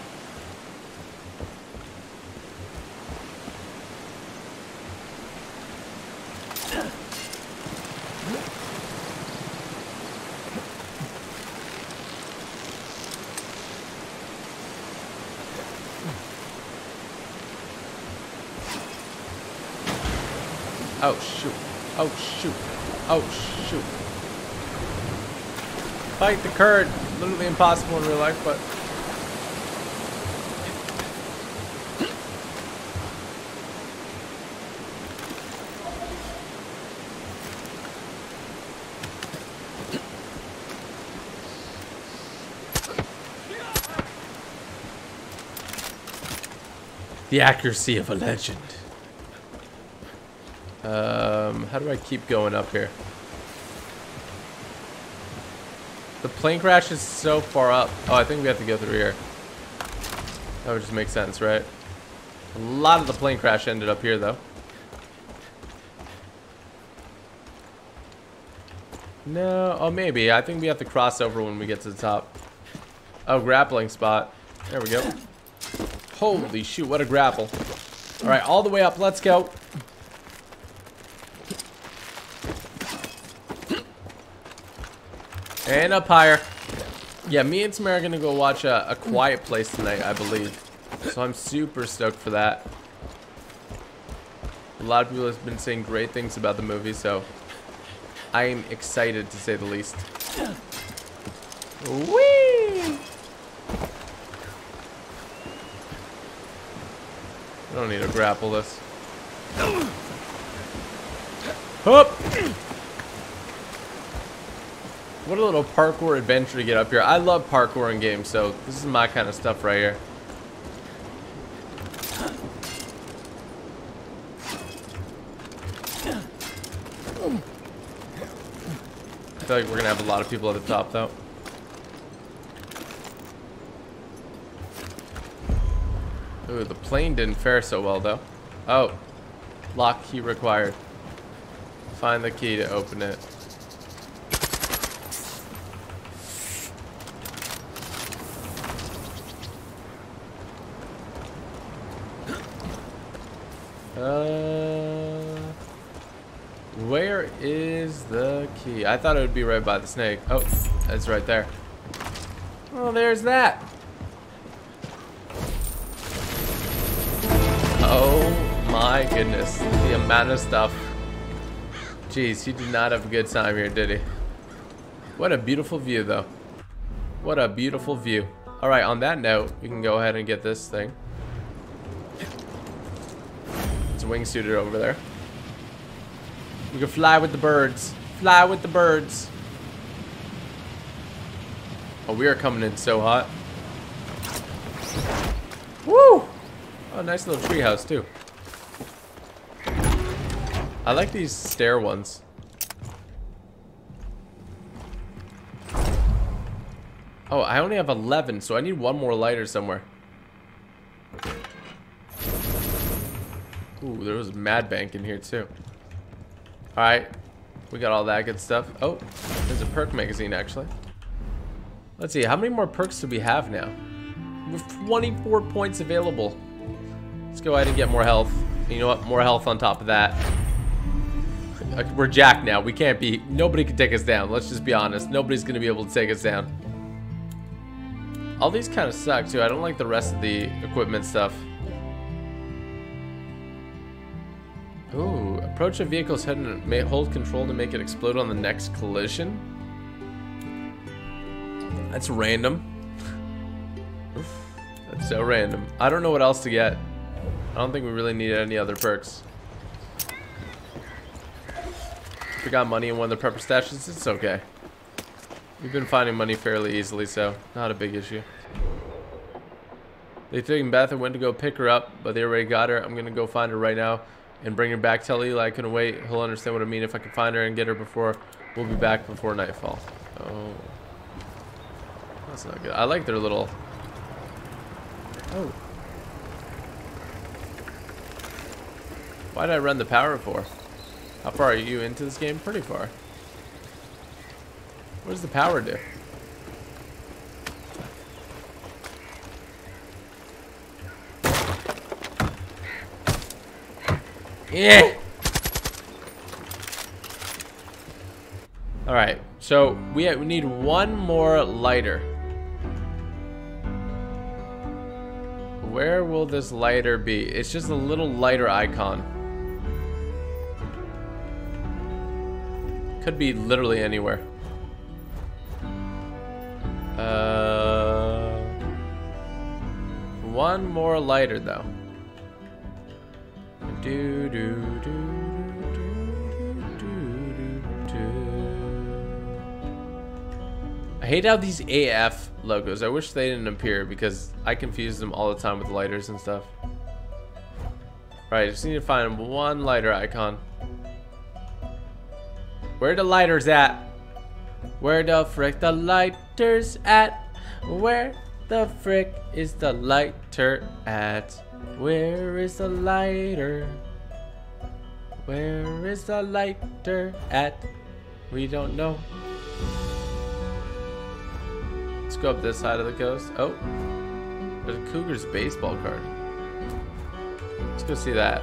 Oh shoot. Oh shoot. Oh shoot. Fight the current. Literally impossible in real life, but the accuracy of a legend. Um, how do I keep going up here? The plane crash is so far up. Oh, I think we have to go through here. That would just make sense, right? A lot of the plane crash ended up here, though. No, oh, maybe. I think we have to cross over when we get to the top. Oh, grappling spot. There we go. Holy shoot, what a grapple. All right, all the way up. Let's go. And up higher. Yeah, me and Tamara are gonna go watch a, a Quiet Place tonight, I believe. So I'm super stoked for that. A lot of people have been saying great things about the movie, so I am excited to say the least. Whee! I don't need to grapple this. Hup! What a little parkour adventure to get up here. I love parkour in games, so this is my kind of stuff right here. I feel like we're gonna have a lot of people at the top, though. Ooh, the plane didn't fare so well, though. Oh, lock key required. Find the key to open it. Uh, where is the key? I thought it would be right by the snake. Oh, it's right there. Oh, there's that. Oh my goodness, the amount of stuff. Jeez, he did not have a good time here, did he? What a beautiful view, though. What a beautiful view. All right, on that note, we can go ahead and get this thing. Wingsuited over there. We can fly with the birds. Fly with the birds. Oh, we are coming in so hot. Woo! Oh, nice little treehouse too. I like these stair ones. Oh, I only have eleven, so I need one more lighter somewhere. Ooh, there was a Mad Bank in here too. Alright. We got all that good stuff. Oh, there's a perk magazine actually. Let's see, how many more perks do we have now? We have twenty-four points available. Let's go ahead and get more health. You know what? More health on top of that. We're jacked now. We can't be... Nobody can take us down. Let's just be honest. Nobody's going to be able to take us down. All these kind of suck too. I don't like the rest of the equipment stuff. Ooh, approach a vehicle's head and may hold control to make it explode on the next collision. That's random. That's so random. I don't know what else to get. I don't think we really need any other perks. If we got money in one of the prepper stashes, it's okay. We've been finding money fairly easily, so not a big issue. They took Beth and went to go pick her up, but they already got her. I'm gonna go find her right now and bring her back. Tell Eli I couldn't wait. He'll understand what I mean if I can find her and get her before we'll be back before nightfall. Oh, that's not good. I like their little. Oh, why did I run the power for? How far are you into this game? Pretty far. What does the power do? Yeah. All right. So we we need one more lighter. Where will this lighter be? It's just a little lighter icon. Could be literally anywhere. Uh, one more lighter though. Do, do, do, do, do, do, do. I hate how these A F logos. I wish they didn't appear because I confuse them all the time with lighters and stuff. Right, I just need to find one lighter icon. Where the lighters at? Where the frick the lighters at? Where the frick is the lighter at? Where is the lighter? Where is the lighter at? We don't know. Let's go up this side of the coast. Oh, there's a Cougars baseball card. Let's go see that.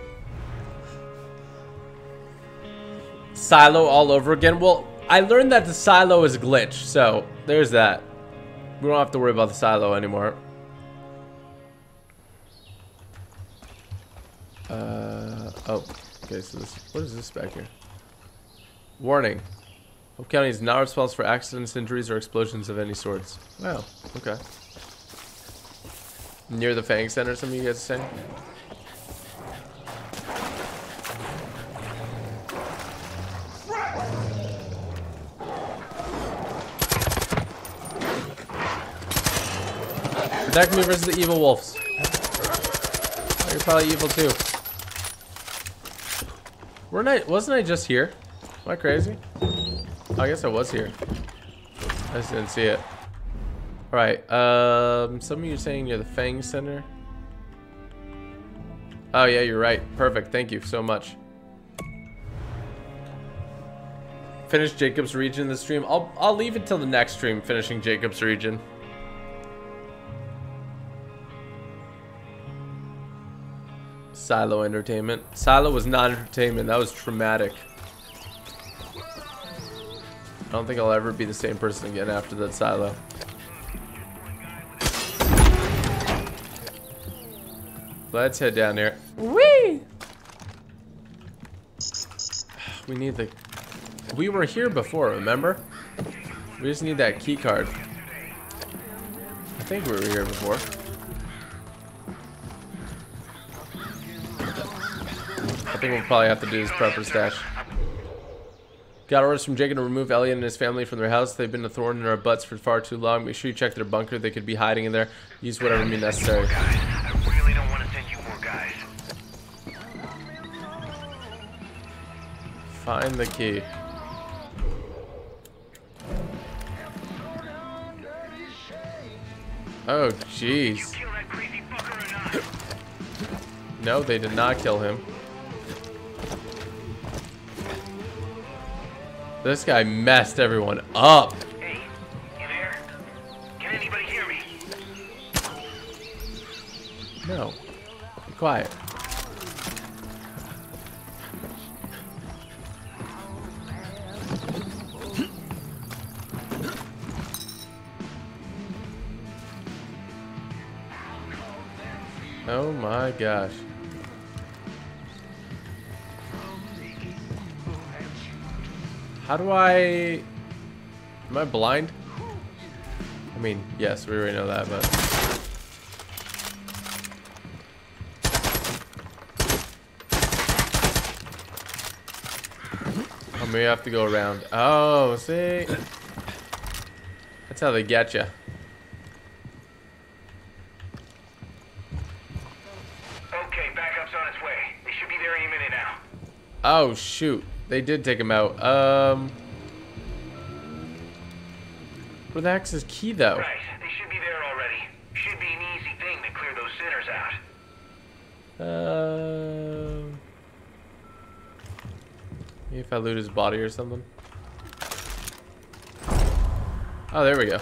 Silo all over again. Well, I learned that the silo is glitched, so there's that. We don't have to worry about the silo anymore. Uh oh. Okay, so this, what is this back here? Warning. Hope County is not responsible for accidents, injuries, or explosions of any sorts. Wow. Okay. Near the Fang Center, some of you guys are saying? Protect me versus the evil wolves. Oh, you're probably evil too. Weren't I? Wasn't I just here? Am I crazy? Oh, I guess I was here. I just didn't see it. All right. Um, some of you are saying you're the Fang Center. Oh yeah, you're right. Perfect. Thank you so much. Finish Jacob's region this stream. I'll I'll leave it till the next stream. Finishing Jacob's region. Silo entertainment. Silo was not entertainment. That was traumatic. I don't think I'll ever be the same person again after that silo. Let's head down here. Whee! We need the... We were here before, remember? We just need that key card. I think we were here before. I think we'll probably have to do this prepper stash. Got orders from Jacob to remove Elliot and his family from their house. They've been a thorn in our butts for far too long. Make sure you check their bunker. They could be hiding in there. Use whatever means necessary. I really don't want to send you more guys. Find the key. Oh, jeez. No, they did not kill him. This guy messed everyone up. Hey, you there? Can anybody hear me? No. Be quiet. Oh my gosh. How do I... Am I blind? I mean, yes, we already know that, but... Oh, maybe I have to go around. Oh, see? That's how they get you. Okay, backup's on its way. They should be there any minute now. Oh, shoot. They did take him out. Um... Where the heck's his key, though? Right, they should be there already. Should be an easy thing to clear those sinners out. Um... Maybe if I loot his body or something. Oh, there we go.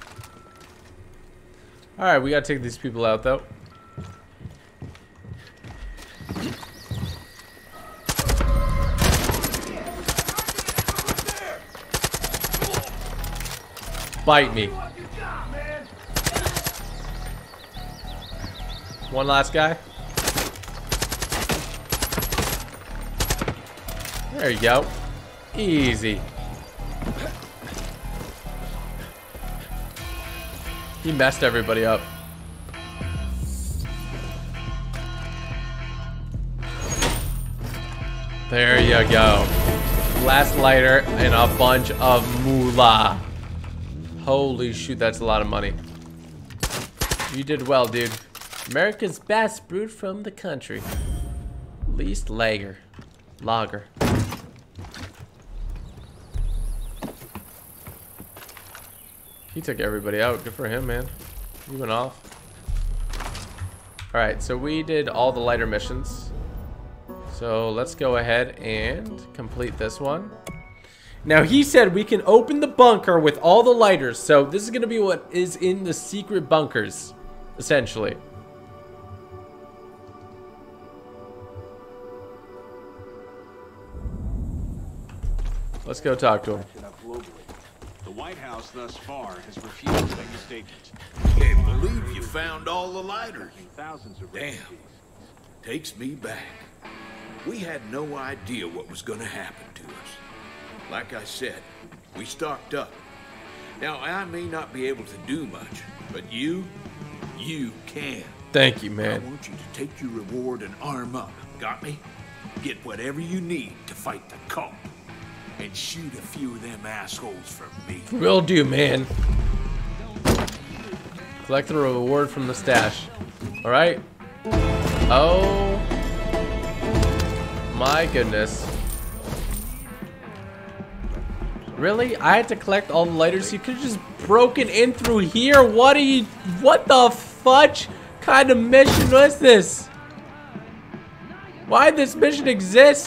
Alright, we gotta take these people out, though. Bite me. One last guy. There you go. Easy. He messed everybody up. There you go. Last lighter and a bunch of moolah. Holy shoot, that's a lot of money. You did well, dude. America's best brewed from the country. Least lager. Lager. He took everybody out. Good for him, man. He went off. Alright, so we did all the lighter missions. So let's go ahead and complete this one. Now, he said we can open the bunker with all the lighters. So this is going to be what is in the secret bunkers, essentially. Let's go talk to him. The White House thus far has refused to make a statement. Can't believe you found all the lighters. Thousands of Damn. Takes me back. We had no idea what was going to happen to us. Like I said, we stocked up. Now, I may not be able to do much, but you, you can. Thank you, man. I want you to take your reward and arm up. Got me? Get whatever you need to fight the cult. And shoot a few of them assholes for me. Will do, man. Collect the reward from the stash. Alright. Oh. My goodness. Really? I had to collect all the lighters? You could have just broken in through here. What are you... What the fudge kind of mission was this? Why did this mission exist?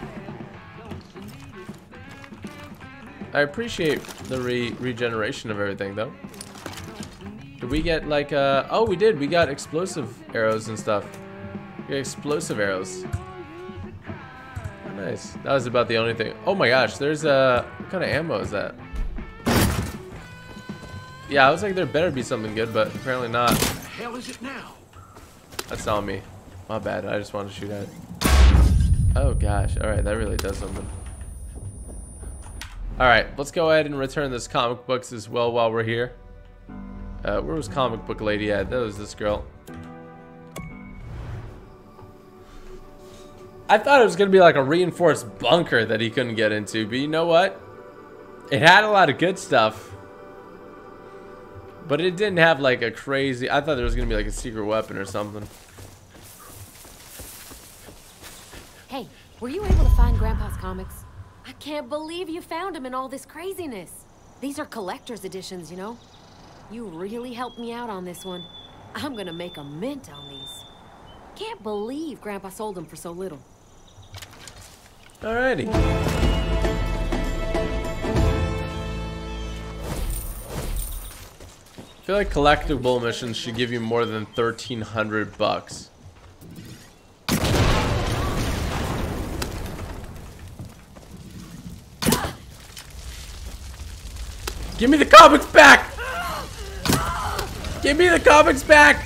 I appreciate the re regeneration of everything, though. Did we get, like, uh... Oh, we did. We got explosive arrows and stuff. We got explosive arrows. Nice. That was about the only thing. Oh my gosh, there's uh what kind of ammo is that? Yeah, I was like there better be something good, but apparently not. What the hell is it now? That's on me. My bad. I just wanted to shoot at it. Oh gosh. Alright, that really does something. Alright, let's go ahead and return this comic books as well while we're here. Uh, where was comic book lady at? That was this girl. I thought it was going to be like a reinforced bunker that he couldn't get into, but you know what? It had a lot of good stuff. But it didn't have like a crazy... I thought there was going to be like a secret weapon or something. Hey, were you able to find Grandpa's comics? I can't believe you found him in all this craziness. These are collector's editions, you know? You really helped me out on this one. I'm gonna make a mint on these. can't believe Grandpa sold them for so little. Alrighty. I feel like collectible missions should give you more than thirteen hundred bucks. Give me the comics back! Give me the comics back!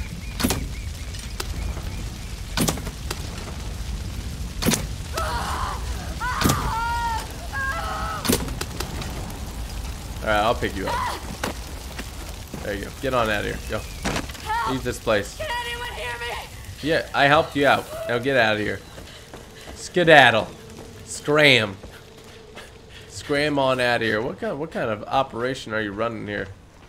Alright, I'll pick you up. There you go. Get on out of here. Go. Leave this place. Can anyone hear me? Yeah, I helped you out. Now get out of here. Skedaddle. Scram. Scram on out of here. What kind of, what kind of operation are you running here?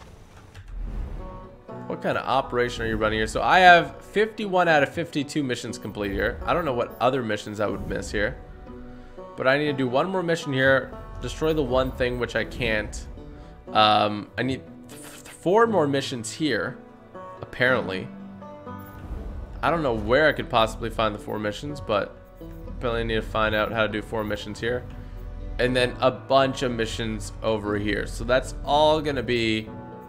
What kind of operation are you running here? So I have fifty-one out of fifty-two missions complete here. I don't know what other missions I would miss here. But I need to do one more mission here. Destroy the one thing which I can't. Um, I need four more missions here, apparently. I don't know where I could possibly find the four missions, but apparently I need to find out how to do four missions here. And then a bunch of missions over here. So that's all gonna be...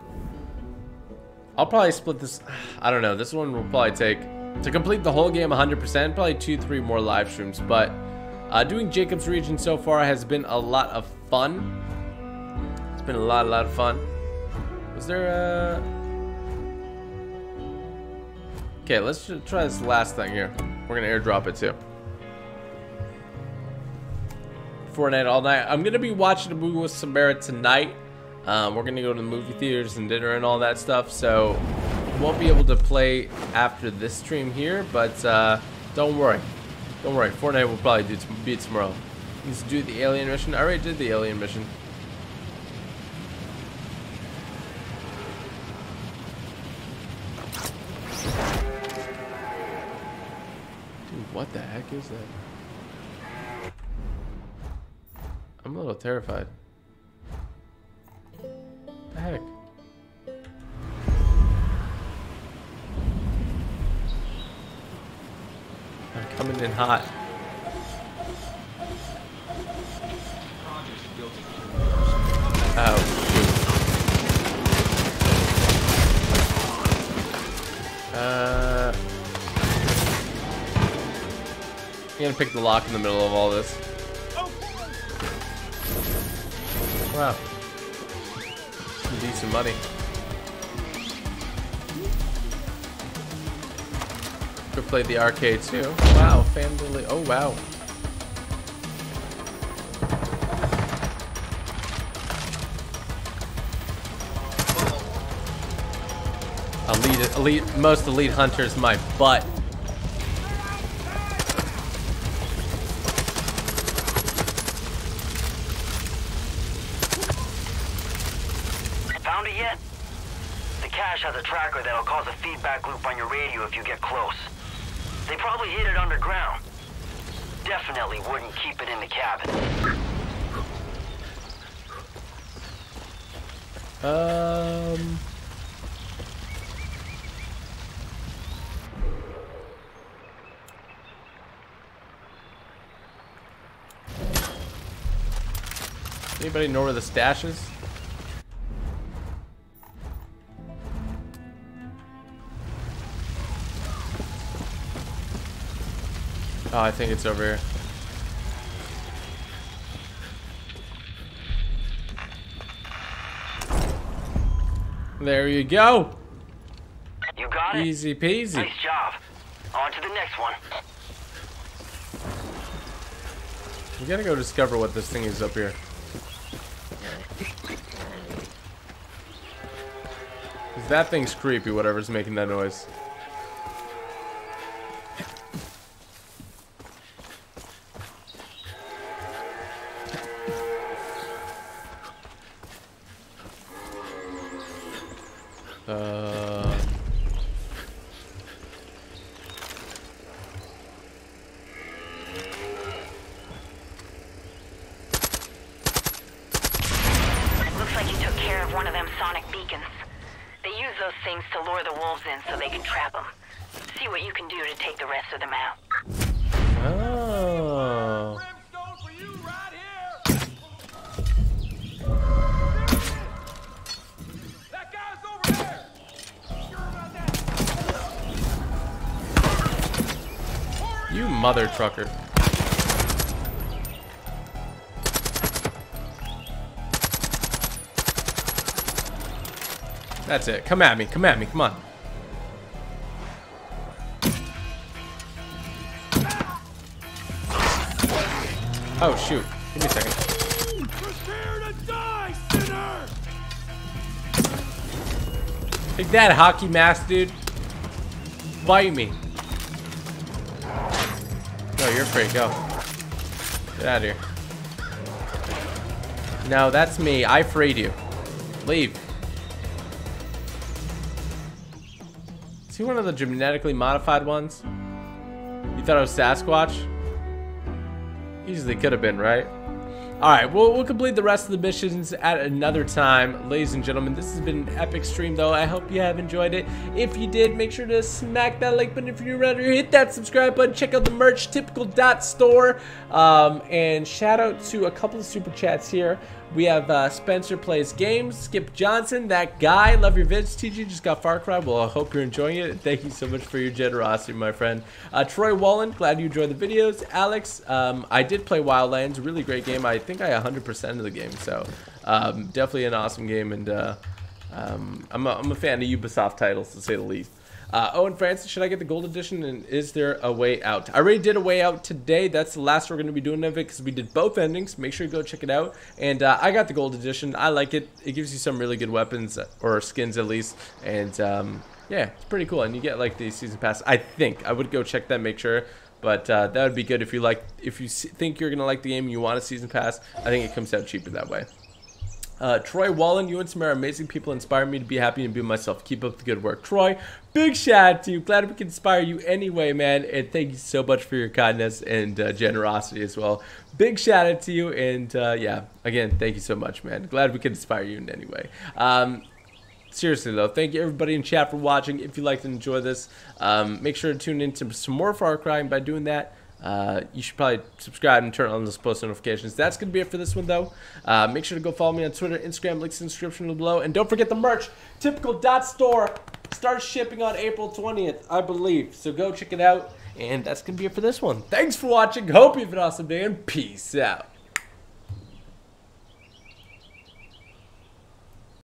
I'll probably split this... I don't know. This one will probably take... To complete the whole game one hundred percent, probably two, three more live streams. But uh, doing Jacob's region so far has been a lot of fun. It's been a lot, a lot of fun. Was there a... Okay, let's just try this last thing here. We're gonna airdrop it too. Fortnite all night. I'm gonna be watching a movie with Samara tonight. Um, we're gonna go to the movie theaters and dinner and all that stuff, so won't be able to play after this stream here. But uh, don't worry, don't worry. Fortnite will probably do beat tomorrow. Let's do the alien mission. I already did the alien mission. Dude, what the heck is that? I'm a little terrified. What the heck? I'm coming in hot. Oh, shoot. Uh, I'm gonna pick the lock in the middle of all this. Wow. Some decent money. Could play the arcade too. Wow, family. Oh wow. Elite, elite, most elite hunters, my butt. Found it yet? The cache has a tracker that'll cause a feedback loop on your radio if you get close. They probably hid it underground. Definitely wouldn't keep it in the cabin. Um... Anybody know where the stash is? Oh, I think it's over here. There you go. You got it? Easy peasy. Nice job. On to the next one. We gotta go discover what this thing is up here. That thing's creepy, whatever's making that noise. Uh... Looks like you took care of one of them sonic beacons. They use those things to lure the wolves in so they can trap them. See see what you can do to take the rest of them out. Oh. You mother trucker. That's it. Come at me. Come at me. Come on. Oh, shoot. Give me a second. Prepare to die, sinner! Take that, hockey mask, dude. Bite me. No, you're free. Go. Get out of here. No, that's me. I freed you. Leave. Is he one of the genetically modified ones? You thought it was Sasquatch? Easily could have been, right? Alright, well, we'll complete the rest of the missions at another time. Ladies and gentlemen, this has been an epic stream, though. I hope you have enjoyed it. If you did, make sure to smack that like button if you're new around here. Hit that subscribe button. Check out the merch, typical dot store. Um, and shout out to a couple of super chats here. We have uh, Spencer Plays Games, Skip Johnson, that guy. Love your vids, T G. Just got Far Cry. Well, I hope you're enjoying it. Thank you so much for your generosity, my friend. Uh, Troy Wallen, glad you enjoyed the videos. Alex, um, I did play Wildlands. Really great game. I think I one hundred percent of the game. So um, definitely an awesome game. And uh, um, I'm, a, I'm a fan of Ubisoft titles, to say the least. Uh, Owen Francis, should I get the gold edition, and is there a way out? I already did a way out today. That's the last we're going to be doing of it because we did both endings. Make sure you go check it out. And uh, I got the gold edition. I like it. It gives you some really good weapons, or skins at least. And um, yeah, it's pretty cool. And you get like the season pass. I think I would go check that, make sure. But uh, that would be good if you like. If you think you're going to like the game and you want a season pass, I think it comes out cheaper that way. Uh, Troy Wallen, you and Samara, amazing people, inspire me to be happy and be myself. Keep up the good work. Troy, big shout out to you. Glad we can inspire you anyway, man. And thank you so much for your kindness and uh, generosity as well. Big shout out to you. And uh, yeah, again, thank you so much, man. Glad we could inspire you in any way. Um, seriously, though, thank you everybody in chat for watching. If you liked and enjoy this, um, make sure to tune in to some more Far Cry. And by doing that, Uh, you should probably subscribe and turn on those post notifications. That's going to be it for this one, though. Uh, make sure to go follow me on Twitter, Instagram, links in the description below. And don't forget the merch, typical dot store. Starts shipping on April twentieth, I believe. So go check it out. And that's going to be it for this one. Thanks for watching. Hope you have an awesome day, and peace out.